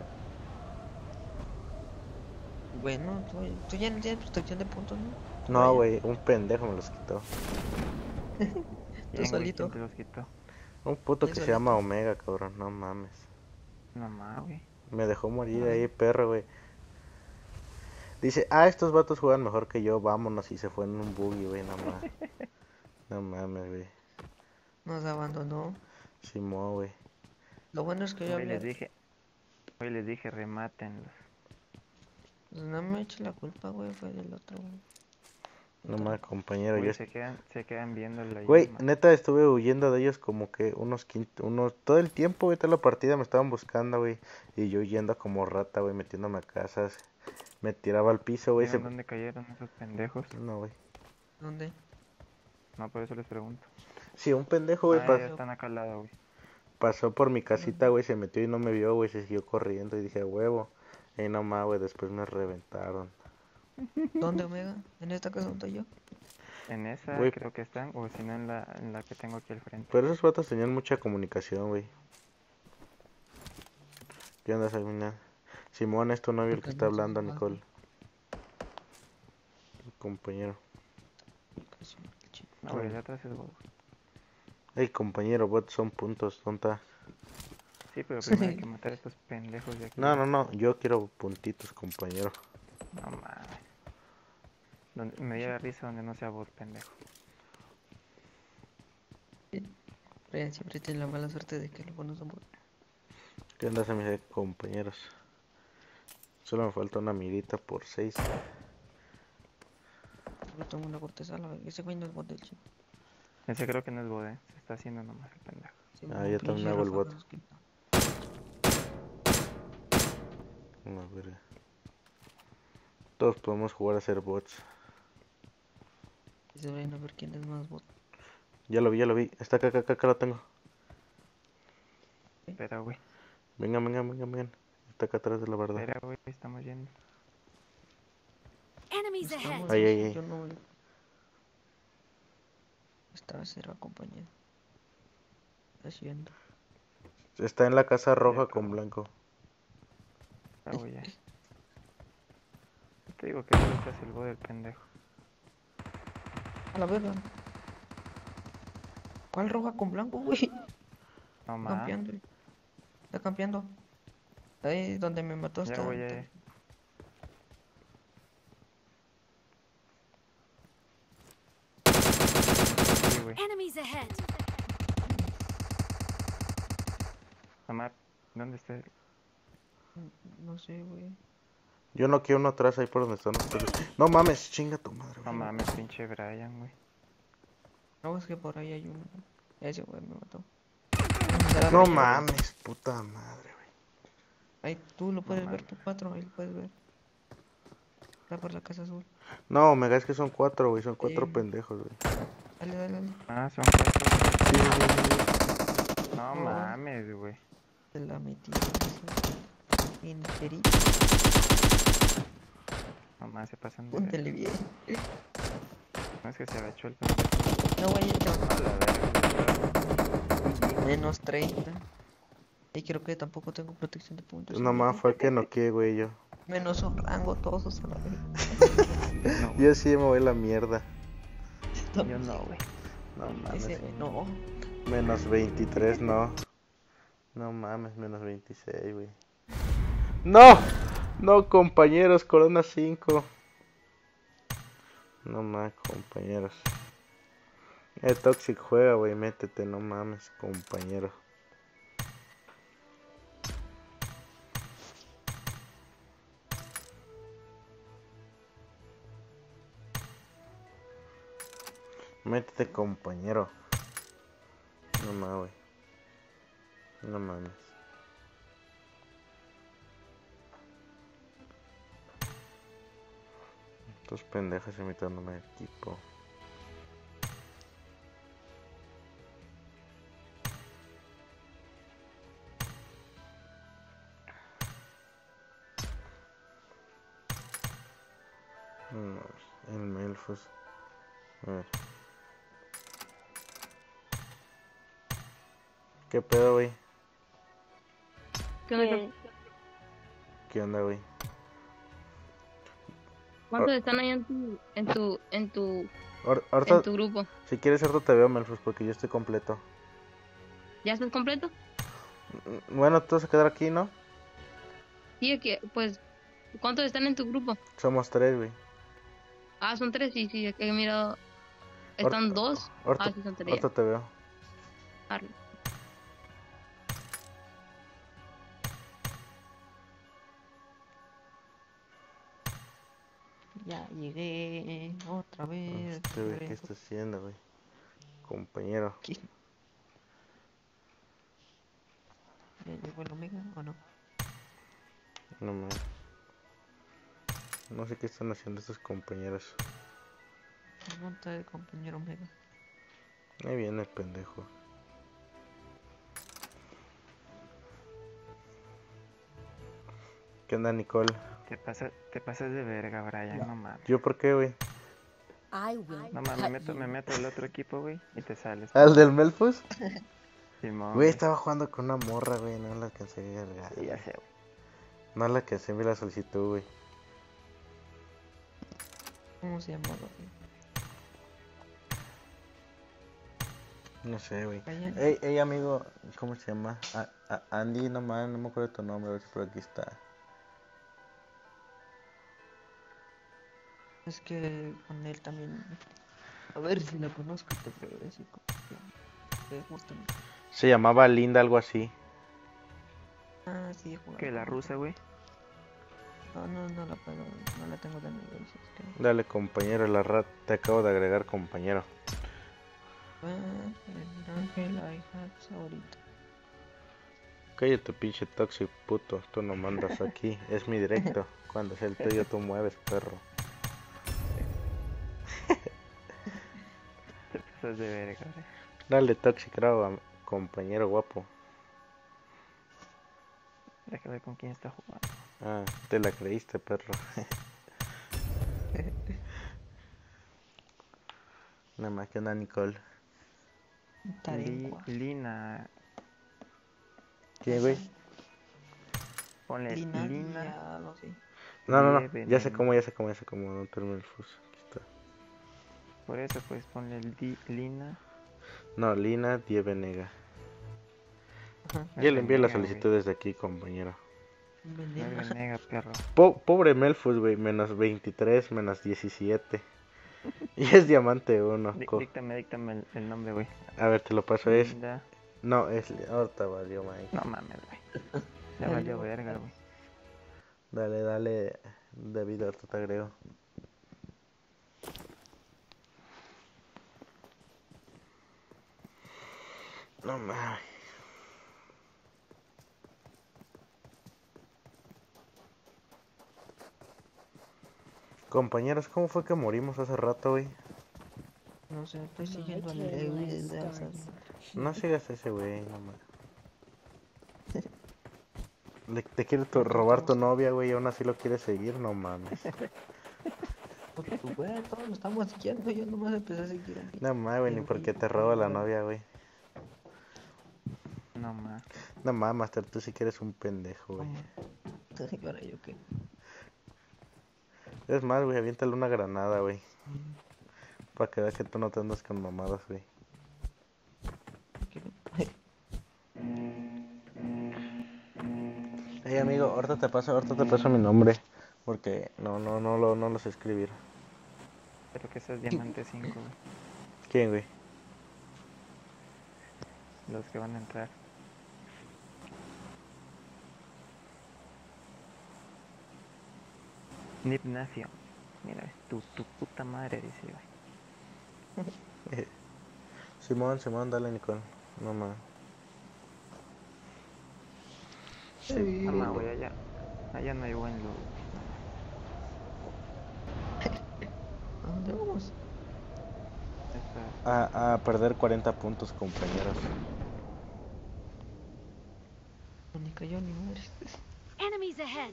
S1: Bueno, tú ya no tienes protección de puntos, ¿no?
S3: No, güey, un pendejo me los quitó.
S1: Tú
S2: Güey,
S1: solito.
S2: ¿quién te los quitó?
S3: Un puto
S1: Él
S3: que se
S1: solito.
S3: llama Omega, cabrón, no mames.
S2: No más, güey.
S3: Me dejó morir
S1: Ay.
S3: ahí, perro, güey. Dice, estos vatos juegan mejor que yo, vámonos. Y se fue en un buggy, güey, no mames. No mames, güey.
S1: Nos abandonó.
S3: Simón, güey.
S1: Lo bueno es que yo
S2: Hoy les
S1: hablé.
S2: dije, remátenlos.
S1: Pues no me eche la culpa, güey, fue del otro, güey.
S3: No mames, compañero,
S2: Güey,
S3: yo...
S2: se quedan viendo la
S3: Güey,
S2: llama.
S3: neta, estuve huyendo de ellos como que todo el tiempo, güey, toda la partida me estaban buscando, güey. Y yo huyendo como rata, güey, metiéndome a casas. Me tiraba al piso, güey.
S2: ¿Vieron dónde cayeron esos pendejos?
S3: No, güey.
S1: ¿Dónde?
S2: No, por eso les pregunto.
S3: Sí, un pendejo, güey,
S2: Ya están acá al lado, güey.
S3: pasó por mi casita, güey, se metió y no me vio, güey, se siguió corriendo y dije, huevo. Y no más, güey, después me reventaron.
S1: ¿Dónde, Omega? ¿En esta casa donde estoy yo?
S2: En esa
S3: Güey.
S2: creo que están, o si no en la que tengo aquí al frente.
S3: Pero esos vatos tenían mucha comunicación, güey. ¿Qué onda, Sabina? Simón, es tu novio el que está hablando, Nicole. Compañero.
S2: No, güey, de atrás es vos.
S3: Ey, compañero, bots son puntos, tonta.
S2: Sí, pero primero hay que matar a estos pendejos de aquí.
S3: No, yo quiero puntitos, compañero.
S2: No mames. Me diera risa donde no sea bot, pendejo.
S1: Brian siempre tiene la mala suerte de que los buenos son buenos.
S3: ¿Qué onda, mis compañeros? Solo me falta una mirita por 6.
S1: Yo tomo una corteza, ese güey no es bot del chip.
S2: Ese creo que no es bot, se está haciendo nomás el pendejo.
S1: Sí,
S3: Yo también hago el bot. No, verga. Todos podemos jugar a ser bots.
S1: Dice Brian, a ver quién es más bot.
S3: Ya lo vi. Está acá lo tengo.
S2: Espera, güey.
S3: Vengan. Está acá atrás de la barda.
S2: Espera, güey, estamos yendo.
S6: Enemies ahead.
S3: Ay.
S1: Yo no... Estaba cerca, compañero. Estás yendo.
S3: Está en la casa roja
S2: Cierto.
S3: con blanco.
S2: Ah, güey, ya. Te digo que solo se salvó del pendejo.
S1: A la verga. ¿Cuál roja con blanco, güey?
S2: No
S1: Está
S2: más.
S1: campeando. Está campeando. Ahí donde me mató
S2: Ya,
S1: está.
S2: güey, ya. Sí, güey.
S6: Enemies ahead.
S2: Mamá, ¿dónde está?
S1: No sé, güey.
S3: Yo no quiero uno atrás ahí por donde están ustedes. No mames, chinga tu madre,
S2: No
S3: güey.
S2: mames, pinche Brian, güey.
S1: No, es que por ahí hay un. Ese güey me mató.
S3: No mames, puta madre, güey.
S1: Ahí tú lo puedes ver,
S2: mames.
S1: tú 4, ahí lo puedes ver. Está por la casa azul.
S3: No, Omega, es que son 4, güey. Son 4
S1: Sí.
S3: pendejos, güey.
S1: Dale, dale, dale.
S2: Ah, son 4.
S3: Sí, sí, sí, sí.
S2: No
S1: No.
S2: mames, güey.
S1: Se la metí. En el
S2: No más, se pasan de verga.
S1: Púntele bien.
S2: No, es que se agachó el pendejo.
S1: No, güey,
S2: A la verga.
S1: menos 30. Y creo que tampoco tengo protección de puntos.
S3: Nomás fue el que noqueé, güey, yo.
S1: Menos un rango todos a la vez.
S2: No,
S3: Yo sí me voy a la mierda.
S2: yo no, güey.
S3: No mames.
S1: Ese, no.
S3: Menos 23, no. No mames, menos 26, güey. ¡No! No, compañeros, Corona 5. No mames, compañeros. Toxic juega, güey, métete, no mames, compañero. Métete, compañero. No mames, güey. No mames. Estos pendejas imitándome al equipo. No mames, el Melfus. A ver. ¿Qué pedo, güey?
S9: ¿Qué onda?
S7: ¿Qué?
S3: ¿Qué onda, güey?
S9: ¿Cuántos están ahí en
S3: Ahorita,
S9: tu grupo?
S3: si quieres, ahorita te veo, Melfus, porque yo estoy completo.
S9: ¿Ya estás completo?
S3: Bueno, tú vas a quedar aquí, ¿no?
S9: Sí, es que, pues, ¿cuántos están en tu grupo?
S3: Somos 3, güey.
S9: Ah, son 3, sí, es que he mirado. ¿Están 2?
S3: Ahorita,
S9: Ah, sí, son 3.
S3: ahorita te veo.
S9: Arre.
S1: Ya llegué otra vez.
S3: Güey, ¿qué está haciendo, güey? Compañero.
S1: ¿Qué? ¿Ya llegó el Omega o no?
S3: No mames. No sé qué están haciendo estos compañeros.
S1: ¿Dónde está el compañero Omega?
S3: Ahí viene el pendejo. ¿Qué onda, Nicole?
S2: Te pasas de verga, Brian, no mames.
S3: ¿Yo por qué, güey?
S6: I will
S2: No mames, me meto al otro equipo, güey, y te sales.
S3: ¿Al del Melfus?
S2: Simón,
S3: Güey, estaba jugando con una morra, güey. No la alcancé a cargar.
S2: Sí, ya sé, güey.
S3: No la alcancé a enviar la solicitud, güey.
S1: ¿Cómo se llamaba, güey?
S3: No sé, güey.
S1: Brian.
S3: Ey, amigo, ¿cómo se llama? Andy, no mames, no me acuerdo de tu nombre, a ver si por aquí está.
S1: Es que con él también. A ver si la conozco, te puedo decir cómo se llama. Te gusta mucho.
S3: Se llamaba Linda, algo así.
S1: Ah, sí, he jugado
S2: Que la
S1: con
S2: rusa, güey.
S1: No la puedo, no la tengo de nivel, es que...
S3: Dale, compañero, la rat, te acabo de agregar, compañero.
S1: El Ángel iHacks ahorita.
S3: Cállate, pinche toxic puto, tú no mandas aquí, es mi directo. Cuando es el tuyo, tú mueves, perro.
S2: Te pasas de verga, güey.
S3: Dale, toxic, bravo, compañero guapo.
S2: Deja ver con quién está jugando.
S3: Ah, te la creíste, perro. Nada más que una Nicole.
S1: Tarencua.
S2: Lina.
S3: ¿Quién, güey?
S2: Ponle
S1: Lina,
S2: Lina
S1: ya algo así.
S3: No.
S2: Dieve
S3: Ya sé
S2: Nega.
S3: cómo, no termino el fuso. Aquí está.
S2: Por eso, pues ponle Lina
S3: No, Lina Dievenega.
S1: Ajá.
S3: Ya le envié la
S2: Venega, güey.
S3: solicitud desde aquí, compañero.
S2: No es
S1: Veneno.
S2: Venega, perro.
S3: Pobre Melfus, güey. Menos 23, menos 17. Y es diamante 1.
S2: Díctame el nombre, güey.
S3: A ver, te lo paso. Es.
S2: Linda.
S3: No, es. Ahorita valió, Mike.
S2: No mames, güey. Ya valió verga, güey.
S3: Dale. David, ahorita te agrego. No mames. Compañeros, ¿cómo fue que morimos hace rato, güey?
S1: No sé, estoy
S6: My
S1: siguiendo al
S6: tail
S1: Ewi
S6: light
S1: desde hace.
S6: starts.
S3: No sigas a ese güey, no mames. Te quiere robar tu novia, güey, y aún así lo quieres seguir, no mames.
S1: Pues, güey, todos lo estamos siguiendo. Yo nomás empecé a seguir a mí.
S3: No mames, güey, ni porque te roba la novia, güey.
S2: No mames.
S3: No mames, Master, tú sí que eres un pendejo, güey.
S1: ¿Y ahora yo qué?
S3: Es más, güey, aviéntale una granada, güey. Para que veas que tú no te andas con mamadas, güey. Hey, amigo, ahorita te paso mi nombre. Porque no lo sé escribir.
S2: Pero que seas diamante 5, güey.
S3: ¿Quién, güey?
S2: Los que van a entrar. Nip Nacio. Mira, tu puta madre, dice, güey.
S3: Simón, dale, Nicole. No mames.
S2: Mamá, güey, allá no hay buen loot.
S1: ¿A dónde vamos?
S3: A perder 40 puntos, compañeros.
S1: Ni cayó ni madre.
S6: Enemies ahead.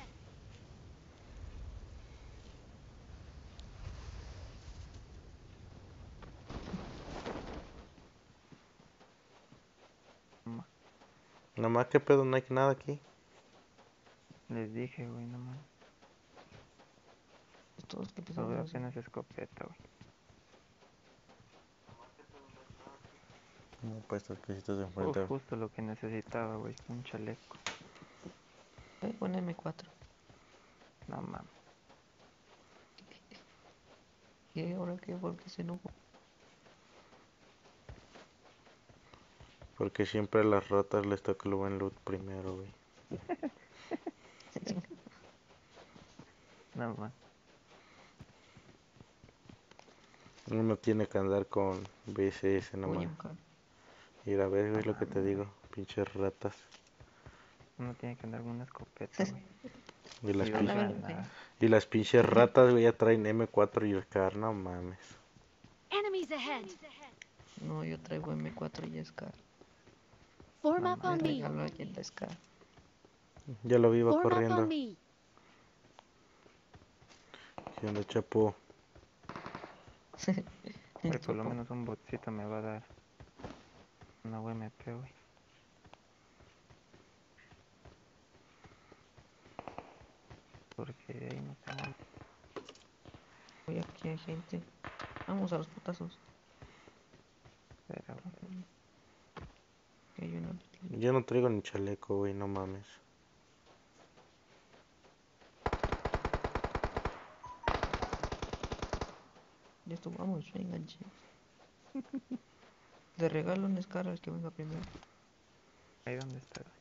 S3: Nomás, ¿qué pedo? No hay nada aquí.
S2: Les dije, güey, no mames.
S1: Todos que
S2: Pero
S1: empezamos
S2: apenas escopeta, güey.
S3: No, pues estas cositas de enfrente.
S2: Justo lo que necesitaba, güey. Un chaleco.
S1: Pon M4.
S2: No mames.
S1: ¿Qué? ¿Ahora qué? ¿Por qué se enojó?
S3: Porque siempre a las ratas les toca el buen loot primero, güey.
S2: No mames.
S3: Uno tiene que andar con BCS nomás. Ir a ver, güey, lo que te digo. Pinches ratas.
S2: Uno tiene que andar con una escopeta, güey.
S3: Y las pinches ratas, güey, ya traen M4 y el CAR, no mames.
S6: Enemies ahead.
S1: No, yo traigo M4 y Scar.
S6: Form up
S1: Me
S6: on me.
S1: regaló alguien la Scar.
S3: Ya lo vi, iba
S6: Form up
S3: corriendo.
S6: on me.
S3: ¿Qué onda, chapo?
S2: Güey, por lo menos un botcito me va a dar una UMP, güey. Porque ahí no tengo.
S1: Voy aquí hay gente. Vamos a los putazos.
S2: Espera, güey.
S1: Que hay una.
S3: Yo no traigo ni chaleco, güey, no mames.
S1: Ya esto, vamos, enganche. Le regalo un Scar al que venga primero.
S2: Ahí donde está, güey.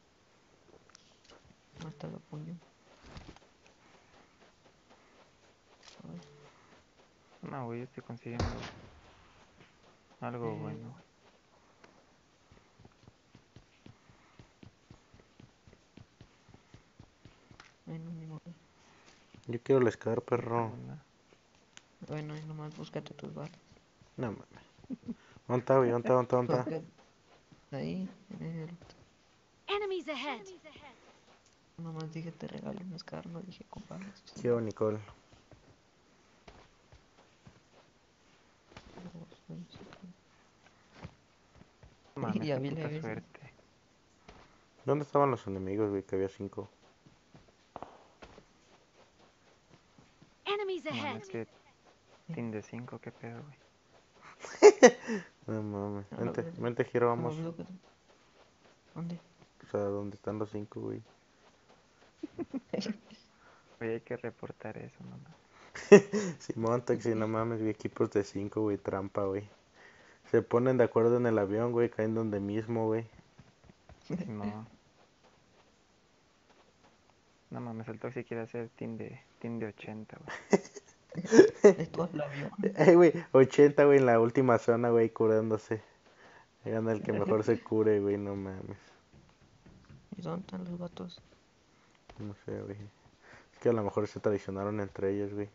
S1: Más está la puño.
S2: No, güey, yo estoy consiguiendo algo bueno, güey.
S1: Bueno, ni modo.
S3: Yo quiero el Scar, perro.
S1: Bueno, y nomás búscate tus balas.
S3: No mames. ¿Dónde está, güey? ¿Dónde está?
S1: Ahí, en el...
S6: Enemies ahead.
S1: Nomás dije te regalo un Scar, no dije comparlas.
S3: Quiero Nicole.
S2: Mames,
S1: Ya
S2: qué
S1: vi la
S2: puta
S1: vez.
S2: suerte.
S3: ¿Dónde estaban los enemigos, güey? Que había 5.
S6: Enemies
S2: No
S6: ahead.
S2: mames, que team de 5, qué pedo, güey.
S3: No mames.
S1: A la verga.
S3: Vente, Giro,
S1: No,
S3: vamos.
S1: veo que- ¿Dónde?
S3: O sea, ¿dónde están los 5, güey?
S2: Oye, hay que reportar eso, no mames.
S3: Simón, Taxi, no mames, güey. Equipos de 5, güey. Trampa, güey. Se ponen de acuerdo en el avión, güey. Caen donde mismo, güey.
S2: No. No mames, el Toxi quiere hacer team de 80, güey.
S1: De todo el avión.
S3: Güey, 80, güey, en la última zona, güey, curándose. Gana el que mejor se cure, güey, no mames.
S1: ¿Y dónde están los vatos?
S3: No sé, güey. Es que a lo mejor se traicionaron entre ellos, güey.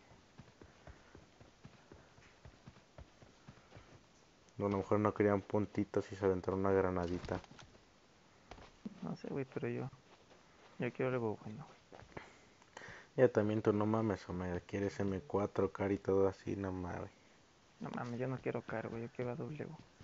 S3: O a lo mejor no querían puntitos y se aventaron una granadita.
S2: No sé, güey, pero yo quiero algo bueno, güey.
S3: Ya también tú no mames, Omega. Quieres M4, car y todo así, no mames.
S2: No mames, yo no quiero car, güey, yo quiero a W.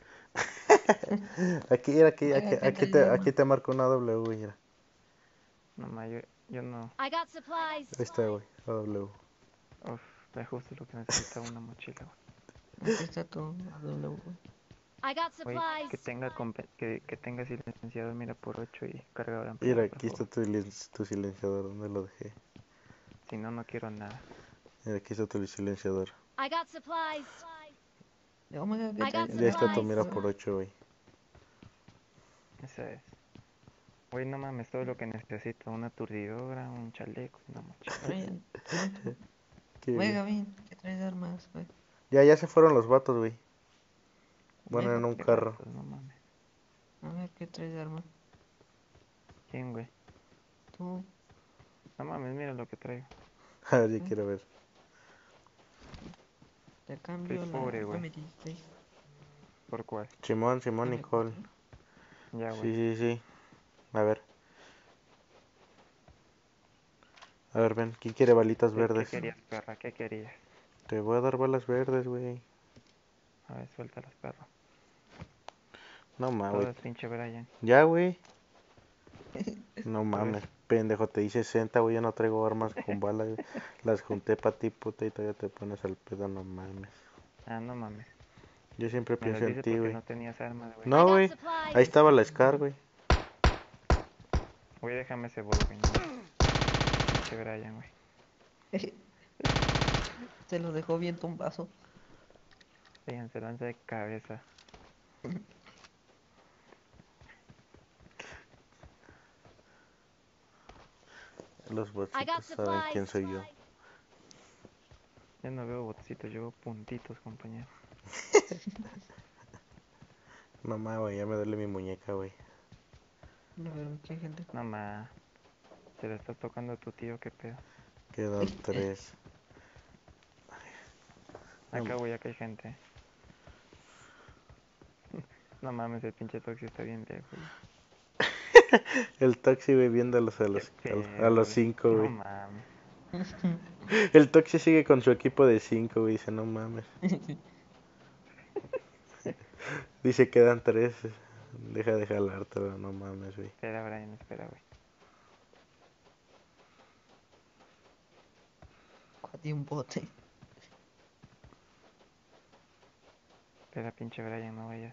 S3: Aquí te marco una W, güey. Mira.
S2: No mames, yo no.
S6: I got supplies.
S3: Ahí está, güey, la W.
S2: Uf, es justo lo que necesita una mochila, güey.
S1: Aquí está tu AW, güey.
S6: I got
S2: Güey,
S6: supplies.
S2: que tenga silenciador, mira, por 8 y cargador
S3: Mira,
S2: ampliado, por
S3: aquí está
S2: favor.
S3: tu silenciador, ¿dónde lo dejé?
S2: Si no, no quiero nada.
S3: Mira, aquí está tu silenciador.
S6: I got supplies.
S1: Ya, Omega, ¿qué
S6: I got
S1: traes?
S3: Ya está tu
S6: supplies.
S3: mira por 8, güey.
S2: Esa es. Güey, no mames, todo lo que necesito, una aturdidora, un chaleco, una mochila.
S1: Brian, pronto.
S3: ¿Qué,
S1: Omega,
S3: güey?
S1: ven, ¿qué traes de armas, güey?
S3: Ya se fueron los vatos, güey. Bueno,
S1: Omega,
S3: en un
S2: Qué
S3: carro.
S2: vatos, no mames.
S1: a ver, ¿qué traes de arma?
S2: ¿Quién, güey?
S1: Tú,
S2: No mames, mira lo que traigo.
S3: A ver, yo quiero ver.
S1: te cambio
S2: Soy
S1: la
S2: pobre, güey.
S1: M16.
S2: ¿Por cuál?
S3: Simón, Nicole.
S2: Ya, güey.
S3: Sí. A ver. A ver, ven. ¿Quién quiere balitas
S2: ¿Qué
S3: verdes?
S2: querías, perra? ¿Qué querías?
S3: Te voy a dar balas verdes, güey.
S2: A ver, suéltalas, perro.
S3: No mames, güey.
S2: Todas, pinche Brian.
S3: Ya, güey. No
S2: A
S3: mames,
S2: ver.
S3: pendejo. Te di 60, güey. Yo no traigo armas con balas, güey. Las junté pa' ti, puta. Y todavía te pones al pedo, no mames.
S2: Ah, no mames.
S3: Yo siempre
S2: Me
S3: pienso
S2: lo
S3: en
S2: dices
S3: ti,
S2: porque
S3: güey.
S2: no tenías armas, güey.
S6: I
S3: No,
S6: got
S3: güey.
S6: supplies.
S3: Ahí estaba la Scar, güey.
S2: Güey, déjame ese bol, güey. No. Pinche Brian, güey.
S1: Se lo dejó bien tumbazo.
S2: Brian se lanza de cabeza.
S3: Los
S6: I got
S3: botsitos saben quién
S6: supplies.
S3: soy yo.
S2: Ya no veo botecitos, yo veo puntitos, compañero.
S3: Mamá, güey, ya me duele mi muñeca, güey.
S1: A ver, ¿qué gente?
S2: No ma. Se le estás tocando a tu tío, qué pedo.
S3: Quedan 3.
S2: Acá, güey, acá hay gente. No mames, el pinche Toxi está bien lejos, güey.
S3: El Toxi, güey, viéndolos a
S2: Qué
S3: los
S2: pedo,
S3: 5,
S2: No
S3: güey.
S2: mames.
S3: El Toxi sigue con su equipo de 5, güey. Dice, no mames. Dice, quedan 3. Deja de jalártelo, no mames, güey.
S2: Espera, Brian, espera, güey.
S1: Cuati un bote.
S2: Espera, pinche Brian, no vayas.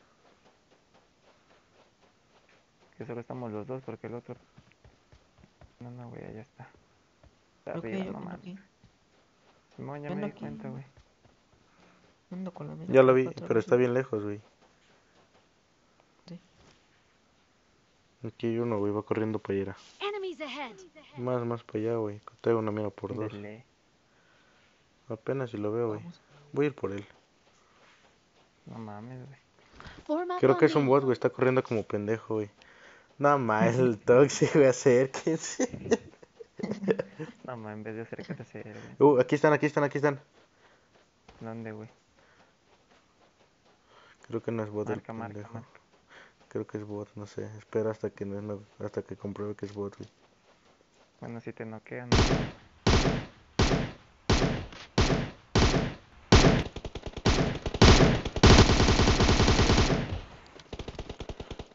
S2: Que solo estamos los dos porque el otro... No, güey, allá está. Está
S1: Creo que
S2: arriba,
S1: yo
S2: no
S1: ando
S2: mames.
S1: aquí.
S2: Simón, ya
S1: Ando
S2: me di
S1: aquí.
S2: cuenta, güey.
S1: Ando con la mira.
S3: Ya lo vi,
S1: para atrás,
S3: pero está
S1: güey.
S3: bien lejos, güey.
S1: Sí.
S3: Aquí hay uno, güey, va corriendo para allá.
S6: Enemies ahead.
S3: Más para allá, güey. Traigo una mira por 2.
S2: Dele.
S3: Apenas si lo veo, güey.
S1: Vamos.
S3: Voy a ir por él.
S2: No mames, güey.
S6: Form up
S3: Creo
S6: on
S3: que es un
S6: me.
S3: bot, güey. Está corriendo como pendejo, güey. Nada más, el Toxi, güey, acérquense.
S2: No mames, en vez de acercarse a él, güey.
S3: Aquí están.
S2: ¿Dónde, güey?
S3: Creo que no es bot el
S2: Marca,
S3: pendejo.
S2: marca.
S3: Creo que es bot, no sé. Espera hasta que hasta que compruebe que es bot, güey.
S2: Bueno, si te noquean.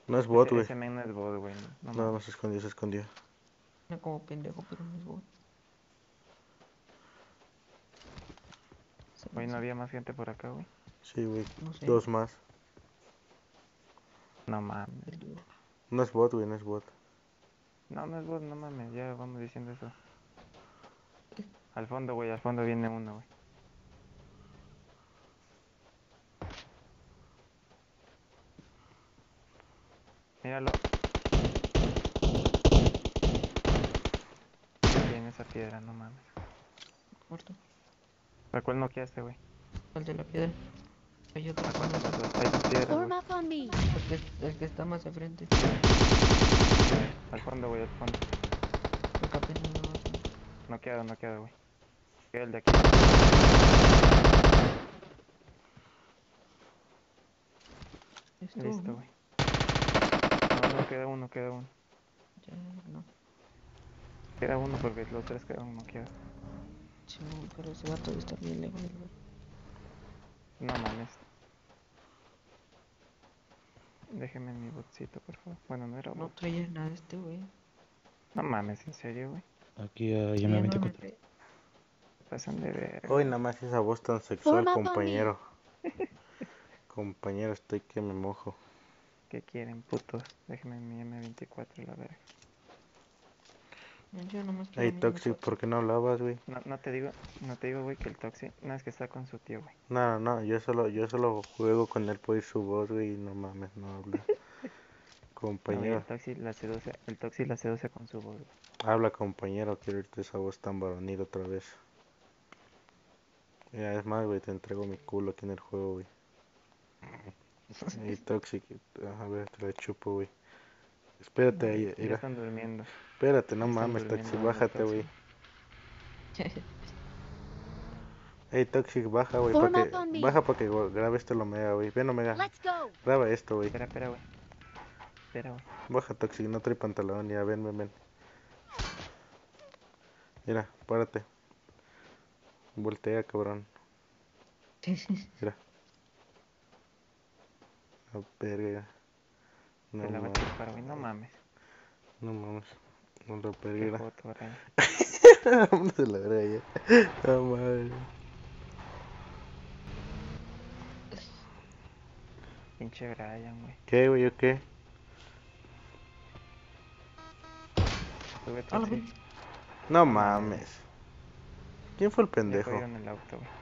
S3: No es bot,
S2: Ese,
S3: güey.
S2: ese men no es bot, güey. No,
S3: No, no
S2: mames.
S3: se escondió, se escondió.
S1: Era como pendejo, pero no es bot. Se me
S2: Hoy no
S1: hace-
S2: había más gente por acá, güey.
S3: Sí, güey.
S1: No sé.
S3: 2 más.
S2: No mames.
S1: Perdió.
S3: No es bot, güey, no es bot.
S2: No, no es bot, no mames. Ya vamos diciendo eso. Al fondo, güey, al fondo viene uno, güey. Míralo. Aquí en esa piedra, no mames.
S1: Muerto.
S2: ¿A cuál no quedaste, güey?
S1: El de la piedra. Hay otro.
S2: Hay dos piedras, güey.
S6: Form up on me.
S1: El que está más de frente.
S2: Al fondo, güey, al fondo.
S1: Creo que apenas no va a-
S2: No queda, güey. Queda el de aquí.
S1: Esto,
S2: Listo,
S1: ¿no?
S2: güey. No, queda uno.
S1: Ya, no.
S2: Queda uno porque los tres quedaron noqueados.
S1: Sí, no, pero ese vato está bien lejos del lugar.
S2: No mames. Déjeme mi botcito, por favor. Bueno, no era
S1: No
S2: bot.
S1: traía nada este güey.
S2: No mames, en serio, güey.
S10: Aquí a
S1: Traía nueve
S10: YM24.
S1: MP.
S2: Pasan de ver.
S3: Hoy nada más esa voz tan sexual,
S6: Forma pa' mí.
S3: compañero. Compañero, estoy que me mojo.
S2: ¿Qué quieren, putos? Déjenme mi M24, la verga.
S1: Yo nomás quiero
S3: Hey,
S1: mi
S3: Toxic,
S1: M4.
S3: ¿por qué no hablabas, güey?
S2: No te digo, güey, que el Toxic no es que está con su tío, güey.
S3: No, yo solo juego con él por ir su voz, güey, y no mames, no habla.
S2: No, güey,
S3: Compañero,
S2: el Toxic la seduce con su voz, güey.
S3: habla, compañero, quiero oírte esa voz tan varonil otra vez. Ya, es más, güey, te entrego mi culo aquí en el juego, güey. Hey, Toxic, a ver, te la chupo, güey. Espérate ahí,
S2: Ya
S3: mira.
S2: están durmiendo.
S3: Espérate, no
S2: Ya están
S3: mames, Toxic,
S2: durmiendo los
S3: bájate, güey.
S2: Toxic.
S3: Hey, Toxic, baja, güey,
S6: Form
S3: para
S6: up on
S3: que
S6: me.
S3: baja para que grabe esto el Omega, güey. Ven, Omega,
S6: Let's go.
S3: graba esto, güey.
S2: Espera, güey.
S3: Baja, Toxic, no trae pantalón, ya, ven. Mira, párate. Voltea, cabrón. Mira. La verga. No
S2: Te la va a
S3: mames.
S2: chupar, güey, no mames.
S3: No mames. No la
S2: Qué
S3: verga.
S2: foto, Brian.
S3: Vámonos de la verga ya. No mames.
S2: Pinche Brian, güey.
S3: ¿Qué, güey, o qué?
S2: Sube
S1: A la
S2: Toxic.
S1: vez.
S3: No
S2: No mames.
S3: mames. ¿Quién fue el
S2: Ya
S3: pendejo?
S2: cogieron el auto, güey.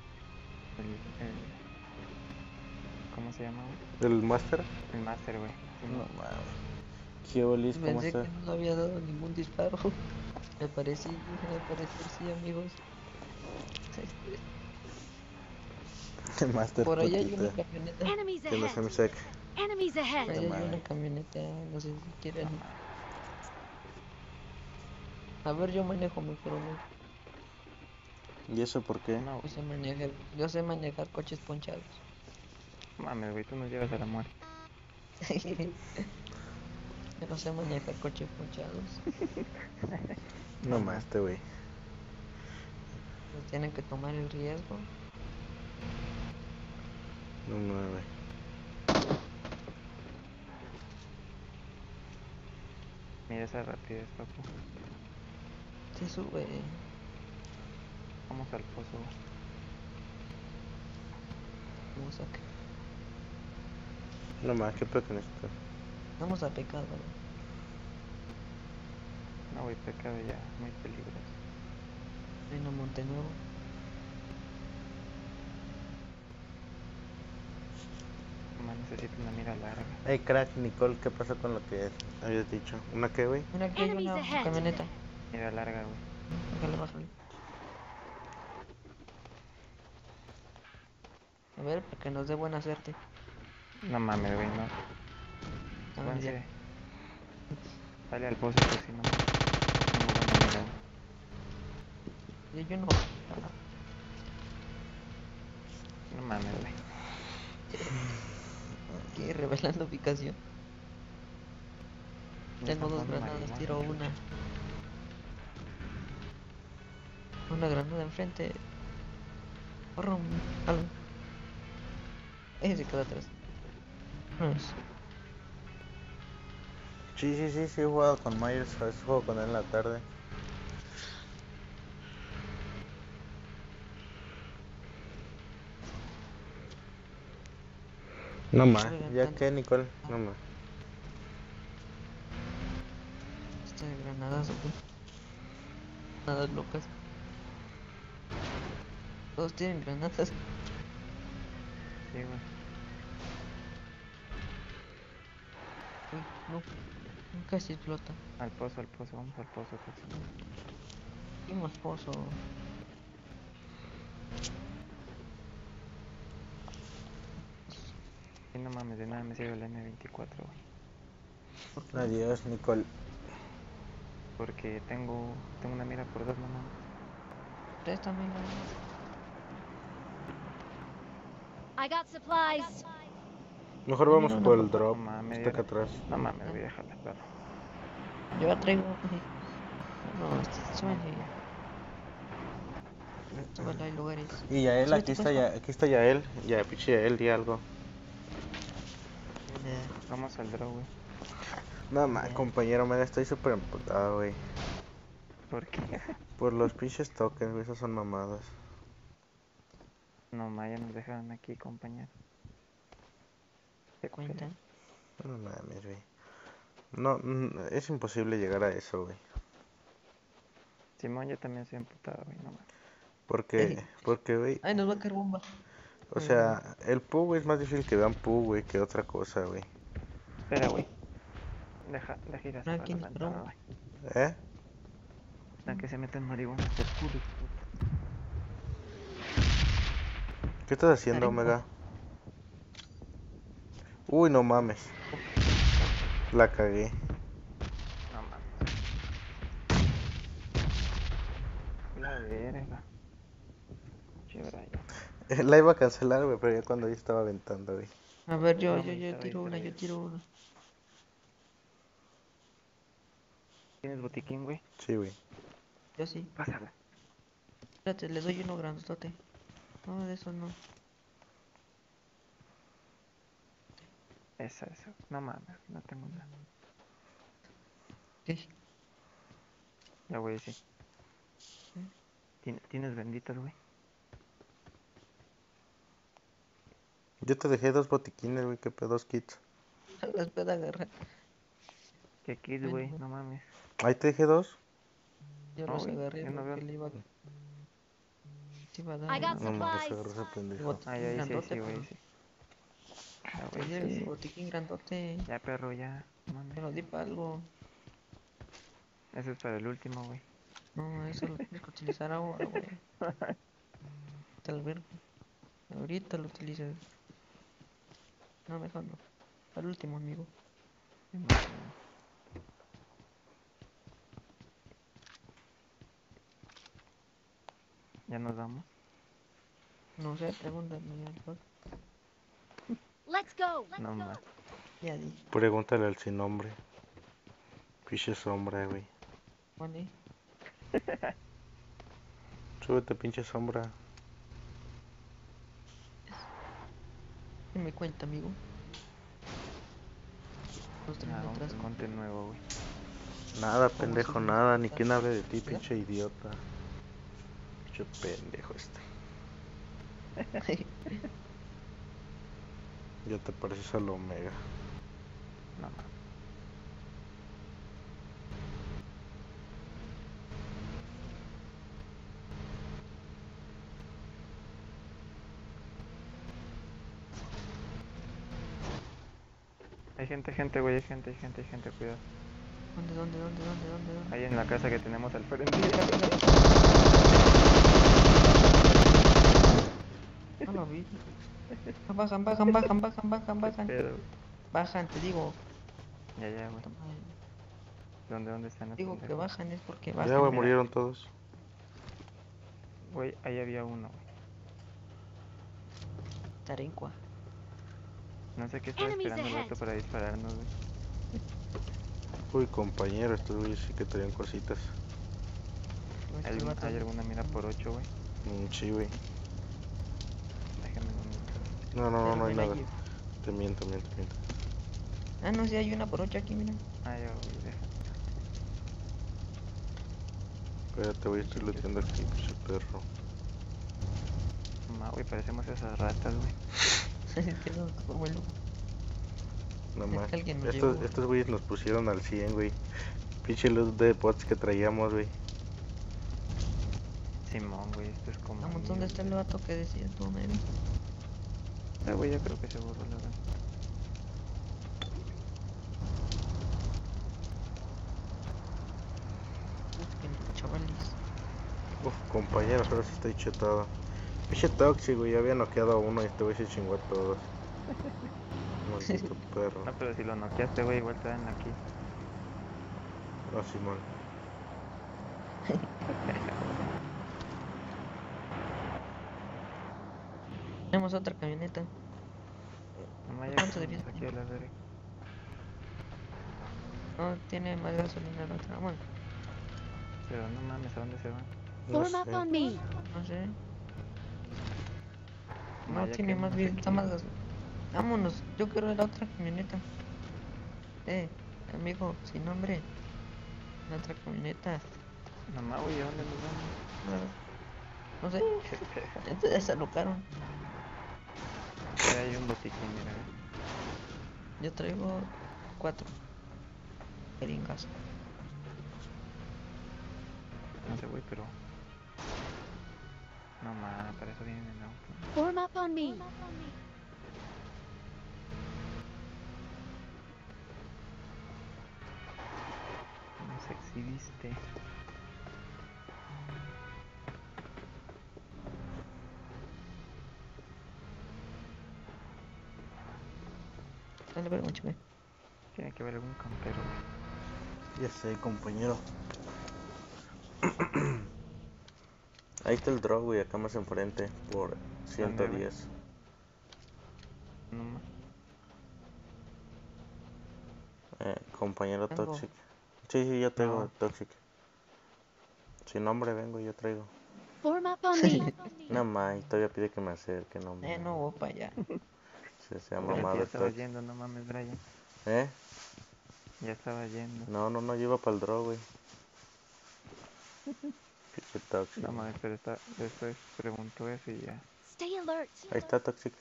S2: ¿Cómo se llama, güey?
S3: ¿El Master?
S2: El Master, güey.
S3: No mames. ¿Qué olis? ¿Cómo
S1: Pensé
S3: está?
S1: que no había dado ningún disparo. Me pareció sí, amigos.
S3: El Master
S1: Por allá hay
S3: putita.
S1: una camioneta.
S6: Enemies
S3: Que no se me
S6: ahead.
S3: seque.
S6: Enemies
S1: Por
S6: ahead.
S1: allá hay
S3: madre.
S1: una camioneta. No sé si quieren. A ver, yo manejo mejor, ¿no?
S3: ¿Y eso por qué?
S2: No,
S1: Yo sé manejar coches ponchados.
S2: mames, güey, tú nos llevas a la muerte.
S1: Yo no sé manejar coches ponchados.
S3: No más, güey.
S1: Pues tienen que tomar el riesgo.
S3: No mames.
S2: Mira esa rapidez, papu.
S1: Se sube.
S2: Vamos al pozo, güey.
S1: Vamos a,
S3: No más, ¿qué pedo con esto?
S1: vamos a pecado.
S2: No, güey, pecado ya, muy peligroso.
S1: Reino Montenuevo.
S2: Mamá, necesito una mira larga.
S3: Hey, crack, Nicole, ¿qué pasó con lo que habías dicho? ¿Una qué, güey?
S1: Mira, aquí hay
S6: Enemies
S1: una
S6: ahead.
S1: camioneta.
S2: Mira larga, güey.
S1: Bájale. A ver, para que nos dé buena suerte.
S2: No mames, güey, no.
S1: Ah,
S2: Juanse,
S1: ya.
S2: sale al pozo, pues si no. Tengo buena mira, güey.
S1: Yo no.
S2: No mames, güey.
S1: ¿Qué? Revelando ubicación.
S2: Me
S1: Tengo
S2: están
S1: dos
S2: jugando
S1: granadas,
S2: marihuana,
S1: tiro
S2: chucha.
S1: una granada enfrente. Corro, algo. Se quedó atrás. Nice.
S3: Sí, he jugado con Myers, a veces juego con él en la tarde. No más,
S1: Oigan,
S3: ya que Nicole, no más.
S1: Este de granadas, güey. Granadas locas. Todos tienen granadas.
S2: Sí, güey.
S1: Uy, no. Casi explota.
S2: Al pozo, vamos al pozo, Toxi.
S1: Hicimos pozo.
S2: Y no mames, de nada me sirve el M24, güey.
S1: ¿Por qué?
S3: Adiós, Nicole.
S2: Porque tengo una mira por 2, no mames.
S1: Préstamela.
S6: I got supplies.
S3: Mejor
S1: Ay,
S3: vamos
S1: mira,
S3: por
S1: una
S3: el
S1: papá.
S3: drop.
S2: No mames,
S3: Está acá atrás.
S2: No mames, voy a dejarla, perro.
S1: Yo la traigo. No, súbele. Súbele, hay lugares.
S3: Y Yael,
S1: Súbete,
S3: aquí está
S1: pues,
S3: ya, aquí está Yael. Ya, pinche Yael, di algo.
S2: Vamos al draw, güey.
S3: No más, compañero, mega, estoy súper emputado, güey.
S2: ¿Por qué?
S3: Por los pinches tokens, güey, esas son mamadas.
S2: No, ma, ya nos dejaron aquí, compañero.
S1: ¿Te cuentan?
S3: No mames, güey. No, es imposible llegar a eso, güey.
S2: Simón, yo también soy emputado, güey, no mames.
S3: Porque, güey,
S1: Ay, nos va a caer bomba.
S3: o sea, el PU, güey, es más difícil que vean PU, güey, que otra cosa, güey.
S2: Espera, güey. Deja ir a cerrar
S1: Aquí
S2: la
S1: nos
S2: ventana,
S1: paramos.
S2: güey.
S3: ¿Eh?
S2: La que se meten marihuana por culo.
S3: ¿Qué estás haciendo,
S1: Tarimba.
S3: Omega? Uy, no mames. La cagué.
S2: No mames. La verga. Che, Brian.
S3: La iba a cancelar, güey, pero ya cuando ya estaba aventando, güey.
S1: A ver, yo
S2: No, me
S1: tiro una,
S2: distraí.
S1: yo tiro una.
S2: ¿Tienes botiquín, güey?
S3: Sí, güey.
S1: Yo sí.
S2: Pásala.
S1: Espérate, le doy uno grandote. No, de eso no.
S2: Esa. No mames, no tengo nada.
S1: ¿Qué?
S2: Ya, güey, sí. ¿Tienes benditas, güey?
S3: Yo te dejé 2 botiquines, güey, que pedo, 2 kits.
S1: Las puedo agarrar.
S2: ¿Qué kids,
S1: Bueno,
S2: güey?
S1: bueno.
S2: No mames.
S3: Ahí te dejé 2.
S1: Yo
S2: No,
S1: los
S2: güey,
S1: agarré
S2: yo no
S1: porque
S2: veo.
S1: le iba a... Te iba a
S6: I
S1: dar.
S6: got
S3: No mames,
S6: supplies.
S3: agarró ese pendejo.
S1: Botiquín
S2: Ahí, sí,
S1: grandote,
S2: güey,
S1: perro.
S2: sí. Ya,
S1: Te
S2: güey,
S1: di el
S2: sí.
S1: botiquín grandote.
S2: Ya, perro, ya. No mames.
S1: Te lo di para algo.
S2: Eso es para el último, güey.
S1: No, eso lo tienes que utilizar ahora, güey. Tal vez. Ahorita lo utilizas. No, mejor no. Al último, amigo.
S2: Ya nos vamos.
S1: No sé, pregúntame al Paco.
S6: Let's go.
S2: No más.
S1: Ya di.
S3: Pregúntale al sin nombre. Pinche sombra, güey.
S1: Pone.
S3: Súbete, pinche sombra.
S1: ¿Qué me cuenta, amigo? Los tres
S2: Nada, vamos
S1: detrás.
S2: al monte nuevo, güey.
S3: Nada,
S1: ¿Cómo
S3: pendejo,
S1: se
S3: nada. Ni
S1: llama?
S3: quien hable de ti,
S1: ¿Verdad?
S3: pinche idiota. Pinche pendejo este. Ya te pareces al Omega.
S2: No más. Hay gente, güey, hay gente, cuidado.
S1: ¿Dónde?
S2: Ahí en la casa que tenemos al frente.
S1: No lo vi. Bajan.
S2: Pero,
S1: Bajan, te digo.
S2: ya, güey. ¿Dónde están los
S1: Digo que
S2: pendejos?
S1: bajan es porque
S3: Ya,
S1: bajan.
S3: güey, murieron todos.
S2: Güey, ahí había uno, güey.
S1: Tarencua.
S2: No sé qué estaba
S6: Enemies
S2: esperando el
S6: ahead.
S2: vato para dispararnos, güey.
S3: Uy, compañero, estos güeyes sí que traían cositas.
S2: ¿Hay alguna mira por 8, güey?
S3: Sí, güey.
S2: Déjame un minuto.
S3: No hay nada. Te miento.
S1: Ah, no, sí hay una por 8 aquí, mira.
S2: Ay, güey, deja.
S3: Espérate, güey, estoy looteando aquí, pinche perro.
S2: Güey, parecemos esas ratas, güey.
S1: Que no, como el
S3: No
S1: Es
S3: más.
S1: que alguien nos
S3: Estos,
S1: llevó.
S3: estos güeyes nos pusieron al 100, güey. Pinche loot de bots que traíamos, güey.
S2: Simón, güey, esto es como.
S1: Vamos, ¿dónde está el vato que decías tú, Mary?
S2: Güey, ya creo que se borró la verdad.
S1: Chavales.
S3: Uf, compañeros, ahora sí estoy chetado. Pinche Toxic, güey, ya había noqueado a uno y este güey se chingó a todos. Maldito perro.
S2: No, pero si lo noqueaste, güey, igual te dan aquí.
S3: No, Simón.
S1: Tenemos otra camioneta.
S2: No ya
S1: ¿Cuánto
S2: que
S1: debías
S2: aquí a
S1: tener?
S2: la verga.
S1: No, tiene más gasolina la otra. Bueno,
S2: Pero no mames, ¿a dónde se van?
S3: No
S6: Form up
S3: sé.
S6: on me.
S1: no sé. No,
S2: Vaya
S1: tiene
S2: que
S1: más
S2: no
S1: bien,
S2: sé
S1: está
S2: qué.
S1: más gasolina. Vámonos, yo quiero la otra camioneta. Amigo, sin nombre. La otra camioneta.
S2: Mamá, güey, ¿a dónde nos vamos?
S1: No sé, ya te desalocaron.
S2: Ahí hay un botiquín, mira.
S1: Yo traigo 4 jeringas.
S2: No sé, güey, pero. No mames, para eso vienen en auto.
S6: Form up on me.
S2: Nos exhibiste.
S1: Dale, ver, mucho, güey.
S2: Tiene que haber algún campero, güey.
S3: Ya sé, compañero. Ahí está el drop, güey, acá más enfrente, por 110.
S2: No más.
S3: Compañero
S1: Tengo.
S3: Toxic. Sí, yo traigo
S2: No.
S3: Toxic. Sin nombre vengo, yo traigo.
S6: Form up on me.
S3: No más, todavía pide que me acerque, no mames.
S1: No voy para allá.
S3: Se ha
S2: Güey,
S3: mamado
S2: ya
S3: el
S2: estaba
S3: Toxic.
S2: yendo, no mames, Brian.
S3: ¿Eh?
S2: Ya estaba yendo.
S3: No, yo iba para el draw, güey. Pinche Toxic.
S2: No mames, pero después preguntó eso y ya.
S6: Stay alert.
S3: Ahí está Toxic.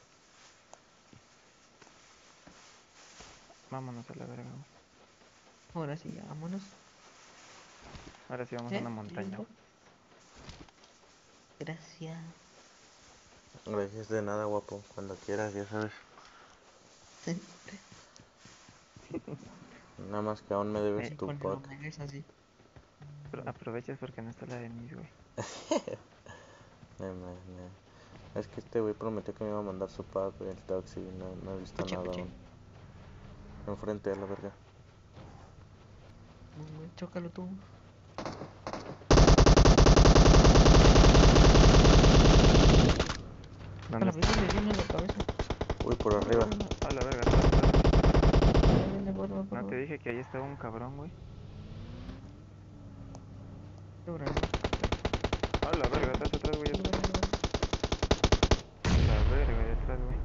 S2: Vámonos a la verga, güey.
S1: Ahora sí, ya, vámonos.
S2: Ahora sí vamos a una montaña, güey.
S1: Gracias.
S3: Gracias de nada, guapo. Cuando quieras, ya sabes. Nada más que aún me debes tu
S1: Con el
S3: pack.
S1: omega es así.
S2: Aprovechas porque no está la Denise, güey.
S3: Es que este güey prometió que me iba a mandar su pack, güey, el Toxic, y no he visto
S1: Escuche,
S3: nada
S1: escuche.
S3: aún. Enfrente a la verga.
S1: Chócalo tú. A
S2: ¿Dónde
S1: la
S2: está?
S1: vez le viene en la cabeza.
S3: Uy, por arriba.
S2: A la verga, no te dije que ahí estaba un cabrón, güey. A la verga, atrás, güey. La verga, de atrás, güey.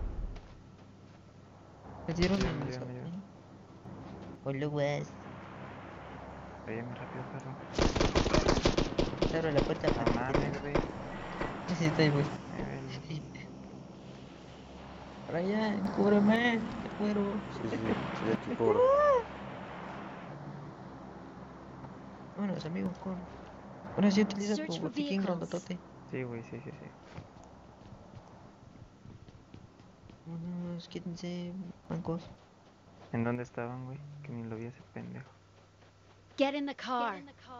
S1: Me dieron
S2: Ya,
S1: en
S2: me
S1: el
S2: dieron, me dieron.
S1: Hola, güey.
S2: Váyame rápido, perro.
S1: Te abro la puerta.
S2: No mames, güey.
S1: Sí, estoy, güey. Brian, cúbreme. Te muero.
S3: Sí, estoy aquí por...
S1: Vámonos, amigos, con. Ahora sí utiliza
S6: Search
S1: tu
S6: for
S1: botiquín
S6: vehicles.
S1: grandotote.
S2: Sí, güey, sí.
S1: Vámonos, quítense, bancos.
S2: ¿En dónde estaban, güey? Que ni lo vi ese pendejo.
S6: Get in the car.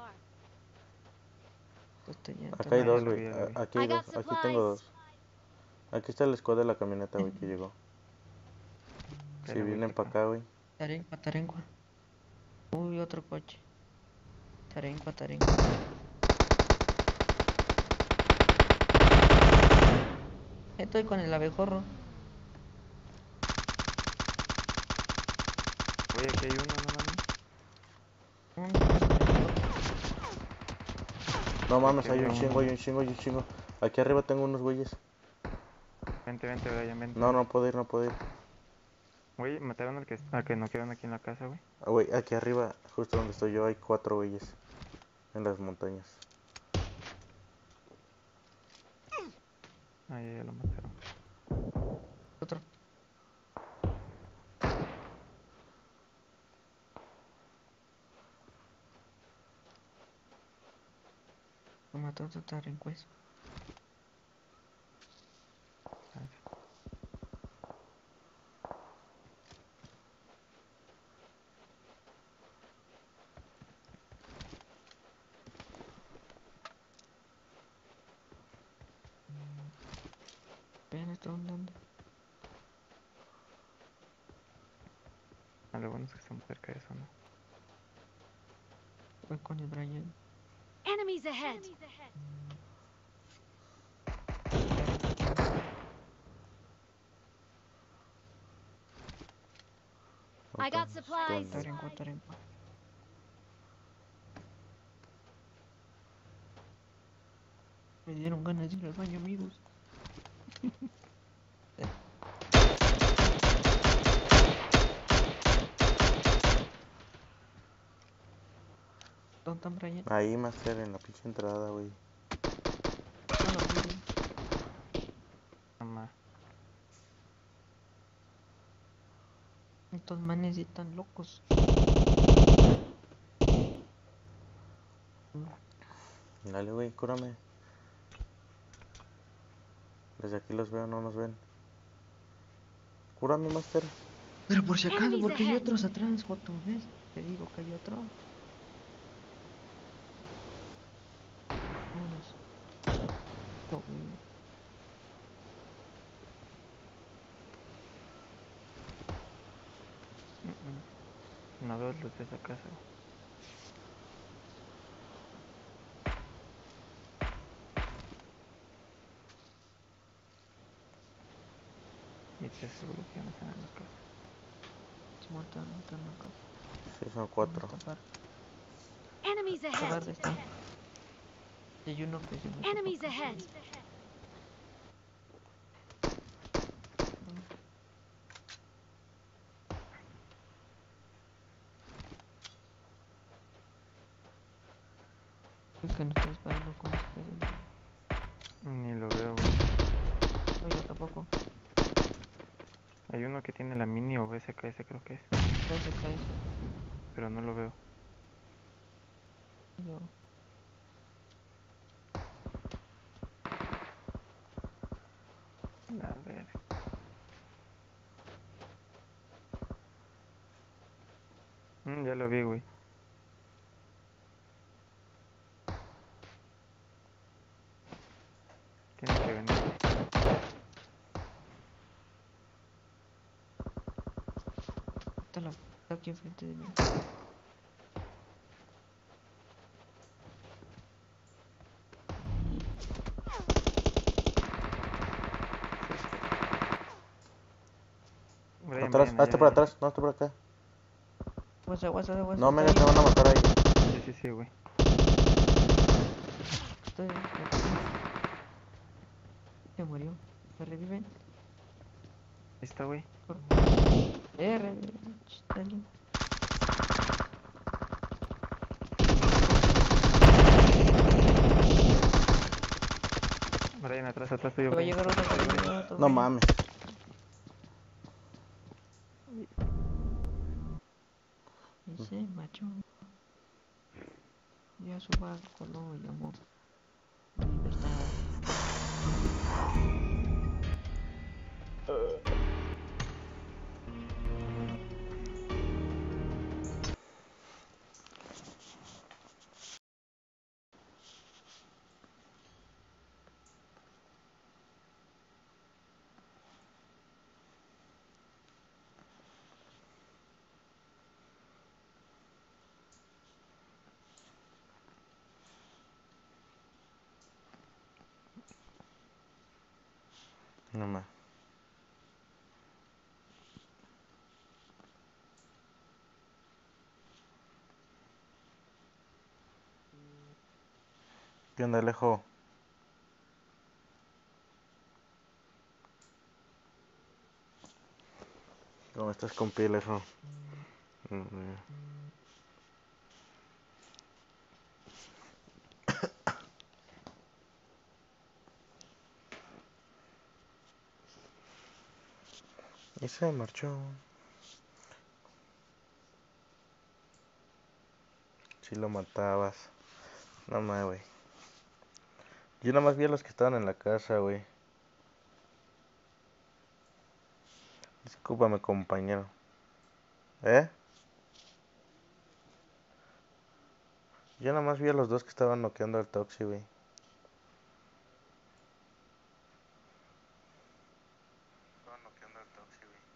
S3: Acá hay dos,
S2: lo
S3: güey.
S2: vi, lo vi.
S3: Aquí hay
S6: I
S3: dos.
S6: got
S3: Aquí tengo dos.
S6: supplies.
S3: Aquí está el squad de la camioneta, güey, que llegó. Si
S2: Espera, güey,
S3: vienen
S2: por
S3: para acá, güey.
S1: Tarencua. Uy, otro coche. Tarencua. Estoy con el abejorro.
S2: Oye, aquí hay uno, no mames.
S3: No mames,
S2: Aquí
S3: hay un
S2: había
S3: chingo. Aquí arriba tengo unos güeyes.
S2: Vente, Brian, vente.
S3: No puedo ir.
S2: Güey, mataron al que no quedaron aquí en la casa, güey.
S3: Ah, güey, aquí arriba, justo donde estoy yo, hay 4 güeyes en las montañas.
S2: Ah, ya lo mataron.
S1: Otro. Lo mató otro tarincueso. Vean, está andando.
S2: Ah, lo bueno es que estamos cerca de eso, ¿no?
S1: Voy con el Brian.
S6: Enemies ahead. I got supplies.
S1: Tarinco. Me dieron ganas de ir al baño, amigos. ¿Dónde están, Brian?
S3: Ahí, Master, en la pinche entrada, güey.
S2: Mamá.
S1: Estos manes están locos.
S3: Dale, güey, cúrame. Desde aquí los veo, no nos ven. Cúrame, Master.
S1: Pero por si acaso,
S6: Enemies
S1: porque hay
S6: ahead.
S1: otros atrás, Joto, ¿ves? Te digo que hay otro. Vámonos. No,
S2: No veo los de esa casa, güey. Y te aseguro que no están en la casa.
S1: se montan acá.
S3: Sí, son 4.
S6: Enemies
S1: Esta
S6: ahead.
S1: verde está. Y hay uno que se metió
S6: Enemies
S1: pa' acá.
S6: ahead.
S1: Es que no está disparando con este.
S2: Ni lo veo, güey.
S1: No, yo tampoco.
S2: Hay uno que tiene la mini o BSKS, creo que es.
S1: Ese cae.
S2: Pero no lo veo.
S1: Yo.
S2: A ver. Ya lo vi, güey. Tiene que venir.
S1: Está aquí enfrente de mí.
S2: Brian,
S3: Atrás,
S2: Brian,
S3: hazte
S2: allá,
S3: por
S2: allá.
S3: atrás, no, hazte por acá.
S1: Guasa.
S3: No,
S1: está
S3: mira, te
S1: ahí.
S3: van a matar ahí.
S2: Sí, güey.
S1: Estoy. Se murió. ¿Me reviven?
S2: Ahí está, güey.
S1: Dale.
S2: Brian, atrás tuyo.
S1: Te va a
S2: Brian.
S1: llegar otro, te va a llegar otro.
S3: No
S1: Brian.
S3: mames.
S1: Ese macho. Ya su barco lo llamó Libertad.
S3: No mames. ¿Qué onda, Alejo? ¿Qué ¿Cómo estás con piel, eso? Y se marchó. Si lo matabas. No más, güey. Yo nada más vi a los que estaban en la casa, güey. Discúlpame, compañero. ¿Eh? Yo nada más vi a los dos que estaban noqueando al Toxi, güey. Estaban noqueando al Toxi, güey.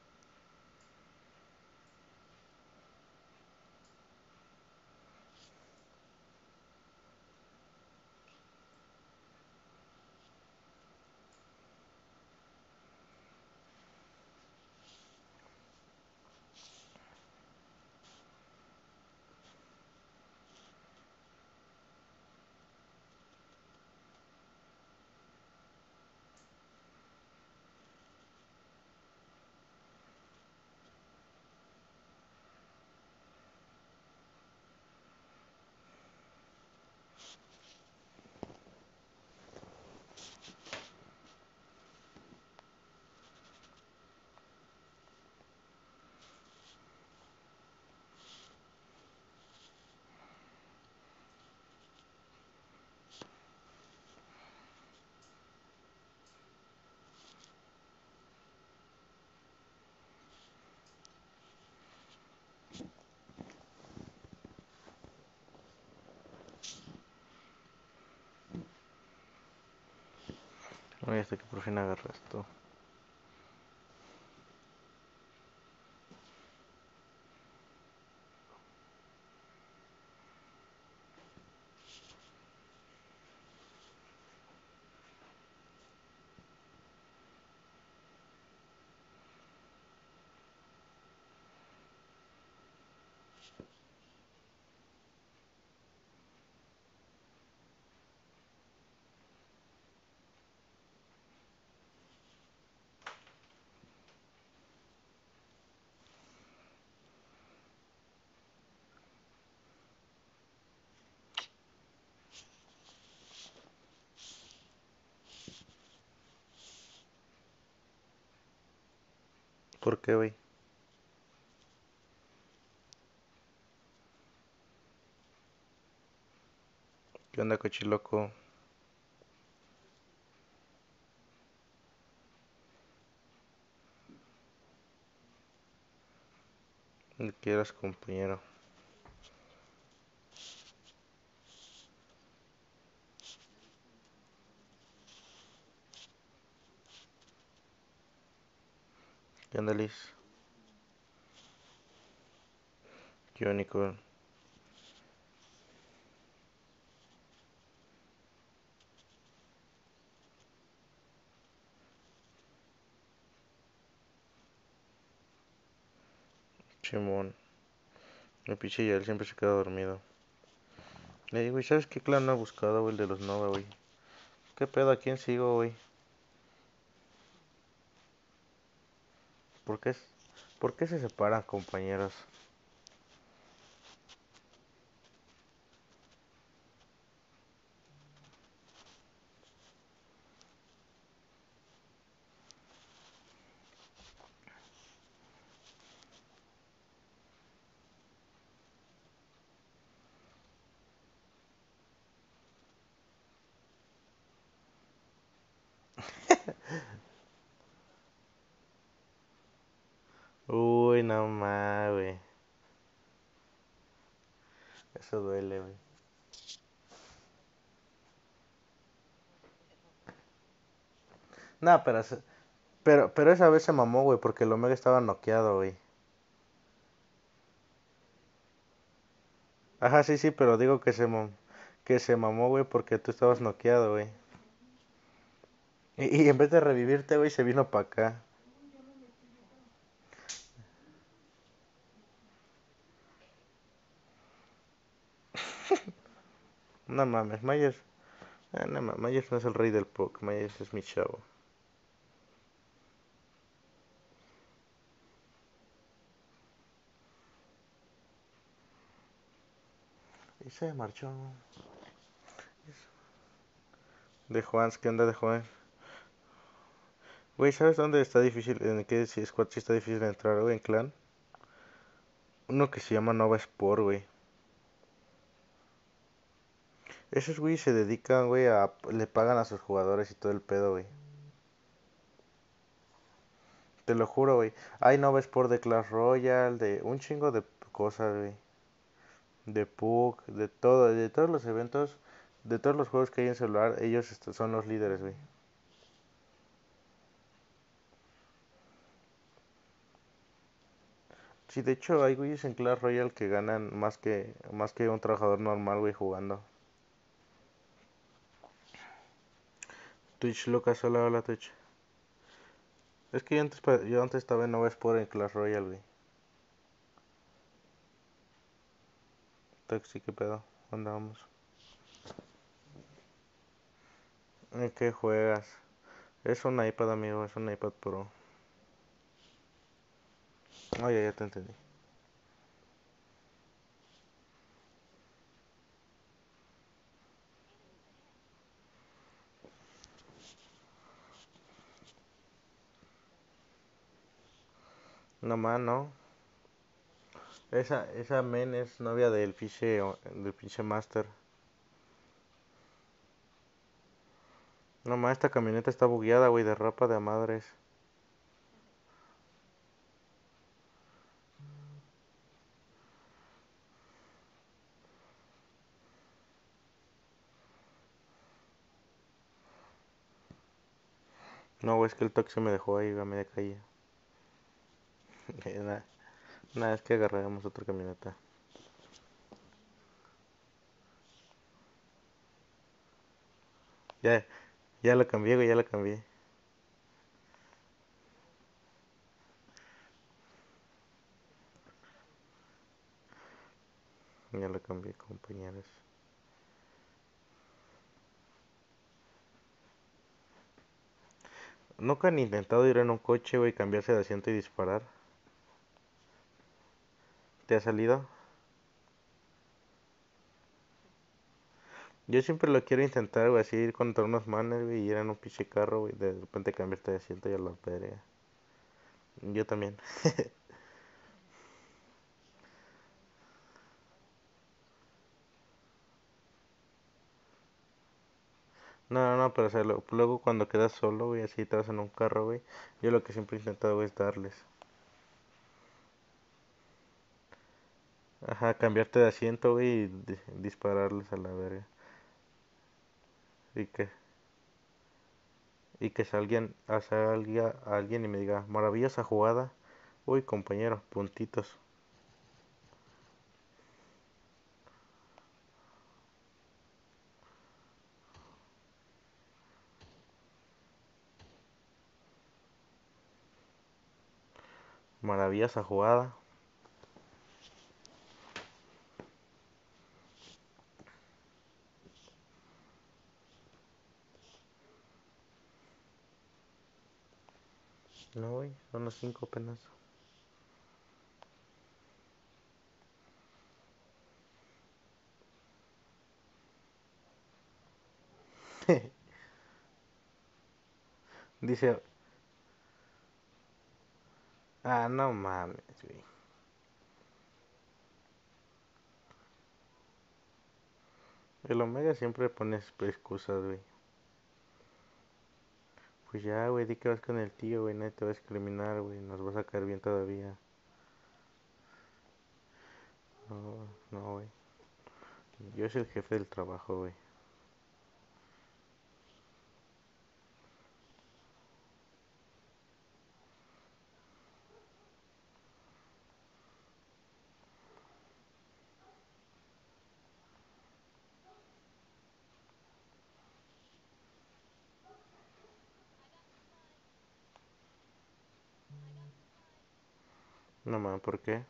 S3: Oye, hasta que por fin agarras esto. ¿Por qué, güey? ¿Qué onda, cochiloco? ¿Qué quieras, compañero? ¿Qué onda, Liz? ¿Qué onda, Nicole? Chimón. El pinche Yael siempre se queda dormido. Güey, ¿sabes qué clan no ha buscado, güey? El de los Nova, güey. ¿Qué pedo? ¿A quién sigo, güey? ¿Por qué, ¿Por qué se separan, compañeros? Uy, no más, güey. Eso duele, güey. No, pero esa vez se mamó, güey, porque el Omega estaba noqueado, güey. Ajá, sí, sí, pero digo que se mamó, güey, porque tú estabas noqueado, güey. Y en vez de revivirte, güey, se vino para acá. No mames, Myers. No mames, Myers no es el rey del poke, Myers es mi chavo. Y se marchó. De Juan, ¿qué onda de Juan? Güey, ¿sabes dónde está difícil? ¿En qué squad sí está difícil entrar, güey? En clan. Uno que se llama Nova Sport, güey. Esos, güey, se dedican, güey, a... Le pagan a sus jugadores y todo el pedo, güey. Te lo juro, güey. Hay Nova Sport de Clash Royale, de un chingo de cosas, güey. De PUC, de todo, de todos los eventos, de todos los juegos que hay en celular, ellos son los líderes, güey. Sí, de hecho hay güeyes en Clash Royale que ganan más que un trabajador normal, güey, jugando. Twitch, Lucas, hola, hola, Twitch. Es que yo antes estaba en Nova Sport en Clash Royale, güey. Taxi, ¿qué pedo? ¿Dónde vamos? ¿En qué juegas? Es un iPad, amigo, es un iPad Pro. Oh, ya te entendí. No más, no. Esa men es novia del pinche Master. No más, esta camioneta está bugueada, güey, de ropa de madres. No, güey, es que el taxi me dejó ahí a media calle. Nada, nada, es que agarramos otra camioneta. Ya, ya la cambié, güey, ya la cambié. Ya la cambié, compañeros. ¿Nunca han intentado ir en un coche, güey, cambiarse de asiento y disparar? ¿Te ha salido? Yo siempre lo quiero intentar, güey, así ir contra unos manes, güey, y ir en un pinche carro, güey, de repente cambiarte de asiento y a la verga. Yo también. No, no, no, pero o sea, luego cuando quedas solo, güey, así te vas en un carro, güey, yo lo que siempre he intentado, güey, es darles. Ajá, cambiarte de asiento, güey, y dispararles a la verga. Y que, y que salga alguien y me diga, maravillosa jugada. Uy, compañero, puntitos. Maravillosa jugada. No, güey, son los 5 apenas. Dice, ah, no mames, güey. El Omega siempre pone excusas, güey. Pues ya, güey, di que vas con el tío, güey, nadie te va a discriminar, güey, nos vas a caer bien todavía. No, no, güey. Yo soy el jefe del trabajo, güey. No mames, ¿por qué?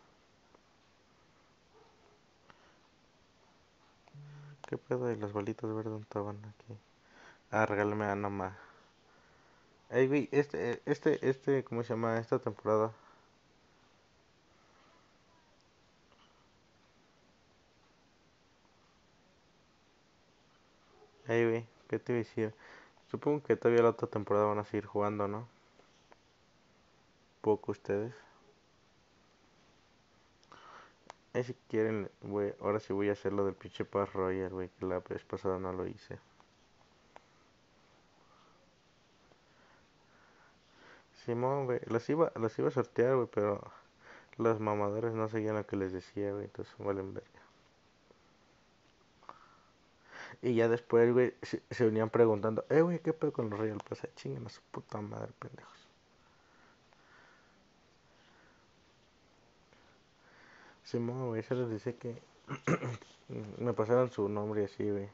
S3: ¿Qué pedo de las bolitas verdes dónde estaban aquí? Ah, regálame a nomás. Ey, güey, ¿cómo se llama? Esta temporada. Ey, güey, ¿qué te iba a decir? Supongo que todavía la otra temporada van a seguir jugando, ¿no? Poco ustedes. Si quieren, güey, ahora sí voy a hacer lo del pinche Pass Royal, güey, que la vez pasada no lo hice. Simón, güey, los iba a sortear, güey, pero los mamadores no seguían lo que les decía, güey, entonces valen verga. Y ya después, güey, se venían preguntando, güey, ¿qué pedo con los Royal Pass? Chinguen a su puta madre, pendejos. Simón, güey, se les dice que me pasaron su nombre así, güey.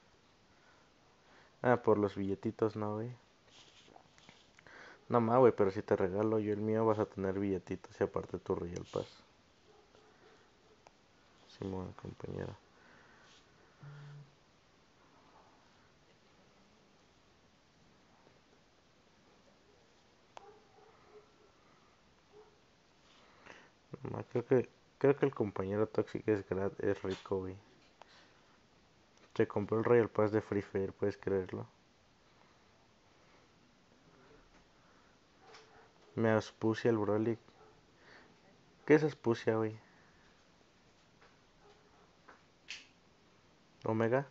S3: Ah, por los billetitos, ¿no, güey? No más, güey, pero si te regalo yo el mío vas a tener billetitos y aparte tu Royal Pass. Simón, compañero. No, creo que el compañero tóxico es rico, güey. Se compró el Royal Pass de Free Fire, ¿puedes creerlo? Me aspucia el Broly. ¿Qué es aspucia, güey? ¿Omega?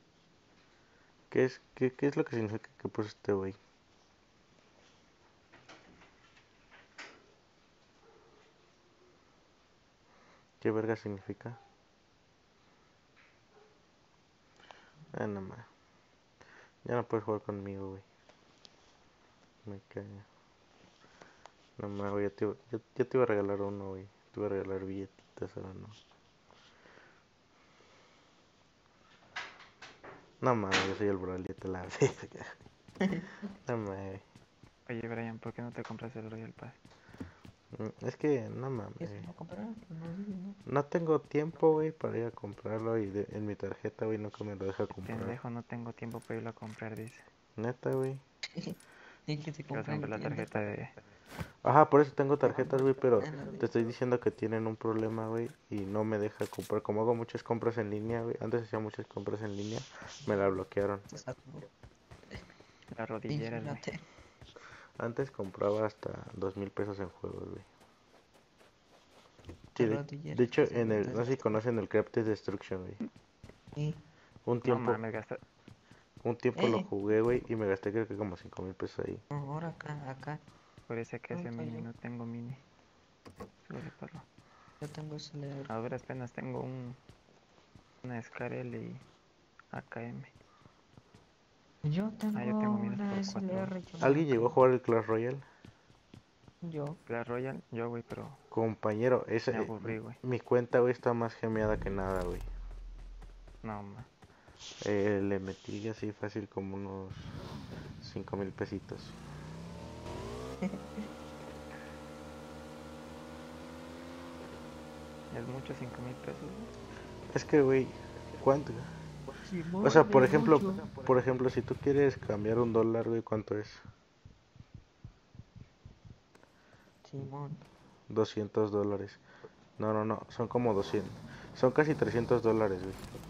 S3: ¿Qué es lo que significa que puso este güey? ¿Qué verga significa? No más. Ya no puedes jugar conmigo, güey. Me cae. No más, güey. Ya te iba a regalar uno, güey. Te iba a regalar billetitas, ahora no. No más, yo soy el Broly, te la no más, güey.
S2: Oye, Brian, ¿por qué no te compras el Royal Pass?
S3: Es que, no mames.
S1: ¿Quieres comprar? No.
S3: No tengo tiempo, güey, para ir a comprarlo y en mi tarjeta, güey, nunca me lo deja comprar.
S2: Pendejo, no tengo tiempo para irlo a comprar, dice.
S3: Neta, güey.
S1: ¿Y que te
S2: Que vas a
S1: compran
S2: comprar la tarjeta de...
S3: Ajá, por eso tengo tarjetas, güey, pero te estoy diciendo que tienen un problema, güey, y no me deja comprar. Como hago muchas compras en línea, güey, antes hacía muchas compras en línea, me la bloquearon.
S2: La rodillera, güey.
S3: Antes compraba hasta 2,000 pesos en juegos, güey. Sí, de hecho, no sé si conocen el Crypt Destruction, güey.
S1: Sí.
S3: Un tiempo,
S2: No mames,
S3: un tiempo lo jugué, güey, y me gasté creo que como 5,000 pesos ahí.
S1: No, ahora acá.
S2: Por ese que hace mini, no tengo mini. Suele parlo.
S1: Yo tengo SLR.
S2: A duras penas tengo una SKRL y AKM.
S1: Yo tengo
S2: miras
S1: una
S2: por
S1: SLR.
S3: ¿Alguien llegó a jugar el Clash Royale?
S1: Yo.
S2: Clash Royale, yo, güey, pero...
S3: Compañero,
S2: Me aburrí, güey.
S3: mi cuenta, güey, está más gemeada que nada, güey.
S2: No, man.
S3: Le metí así fácil como unos 5,000 pesitos.
S2: Es mucho 5,000 pesos, güey.
S3: Es que, güey, ¿cuánto? O sea, por ejemplo, si tú quieres cambiar un dólar, güey, ¿cuánto es?
S1: Simón.
S3: $200. No, son como 200. Son casi $300, güey.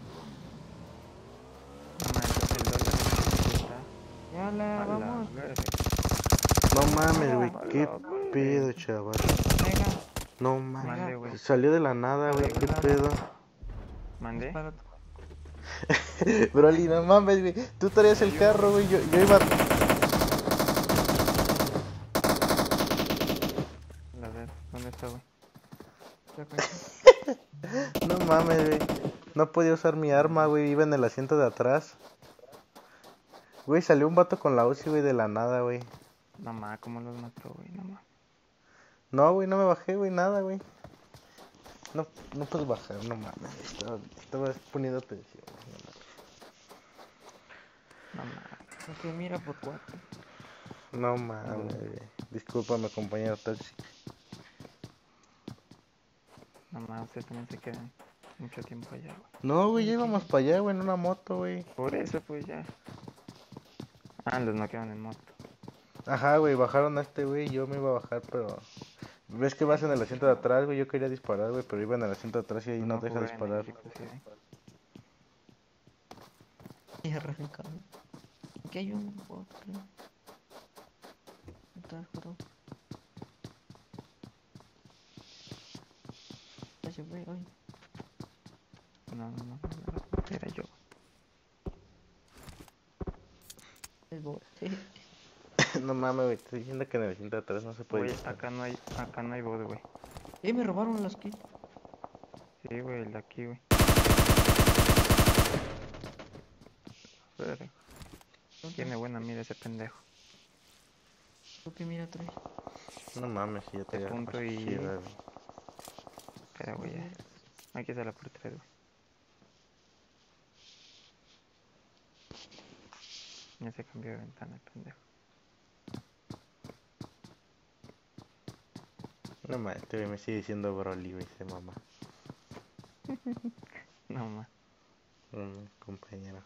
S2: No mames, el dólar está...
S1: Ya vamos.
S3: No mames, güey, qué pedo, chaval.
S1: Venga.
S3: No
S2: Mande,
S3: mames,
S2: güey.
S3: salió de la nada, güey, qué pedo.
S2: ¿Mandé?
S3: Broly, no mames, güey, tú traías el carro, güey, yo iba...
S2: A ver, ¿dónde está, güey?
S3: No mames, güey, no podía usar mi arma, güey, iba en el asiento de atrás. Güey, salió un vato con la Uzi, güey, de la nada, güey.
S2: No mames, ¿cómo los mató, güey? No mames.
S3: No, güey, no me bajé, güey, nada, güey. No puedes bajar, no mames, estaba poniendo atención.
S2: No mames.
S1: Ok, mira por 4.
S3: No mames, güey. Discúlpame, compañero taxi.
S2: No mames, ustedes también se quedan mucho tiempo allá, güey.
S3: No, güey, ya íbamos para allá, güey, en una moto, güey.
S2: Por eso, pues ya. Ah, los no quedan en moto.
S3: Ajá, güey, bajaron a este güey, yo me iba a bajar, pero... ¿Ves que vas en el asiento de atrás, güey? Yo quería disparar, güey, pero iba en el asiento de atrás y ahí no te deja disparar.
S1: Y arrancamos. Aquí hay un bot, creo. Está juro. Ya se fue hoy.
S2: No, era yo.
S1: Es bot.
S3: No mames, güey, estoy diciendo que en el 103 no se puede
S2: Güey,
S3: disparar.
S2: acá no hay bot, güey.
S1: Me robaron las kits.
S2: Sí, güey, el de aquí, güey. Verga. Tiene buena mira ese pendejo.
S1: ¿Tú qué mira traes?
S3: No mames, si ya te
S2: De punto y-
S3: chida, güey.
S2: Espera, güey, ya. Hay que hacerla por 3, güey. Ya se cambió de ventana el pendejo.
S3: No mames, este güey me sigue diciendo Broly, güey, se mamá.
S2: No mames.
S3: Compañero.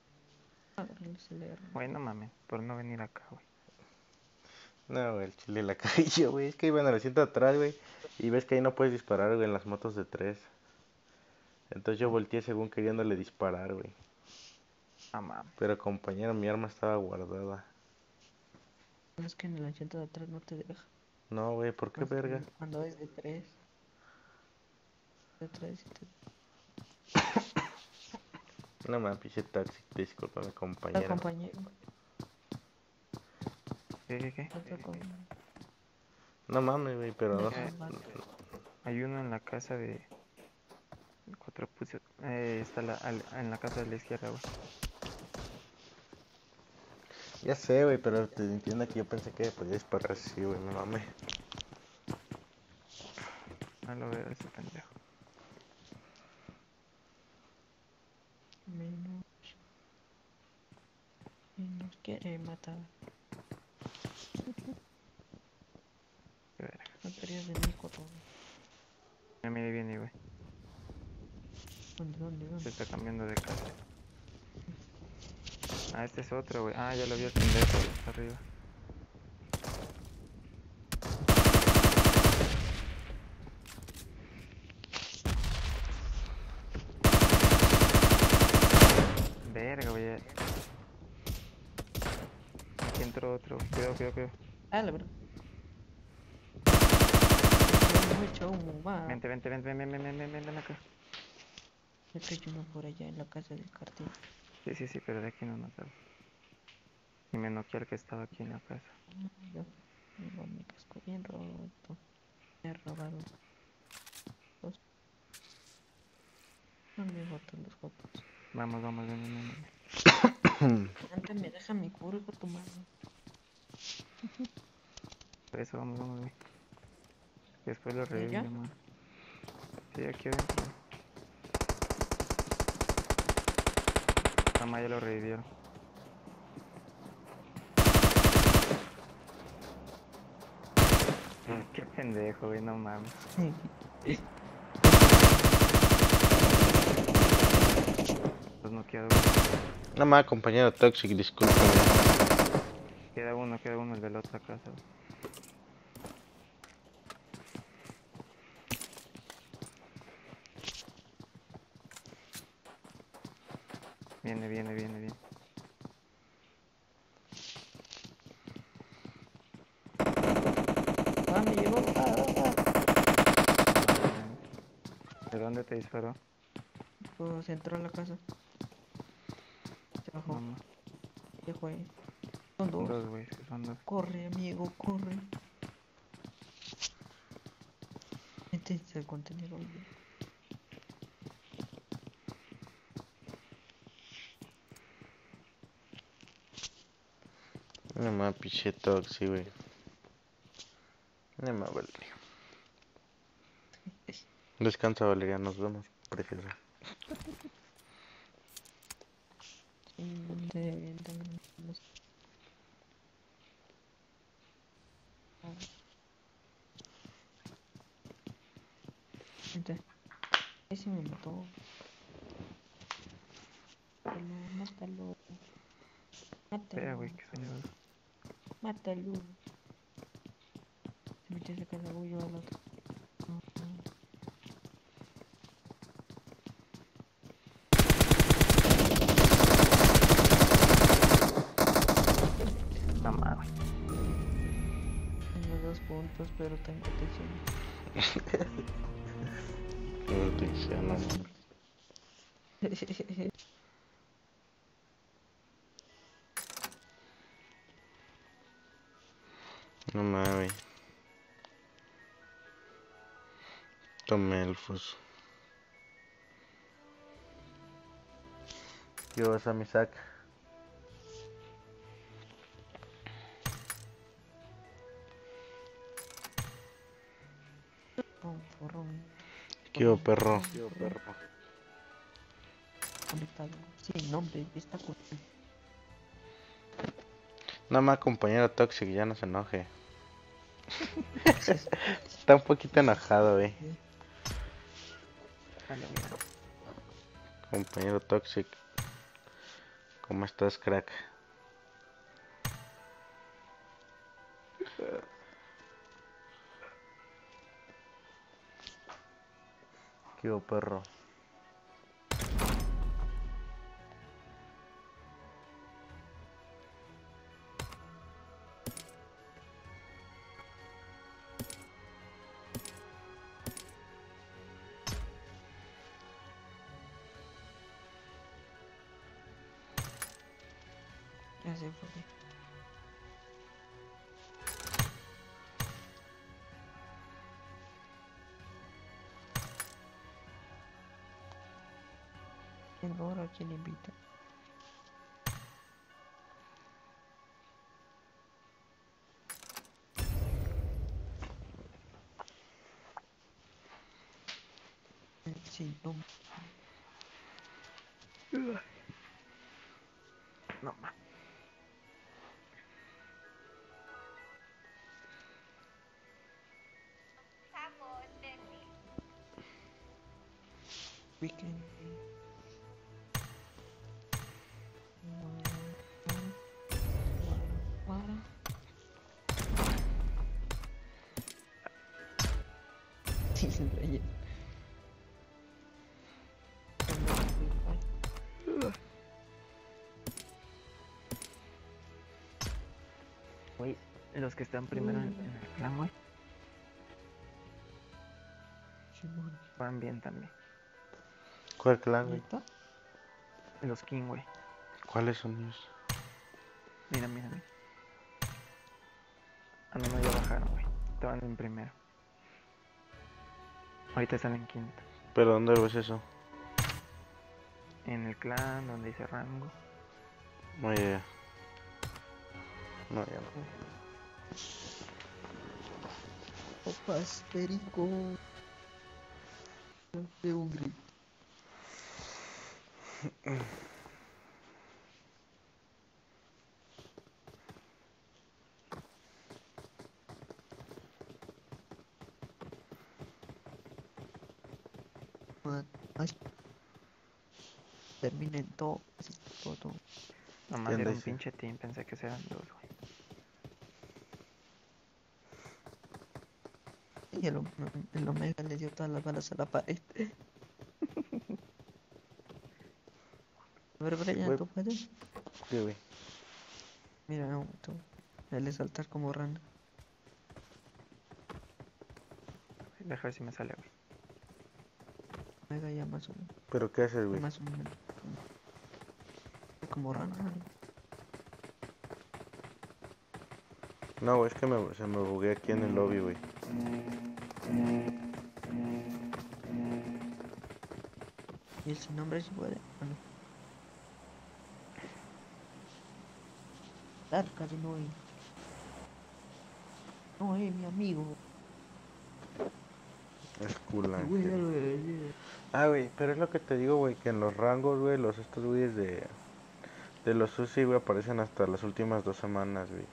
S2: Güey, no mames, por no venir acá, güey.
S3: No, güey, el chile la cagué yo, güey. Es que iba en el asiento atrás, güey. Y ves que ahí no puedes disparar, güey, en las motos de 3. Entonces yo volteé según queriéndole disparar, güey.
S2: Ah, mames.
S3: Pero compañero, mi arma estaba guardada.
S1: Es que en el asiento de atrás no te deja.
S3: No, güey, ¿por qué
S1: Más que
S3: verga?
S1: cuando es de 3. De 3 y te...
S3: No mames, pinche taxi, discúlpame,
S1: Está
S3: compañero.
S1: compañero.
S2: ¿Qué?
S1: Está con...
S3: No mames, güey, pero no.
S2: Hay uno en la casa de... 4 puso... está en la casa de la izquierda, güey.
S3: Ya sé, güey, pero te entiendo que yo pensé que podía disparar así, güey, no mames.
S2: No lo veo ese pendejo.
S1: Nos quiere matar.
S2: Qué verga.
S1: No querías venir con todo.
S2: Ya mire viene, güey.
S1: ¿Dónde?
S2: Se está cambiando de casa. Ah, este es otro, güey. Ah, ya lo vi el pendejo, está arriba. Verga, güey. Aquí entró otro. Cuidado.
S1: Ah, la verdad. Mucho humo, va.
S2: Vente acá.
S1: Es que hay uno por allá en la casa del cartel.
S2: Sí, pero de aquí no nos da. Y me noqueé al que estaba aquí en la casa.
S1: Yo tengo mi casco bien roto. Me he robado. No me botan los fotos.
S2: Vamos, ven.
S1: Antes me deja mi culo, hijo de tu madre.
S2: Por eso vamos, güey. Después lo
S1: ¿Ya?
S2: reviven, man. Sí, aquí adentro. Mamá, ya lo revivieron. Qué pendejo, güey, no mames. Los noqueados, güey.
S3: No mames, compañero Toxic, discúlpame.
S2: Queda uno, el de la otra casa, güey. Viene.
S1: Ah, me llegó.
S2: ¿De dónde te disparó?
S1: Pues entró a la casa. Se bajó.
S2: Mamá.
S1: Dejó ahí. Son dos.
S2: Dos, güey, son dos.
S1: Corre, amigo, corre. Este es el contenido.
S3: No mames, pinche Toxic, güey. No mames, Valeria. Descansa, Valeria, nos vemos, preciosa.
S1: Ese me mató. Mátalo.
S2: Espera, güey, que soñado.
S1: Mátalo. Se metió a sacar la bulla al otro. menos, pero tengo atención.
S3: Atención, amor. No mames. Tomé el fuso. ¿Qué vas a mi sac? ¿Qué hubo, perro?
S1: Conectado. Sí, nombre, está con...
S3: Nada más, compañero Toxic, ya no se enoje. Está un poquito enojado,
S2: Dale, mira.
S3: Compañero Toxic, ¿cómo estás, crack? ¿Qué hubo, perro?
S1: Ya se fue. Ahora quién invita. Sí, no.
S2: No más.
S1: Weekend. Sí, el rey.
S2: Güey, los que están primero en el clan, güey, van bien también.
S3: ¿Cuál clan, güey?
S2: Los King, güey.
S3: ¿Cuáles son ellos?
S2: Mira, mira, mira. Ah, no, ya bajaron, güey. Estaban en primero. Ahorita están en quinto.
S3: ¿Pero dónde ves eso?
S2: En el clan, donde dice rango.
S3: No, ya. No, ya no.
S1: Opas, perico. De un grito. Ay. Terminen todo. Así todo.
S2: Nomás era un
S3: dice?
S2: pinche team, pensé que eran dos, güey.
S1: Y el Omega le dio todas las balas a la pared. A ver, Brian,
S3: Güey.
S1: ¿tú puedes?
S3: Sí, güey.
S1: Mira, no, tú. Él es saltar como rana.
S2: Deja ver si me sale, güey.
S1: Omega ya más o menos.
S3: ¿Pero qué haces, güey?
S1: Más o menos. Como rana.
S3: No, güey, es que se me bugué aquí en el lobby, güey.
S1: Y el sin nombre si puede. Bueno. Casi no es. No es mi amigo.
S3: Es cool,
S1: Y güey, ya lo decía.
S3: Ah, güey, pero es lo que te digo, güey, que en los rangos, güey, estos güeyes de los sushi, güey, aparecen hasta las últimas 2 semanas, güey.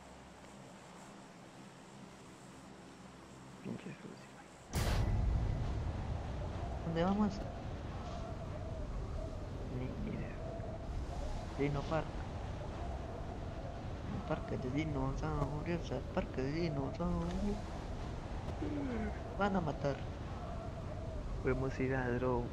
S2: Pinche sucio, güey.
S1: ¿Dónde vamos?
S2: Ni idea.
S1: Dino Park. El parque de dinosaurios, el parque de dinosaurios. Van a matar.
S2: Podemos ir a Dromesto.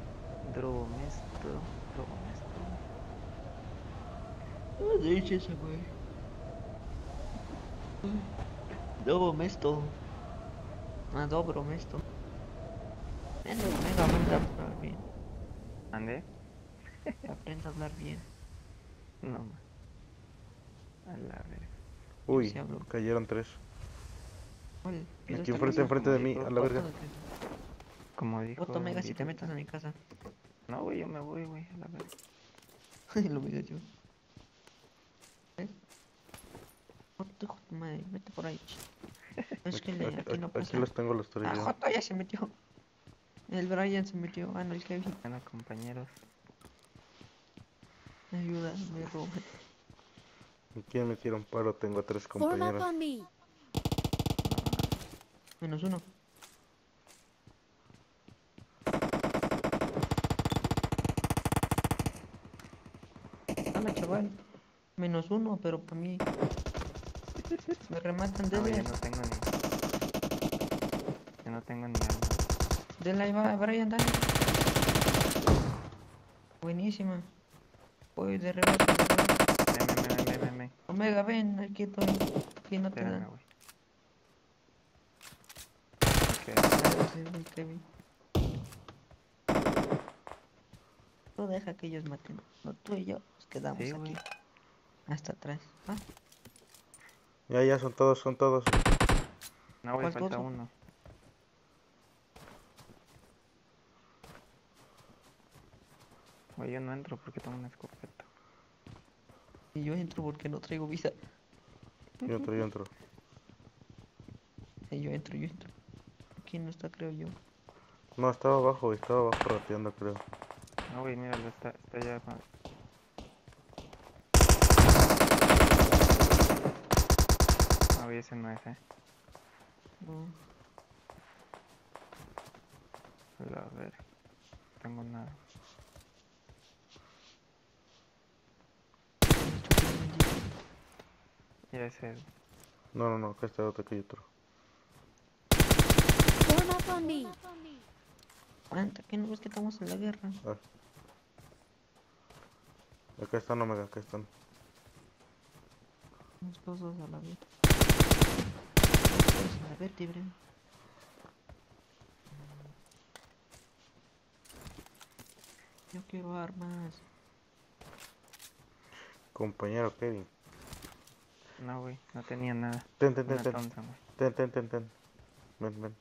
S1: No dice ese güey. Lobo mesto. Dobro esto. Venga, aprenda a hablar bien.
S2: ¿Ande?
S1: Aprenda a hablar bien.
S2: No, ma. A la verga.
S3: Uy,
S1: sí hablo.
S3: cayeron 3.
S1: ¿Cuál? ¿Piso
S3: Aquí
S1: esta
S3: enfrente
S1: casa?
S3: de mí, a la verga.
S2: Como dijo
S1: Otto Mega, si te
S2: Virus,
S1: metas a mi casa.
S2: no, güey, yo me voy, güey, a la verga.
S1: Lo vi yo. ¿Ves? Otto, hijo de tu madre, vete por ahí. Es que aquí no pasa.
S3: Aquí los tengo los 3
S1: Ah,
S3: yo.
S1: Joto ya se metió. El Brian se metió. Ah, no, el Kevin.
S2: Bueno, compañeros.
S1: Me ayuda, me roba.
S3: Aquí me metieron paro, tengo 3
S6: Form up
S3: compañeros.
S6: on me.
S1: -1. Hola, chaval. -1, pero para mí. Me rematan
S2: No, güey,
S1: de
S2: yo no tengo ni. Yo no tengo ni arma.
S1: Dele ahí va, Brian, dale. Buenísima. Voy de rebate.
S2: Ven.
S1: Omega, ven, aquí estoy. Aquí no te
S2: Espérame,
S1: dan.
S2: güey. Ok.
S1: Gracias, güey, Kevin. Tú deja que ellos maten. No, tú y yo nos quedamos
S2: Sí,
S1: aquí.
S2: güey.
S1: Hasta atrás. ¿Va?
S3: Ya, son todos.
S2: No, güey,
S1: ¿Cuál
S2: falta
S1: todo?
S2: uno. Güey, yo no entro porque tengo una escopeta.
S1: Y yo entro porque no traigo visa.
S3: Yo entro.
S1: Y yo entro. Aquí no está, creo yo.
S3: No, estaba abajo rateando, creo.
S2: No, güey, míralo, está allá. No, güey, ese no es,
S1: No.
S2: A ver, no tengo nada. Ya ese.
S3: No, acá está otro, aquí hay otro.
S6: Form up on me.
S1: Aguanta, que no ves que estamos en la guerra.
S3: Acá están, Omega, acá están.
S1: Unos cosas a la vez. Cosas a la vértebra. Yo quiero armas.
S3: Compañero Kevin.
S2: No, güey, no tenía nada.
S3: Ten.
S2: Una Thompson, güey.
S3: Ten. Ven.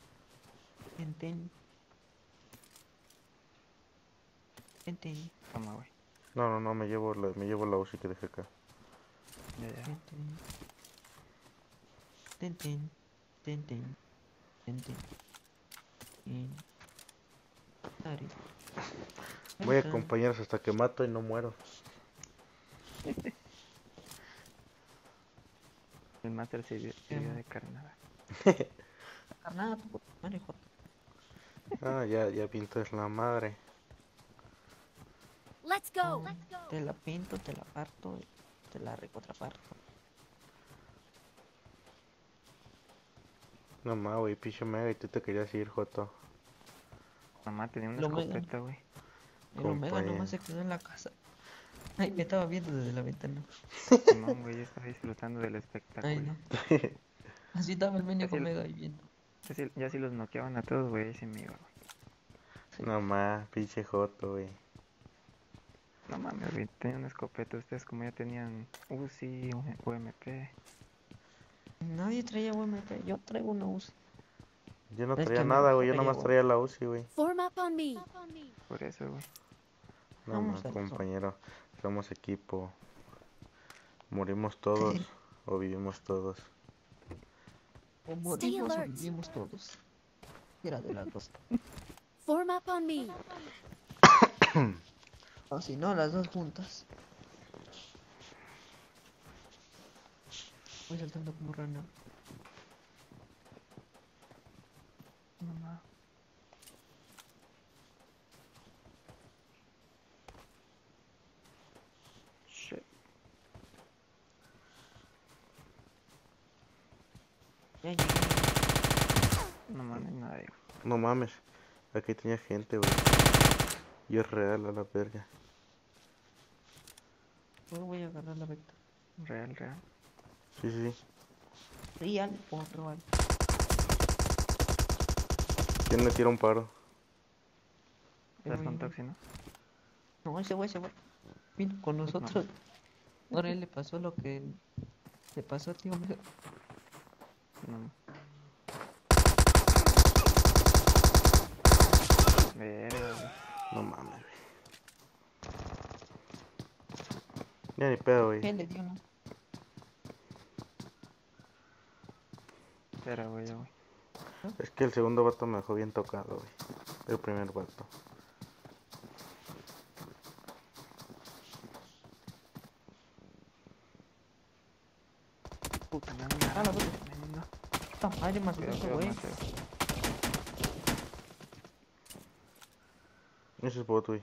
S1: Enten.
S2: Toma, güey.
S3: No, me llevo la UCI que dejé acá.
S2: Ya.
S1: Enten. Ari.
S3: Voy a
S1: Enta.
S3: compañeros hasta que mato y no muero.
S2: El máster sirvió de carnada.
S1: Carnada, tu puta madre, joder.
S3: Ah, ya pinto es la madre.
S6: Let's go.
S1: Te la pinto, te la parto, te la recontraparto.
S3: No más, güey, picho Mega y tú te querías ir, Joto.
S2: Mamá tenía una
S1: Lo Omega.
S2: escopeta, güey.
S1: El Omega
S3: Compañero.
S1: nomás se quedó en la casa. Ay, me estaba viendo desde la ventana.
S2: No, güey, yo estaba disfrutando del espectáculo.
S1: Ay, no. Así estaba el menio
S2: Así el-
S1: Omega ahí viendo.
S2: Ya si los noqueaban a todos, güey, ahí se me iba, güey.
S3: No más, pinche Joto, güey.
S2: No mames, güey, tenía una escopeta. Ustedes como ya tenían UCI, UMP.
S1: Nadie traía UMP, yo traigo una UCI.
S3: Yo no
S1: Es
S3: traía
S1: que me
S3: nada, güey, yo
S1: gustaría,
S3: nomás
S1: güey.
S3: traía la UCI, güey.
S6: Form up on me.
S2: Por eso, güey.
S3: No
S1: Vamos
S3: más,
S1: a la
S3: compañero, somos equipo. ¿Morimos todos o vivimos todos?
S1: O morimos o
S6: alert.
S1: vivimos todos. Era de las dos.
S6: Form up on me.
S1: O si no, las dos juntas. Voy saltando como rana.
S2: Mamá. Shit.
S1: Ya llegué.
S2: No mames, nadie.
S3: No mames, aquí tenía gente, güey. Y es real a la verga.
S1: Solo voy a agarrar la vecta.
S2: Real.
S3: Sí.
S1: Real o real.
S3: ¿Quién le tira un paro?
S2: ¿Estás con Toxi, no?
S1: No, ese güey vino con nosotros. Ahora él le pasó lo que le pasó a ti, hombre.
S2: No. Verga, güey.
S3: No mames, güey. Ya ni pedo, güey.
S1: ¿Qué le dio, no?
S2: Espera, güey, ya, güey.
S3: Es que el segundo vato me dejó bien tocado, güey. El primer vato.
S2: Puta, me
S1: Ah, la verga.
S2: no.
S1: Puta madre, más
S2: Cuidado,
S1: eso,
S2: cuidado,
S1: güey.
S2: Mateo.
S3: Ese es bot, güey.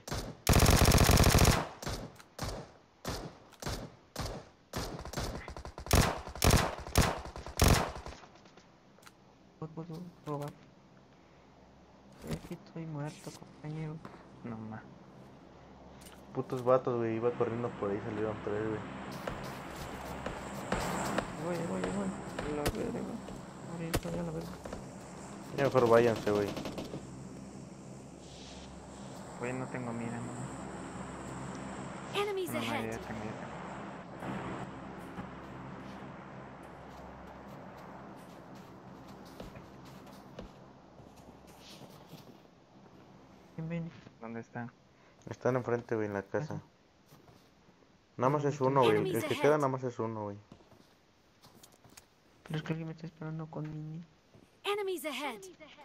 S1: Puedo robar. Aquí estoy muerto, compañero.
S2: No más.
S3: Putos vatos, güey. Iba corriendo por ahí, salieron tres, güey.
S1: Voy.
S2: La verga.
S1: Ahorita ya la verga.
S3: Ya mejor váyanse, güey.
S2: Güey, no tengo mira, no.
S6: Enemies
S2: No, ya
S6: ahead.
S2: tengo, ya tengo.
S1: ¿Quién viene?
S2: ¿Dónde están?
S3: Están enfrente, güey, en la casa.
S1: Ajá.
S3: Nada más es uno, güey.
S6: Enemies
S3: El que
S6: ahead.
S3: queda nada más es uno, güey.
S1: Pero es que alguien me está esperando con mini.
S6: Enemies ahead.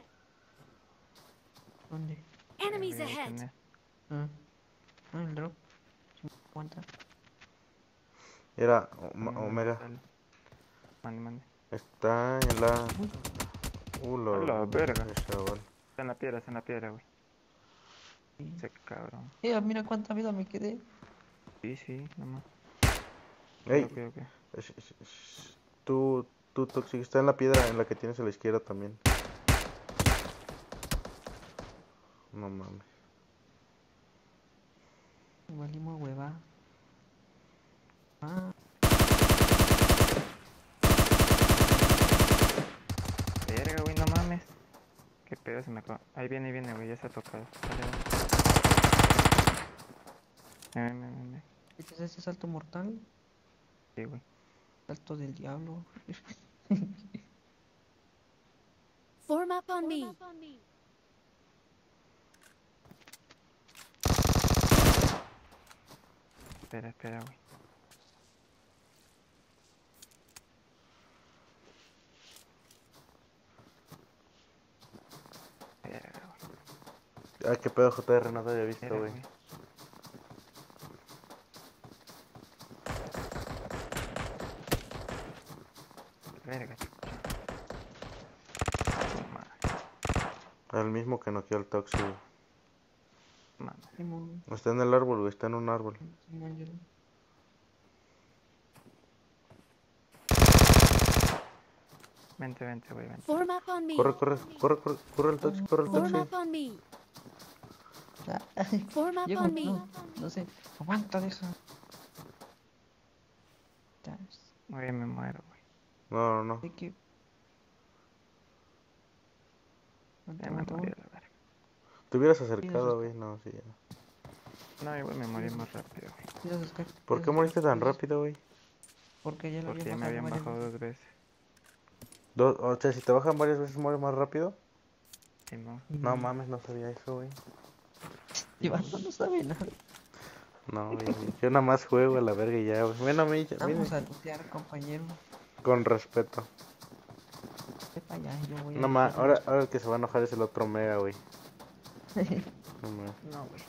S1: ¿Dónde?
S6: Enemies
S2: Voy a
S6: ahead.
S2: detener.
S1: El drop. 50.
S3: Era
S2: No,
S3: Omega.
S2: dale. Mande.
S3: Está en la...
S2: A la verga.
S3: ese chaval.
S2: Está en la piedra, güey. Ese cabrón.
S1: Mira cuánta vida me quedé.
S2: Sí, nomás.
S3: Ey,
S2: Ok.
S3: tú, Toxic, está en la piedra en la que tienes a la izquierda también. No mames.
S1: Valimos hueva. Ah,
S2: Verga, güey, no mames. Qué pedo se me acaba. Ahí viene, güey, ya se ha tocado. Dale. Ven.
S1: ¿este es ese salto mortal?
S2: Sí, güey.
S1: Salto del diablo.
S6: Form up on me.
S2: Espera, güey. Verga, güey.
S3: Ah, qué pedo, JR, no te había visto,
S2: Verga,
S3: güey.
S2: güey. Verga, chucha. Madre.
S3: El mismo que noqueó al Toxic, güey.
S2: Madre.
S1: Simón,
S3: Está en el árbol, güey, está en un árbol.
S1: yo.
S2: Vente, güey, vente.
S6: Form up on me.
S3: Corre el Toxic, corre el
S6: Form
S3: Toxic.
S6: up on me.
S1: Ah,
S6: Form up
S1: llego,
S6: on me.
S1: no sé. Aguanta, deja. Ya,
S2: Güey, me muero, güey.
S3: No.
S1: sé que...
S2: Ya me morí a la verga.
S3: Te hubieras acercado, güey. No, sí, ya.
S2: No, güey, me morí más rápido, güey.
S3: ¿Por qué moriste tan rápido, güey?
S1: Porque ya lo
S2: Porque ya
S1: había
S2: me habían
S1: varias
S2: bajado
S1: veces.
S2: 2 veces.
S3: O sea, si te bajan varias veces, ¿mueres más rápido?
S2: Simón.
S3: No mames, no sabía eso, güey.
S1: Iván no sabe nada.
S3: No, güey. Yo nada más juego a la verga y ya, güey. Bueno, a mí,
S1: Vamos a lootear, compañero.
S3: con respeto.
S1: Sepa ya, yo voy
S3: No más, ahora el que se va a enojar es el otro Mega, güey. No mames.
S1: No, güey.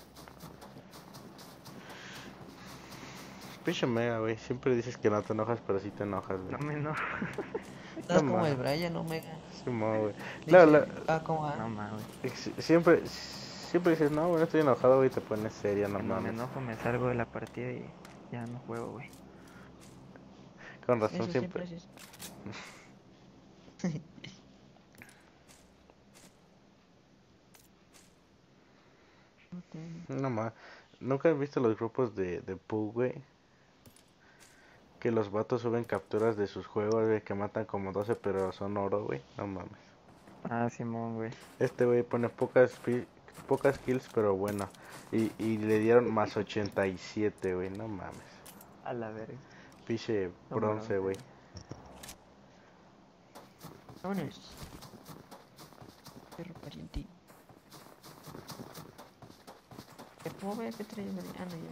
S3: Pinche Mega, güey. Siempre dices que no te enojas, pero sí te enojas, güey.
S2: No me enojo.
S1: Estás
S3: No
S1: como
S3: mames.
S1: el Brian Omega.
S3: Sí, mo, güey.
S1: Dice, como
S2: No mames, güey.
S3: Siempre dices, no, güey, no estoy enojado, güey, te pones seria, no
S2: Cuando me
S3: mames.
S2: enojo me salgo de la partida y ya no juego, güey.
S3: Con razón
S1: eso
S3: siempre.
S1: siempre es eso.
S3: No más. ¿Nunca has visto los grupos de PUBG, güey? Que los vatos suben capturas de sus juegos, güey, que matan como 12, pero son oro, güey. No mames.
S2: Ah, Simón, güey.
S3: Este güey pone pocas kills, pero bueno. Y le dieron más 87, güey, no mames.
S2: A la verga.
S3: Piche
S2: No,
S3: bronce, güey.
S1: Vámonos. Perro pariente. ¿Qué puedo ver que trae? Ah, no, ya.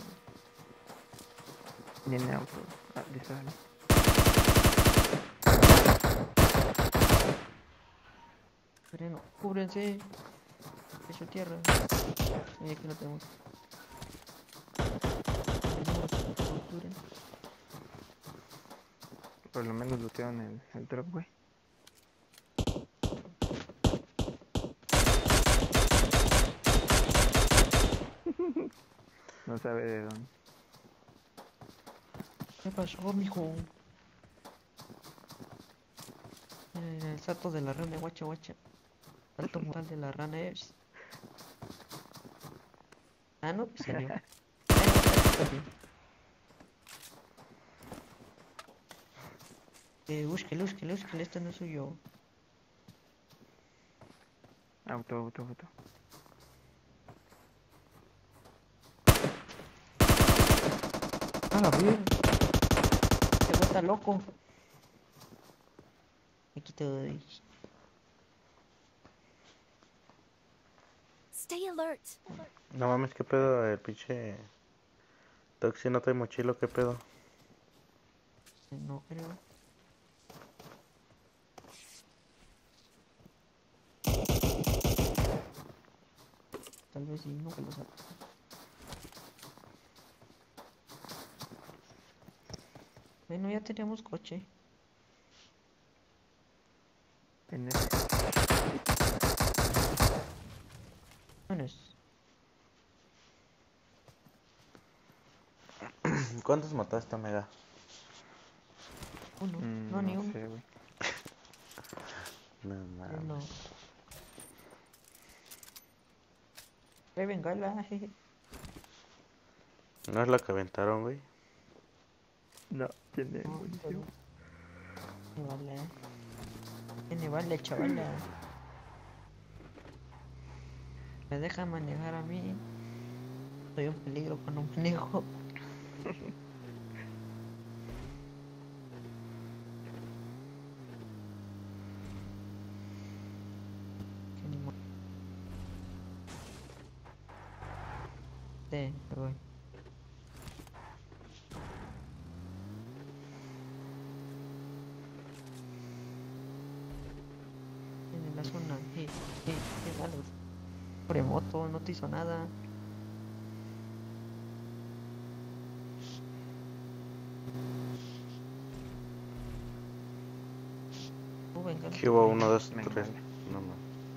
S2: Viene auto. Ah, dispárale.
S1: Freno, cúbrense. Pecho tierra. Y aquí lo tenemos. Cubren.
S2: Por lo menos lootearon el drop, güey. No sabe de dónde.
S1: ¿Qué pasó, mijo? El salto de la rana, guacha, guacha. Salto mortal de la rana es. Ah, no, pues salió. Búsquele, búsquele, búsquele, esto no es suyo.
S2: Auto.
S1: A la ver. Este güey está loco. Aquí estoy.
S6: Stay alert.
S3: No mames, qué pedo, el pinche Toxi no trae mochilo, qué pedo.
S1: No creo. Tal vez sí, nunca lo sabes. Bueno, ya teníamos coche.
S2: En ese.
S1: Vámonos.
S3: ¿Cuántos mataste, Omega?
S1: Uno. No, ni
S2: No
S1: uno.
S2: sé, güey.
S3: No mames.
S1: Uno. Ve bengala, jeje.
S3: ¿No es la que aventaron, güey?
S2: No, tiene
S1: No,
S2: munición.
S1: Me vale. Me vale, chavala. Me deja manejar a mí. Soy un peligro cuando manejo. Que ni mo- Sí, me voy. En la zona, qué malos. Pobre moto, no te hizo nada. Venga,
S3: ¿Qué hubo? 1, 2,
S2: Venga,
S3: 3.
S2: vale.
S3: No mames.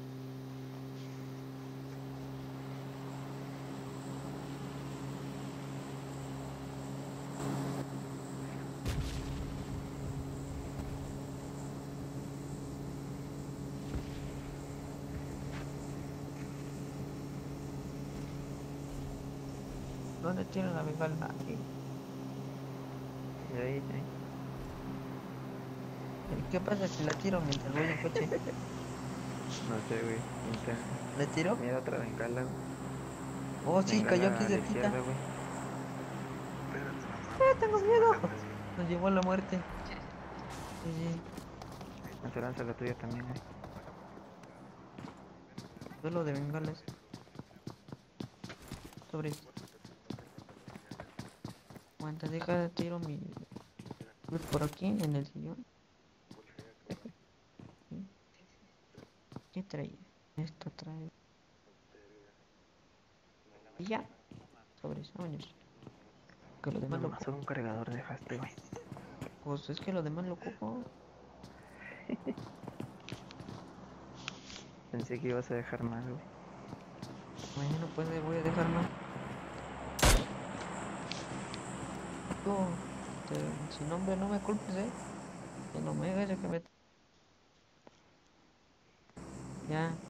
S1: ¿dónde tiene la bengala? Aquí.
S2: Y ahí.
S1: ¿Qué pasa si la tiro mientras voy en coche?
S2: No sé, güey. Intenta.
S1: ¿Le tiro?
S2: Mira otra bengala, güey.
S1: Oh, sí, cayó
S2: Bengala
S1: aquí
S2: a la
S1: cerquita.
S2: izquierda, güey.
S1: Tengo miedo! Nos llevó a la muerte. Sí,
S2: Lanza la tuya también, güey.
S1: duelo de bengalas. Sobre. Aguanta, deja, tiro mi... por aquí, en el sillón. ¿Qué trae? Esto trae... Y ya. Sobres, vámonos. Que lo demás lo
S2: Nomás solo un cargador dejaste, güey.
S1: Pues es que lo demás lo ocupo.
S2: Pensé que ibas a dejar más, güey.
S1: Bueno, pues voy a dejar más. No, sin nombre no me culpes, que no me hagas que me... Ya.